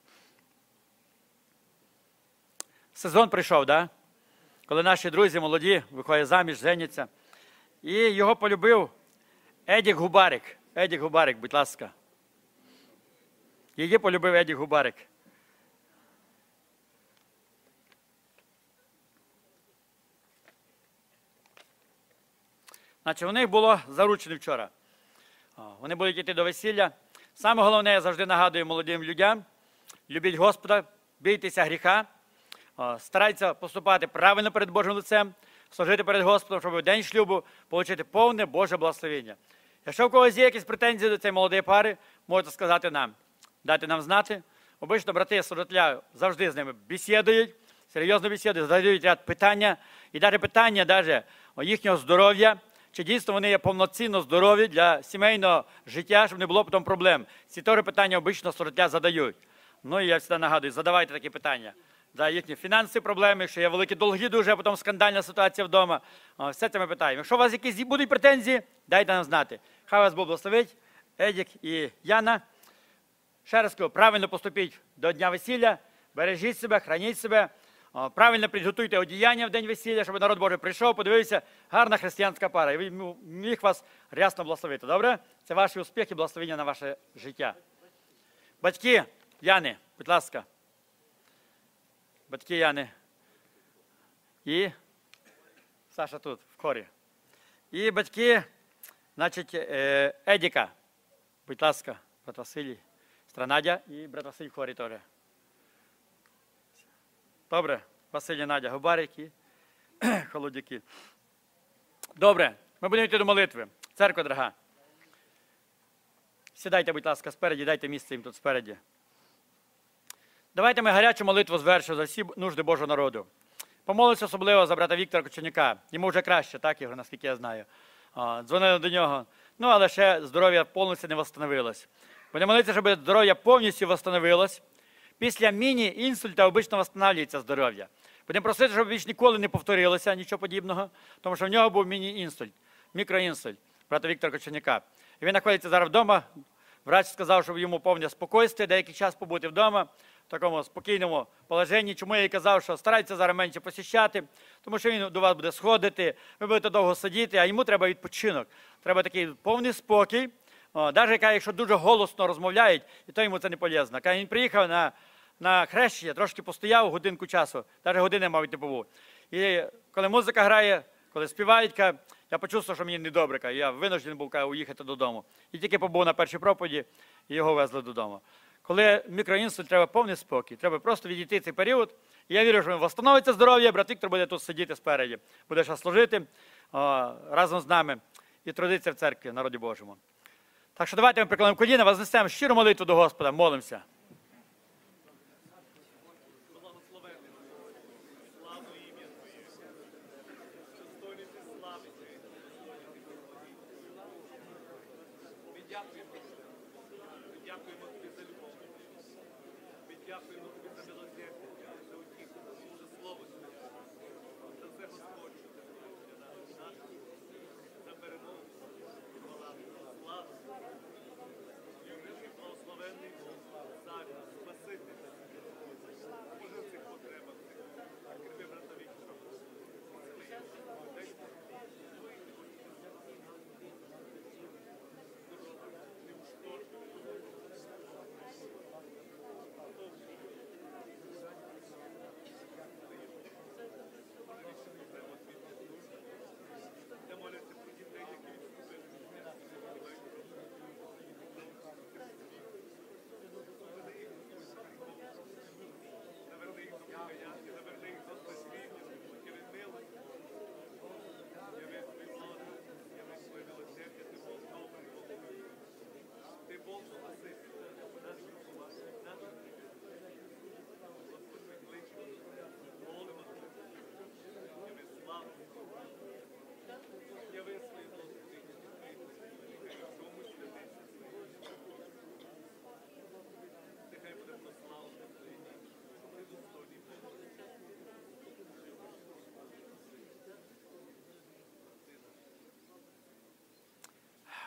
Сезон прийшов, да? Коли наші друзі молоді виходять заміж, женяться. І його полюбив Едік Губарик. Едік Губарик, будь ласка. Її полюбив Едік Губарик. Значить, у них було заручено вчора. Вони будуть йти до весілля. Саме головне, я завжди нагадую молодим людям, любіть Господа, бійтеся гріха, старайтеся поступати правильно перед Божим лицем, служити перед Господом, щоб в день шлюбу отримати повне Боже благословення. Якщо у когось є якісь претензії до цієї молодої пари, можете сказати нам, дайте нам знати. Обично брати служителя завжди з ними бесідують, серйозно бесідують, задають ряд питання, і навіть питання їхнього здоров'я, чи дійсно вони є повноцінно здорові для сімейного життя, щоб не було потім проблем. Ці теж питання обично служителя задають. Ну і я завжди нагадую, задавайте такі питання. За їхні фінансові проблеми, якщо є великі долги дуже, а потім скандальна ситуація вдома. Все це ми питаємо. Якщо у вас якісь будуть претензії, дайте нам знати. Хай вас Бог благословить, Едік і Яна. Ще раз кажу, правильно поступіть до дня весілля, бережіть себе, храніть себе, правильно підготуйте одіяння в день весілля, щоб народ Божий прийшов, подивився, гарна християнська пара. І міг вас рясно благословити. Добре? Це ваші успіхи, благословення на ваше життя. Батьки Яни, будь ласка. Батьки Яни. І Саша тут, в хорі. І батьки, значить, Едіка. Будь ласка, брат Василій, сестра Надя і брат Василь в хорі теж. Добре, Василь і Надя, Губарики, Холодюки. Добре, ми будемо йти до молитви. Церква дорога. Сідайте, будь ласка, спереді, дайте місце їм тут спереді. Давайте ми гарячу молитву звершимо за всі нужди Божого народу. Помолимося особливо за брата Віктора Коченюка. Йому вже краще, так, Ігор, наскільки я знаю. Дзвонили до нього. Ну, але ще здоров'я повністю не встановилось. Будемо молитися, щоб здоров'я повністю встановилось. Після міні-інсульта обично встановлюється здоров'я. Будемо просити, щоб більш ніколи не повторилося нічого подібного, тому що в нього був міні-інсульт, мікроінсульт брата Віктора Коченюка. І він знаходиться зараз вдома. Врач сказав, щоб йому повне спокійствие, деякий час побути вдома, в такому спокійному положенні. Чому я і казав, що старайтеся зараз менше посіщати, тому що він до вас буде сходити, ви будете довго сидіти, а йому треба відпочинок. Треба такий повний спокій. Навіть якщо дуже голосно розмовляють, і то йому це не полезно. Коли він приїхав на хрещення, трошки постояв годинку часу, навіть години, мабуть, не побув. І коли музика грає, коли співають, я почувствував, що мені недобре, я винуждений був уїхати додому. І тільки побув на першій проповіді, і його везли додому. Коли мікроінсульт, треба повний спокій, треба просто відійти цей період. І я вірю, що він встановиться здоров'я, брат Віктор буде тут сидіти спереді, буде ще служити разом з нами і трудитися в церкві, в народі Божому. Так що давайте ми приклонимо коліна, вознесемо щиру молитву до Господа, молимося.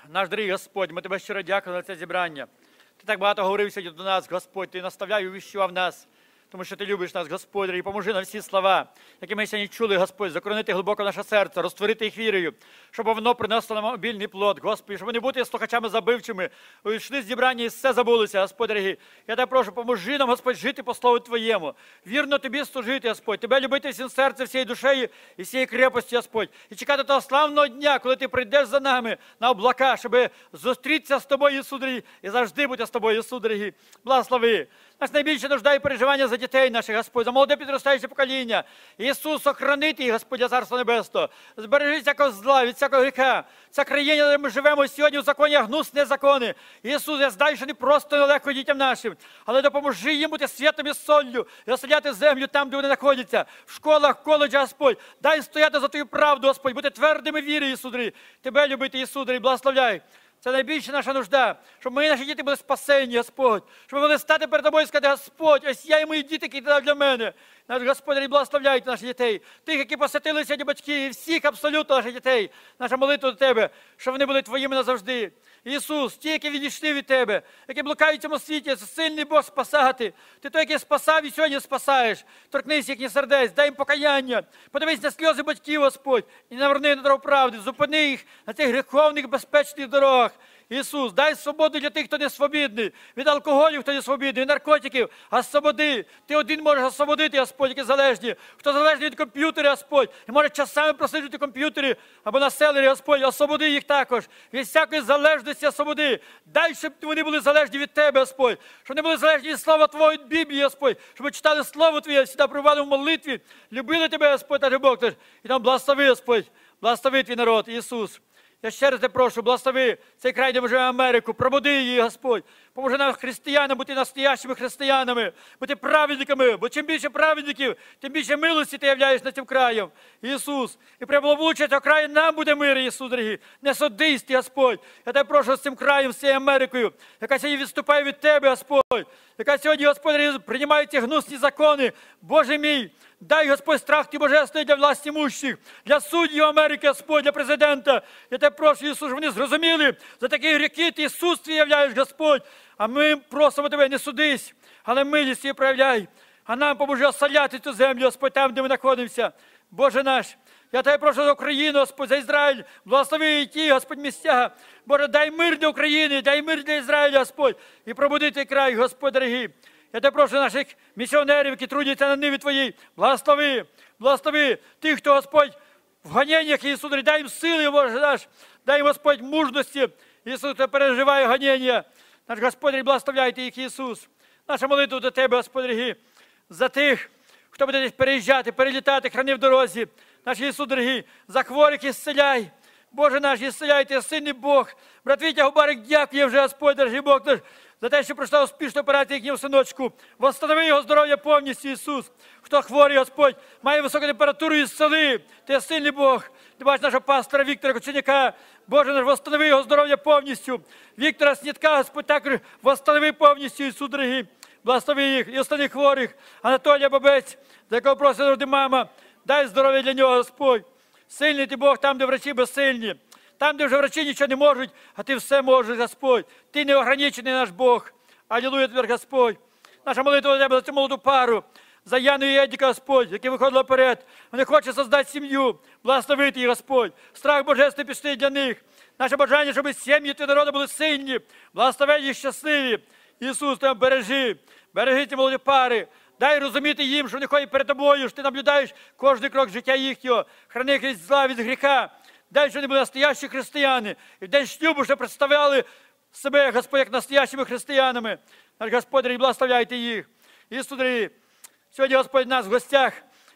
Наш дорогий Господь, ми Тебе щиро дякуємо за це зібрання. Ти так багато говорив сьогодні до нас, Господь, Ти наставляв і увіщував нас, тому що Ти любиш нас, Господь, і поможи нам всі слова, які ми сьогодні чули, Господь, закоронити глибоко наше серце, розтворити їх вірою, щоб воно принесло нам обільний плод, Господь, щоб не бути слухачами забивчими, йшли з зібрання і все забулося, Господь, дорогий. Я Тебе прошу, поможи нам, Господь, жити по Слову Твоєму, вірно Тобі служити, Господь, Тебе любити всім серцем, всією душею і всією крепості, Господь, і чекати того славного дня, коли Ти прийдеш за нами на облака, щоб зустрітися з Тобою, Ісус, дорогий, і завжди бути з Тобою, Ісус, дорогий. Благослови. Нас найбільше нужда і переживання за дітей наших, Господь, за молоде підростаюче покоління. Ісус, охранити їх, Господь, Царство Небесного. Збережи всякого зла, від всякого гріха. Ця країна, де ми живемо сьогодні, в законі гнусні закони. Ісус, я знаю, що не просто нелегко дітям нашим, але допоможи їм бути святом і соллю, і оселяти землю там, де вони знаходяться, в школах, коледжах, Господь. Дай стояти за Твою правду, Господь, бути твердими вірою, Ісус, Тебе любити, Ісус, благословляй. Це найбільша наша нужда, щоб ми, наші діти, були спасені, Господь, щоб ми могли стати перед Тобою і сказати, Господь, ось я і мої діти, які Ти дав для мене. Наш Господь, благословляйте наших дітей, тих, які посвятили сьогодні батьки, і всіх абсолютно наших дітей. Наша молитва до Тебе, щоб вони були Твоїми назавжди. Ісус, ті, які відійшли від Тебе, які блукають в цьому світі, сильний Бог спасати. Ти той, який спасав і сьогодні спасаєш. Торкнись їхніх сердець, дай їм покаяння. Подивись на сльози батьків, Господь, і наверни на дорогу правди. Зупини їх на цих гріховних, безпечних дорогах. Ісус, дай свободу для тих, хто не свобідний, від алкоголю, хто не свобідний, від наркотиків, освободи. Ти один можеш освободити, Господь, які залежні. Хто залежний від комп'ютера, Господь, і може часами прослідувати в комп'ютері або на селері, Господь, освободи їх також. Від всякої залежності освободи. Дай, щоб вони були залежні від Тебе, Господь, щоб вони були залежні від Слова Твого, від Біблії, Господь, щоб ми читали Слово Твоє, всі прибували в молитві, любили Тебе, Господь, наш Бог, і там благослови, Господь, благослови Твій народ, Ісус. Я ще раз Тебе прошу, благослови цей край, де ми живемо, Америку, пробуди її, Господь. Поможи нам, християнам, бути настоящими християнами, бути праведниками, бо чим більше праведників, тим більше милості Ти являєш над цим краєм, Ісус. І приблагополуччя цього краю нам буде мир, Ісус, дорогий, не судисти, Господь. Я Тебе прошу з цим краєм, з цією Америкою, яка сьогодні відступає від Тебе, Господь, яка сьогодні, Господь, приймає ці гнусні закони, Боже мій. Дай, Господь, страх Ти божественний для власті мущих, для суддів Америки, Господь, для президента. Я Тебе прошу, Ісус, щоб вони зрозуміли, за такі гріхи Ти Ісус Твій являєш, Господь. А ми просимо Тебе, не судись, але милість Твій проявляй. А нам поможи осаляти цю землю, Господь, там, де ми знаходимося. Боже наш, я Тебе прошу за Україну, Господь, за Ізраїль, благослови і ті, Господь, місця. Боже, дай мир для України, дай мир для Ізраїля, Господь, і пробуди цей край, Господь, дорогий. Я Тебе прошу наших місіонерів, які трудяться на ниві Твоїй, благослови, благослови тих, хто, Господь, в ганеннях, Ісус, дай їм сили, Боже наш, дай їм, Господь, мужності, Ісус, хто переживає ганення. Наш Господь, благословляйте їх, Ісус. Наша молитва до Тебе, Господи, за тих, хто буде десь переїжджати, перелітати, храни в дорозі. Наш Ісус, дорогий, за хворих ісцеляй. Боже наш, ісцеляй, Ти сильний Бог. Брат Вітя Губарик дякує вже, Господь, дорогий Бог, за те, що пройшла успішна операція їхнього синочку. Восстанови його здоров'я повністю, Ісус. Хто хворий, Господь, має високу температуру, ісцели. Ти сильний Бог. Ти бачиш нашого пастора Віктора Коченяка. Боже наш, восстанови його здоров'я повністю. Віктора Снітка, Господь, також восстанови повністю, Ісус, дорогий. Благослови їх і останніх хворих. Анатолія Бабець, за якого просить завжди мама. Дай здоров'я для нього, Господь. Сильний Ти Бог там, де врачі безсильні. Там, де вже врачі нічого не можуть, а Ти все можеш, Господь. Ти неограничений наш Бог. Алілуя Тобі, Господь. Наша молитва до Тебе за цю молоду пару. За Яну і Едіка, Господь, які виходили вперед. Вони хочуть создати сім'ю, благословити їх, Господь. Страх Божественний пішли для них. Наше бажання, щоб сім'ї Твої народу були сильні, благословені їх щасливі. Ісус, Ти бережи, бережи ці молоді пари. Дай розуміти їм, що вони ходять перед Тобою, що Ти наблюдаєш кожен крок життя їхнього. Храни їх від зла, від гріха. Дай, що вони були настоящі християни. І в день шлюбу, що представляли себе, Господь, як настоящими християнами. Наш Господь, благословляйте їх. Ісус, дорогі, сьогодні, Господь, у нас в гостях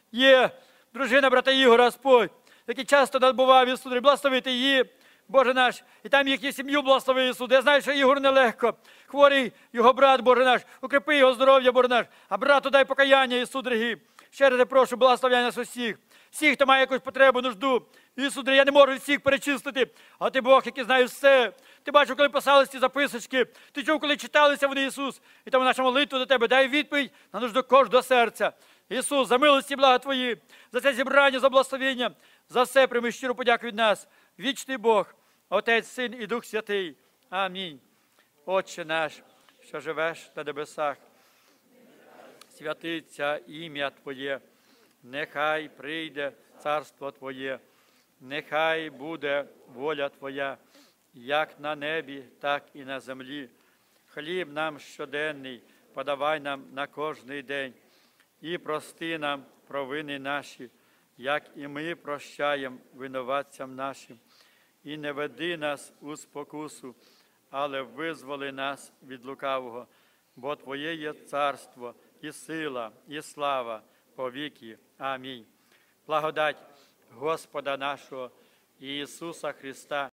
є дружина брата Ігора, Господь, який часто нас бував, Ісус, благословити її, Боже наш, і там їхню сім'ю благослови, Ісус. Я знаю, що Ігор нелегко. Хворий його брат, Боже наш, укріпи його здоров'я, Боже наш, а брату дай покаяння, Ісус, дорогі. Ще раз я прошу, благословляй нас усіх. Всіх, хто має якусь потребу, нужду. Ісус, я не можу всіх перечислити, а Ти Бог, який знає все. Ти бачив, коли писались ці записочки. Ти чув, коли читалися вони, Ісус. І тому наша молитва до Тебе дай відповідь на нужду кожного серця. Ісус, за милості і блага Твої, за це зібрання, за благословення, за все прийми щиру подяку від нас. Вічний Бог, Отець, Син і Дух Святий. Амінь. Отче наш, що живеш на небесах, святиться ім'я Твоє, нехай прийде царство Твоє, нехай буде воля Твоя, як на небі, так і на землі. Хліб нам щоденний подавай нам на кожний день, і прости нам провини наші, як і ми прощаємо винуватцям нашим. І не веди нас у спокусу, але визволи нас від лукавого, бо Твоє є царство, і сила, і слава повіки. Амінь. Благодать Господа нашого Ісуса Христа,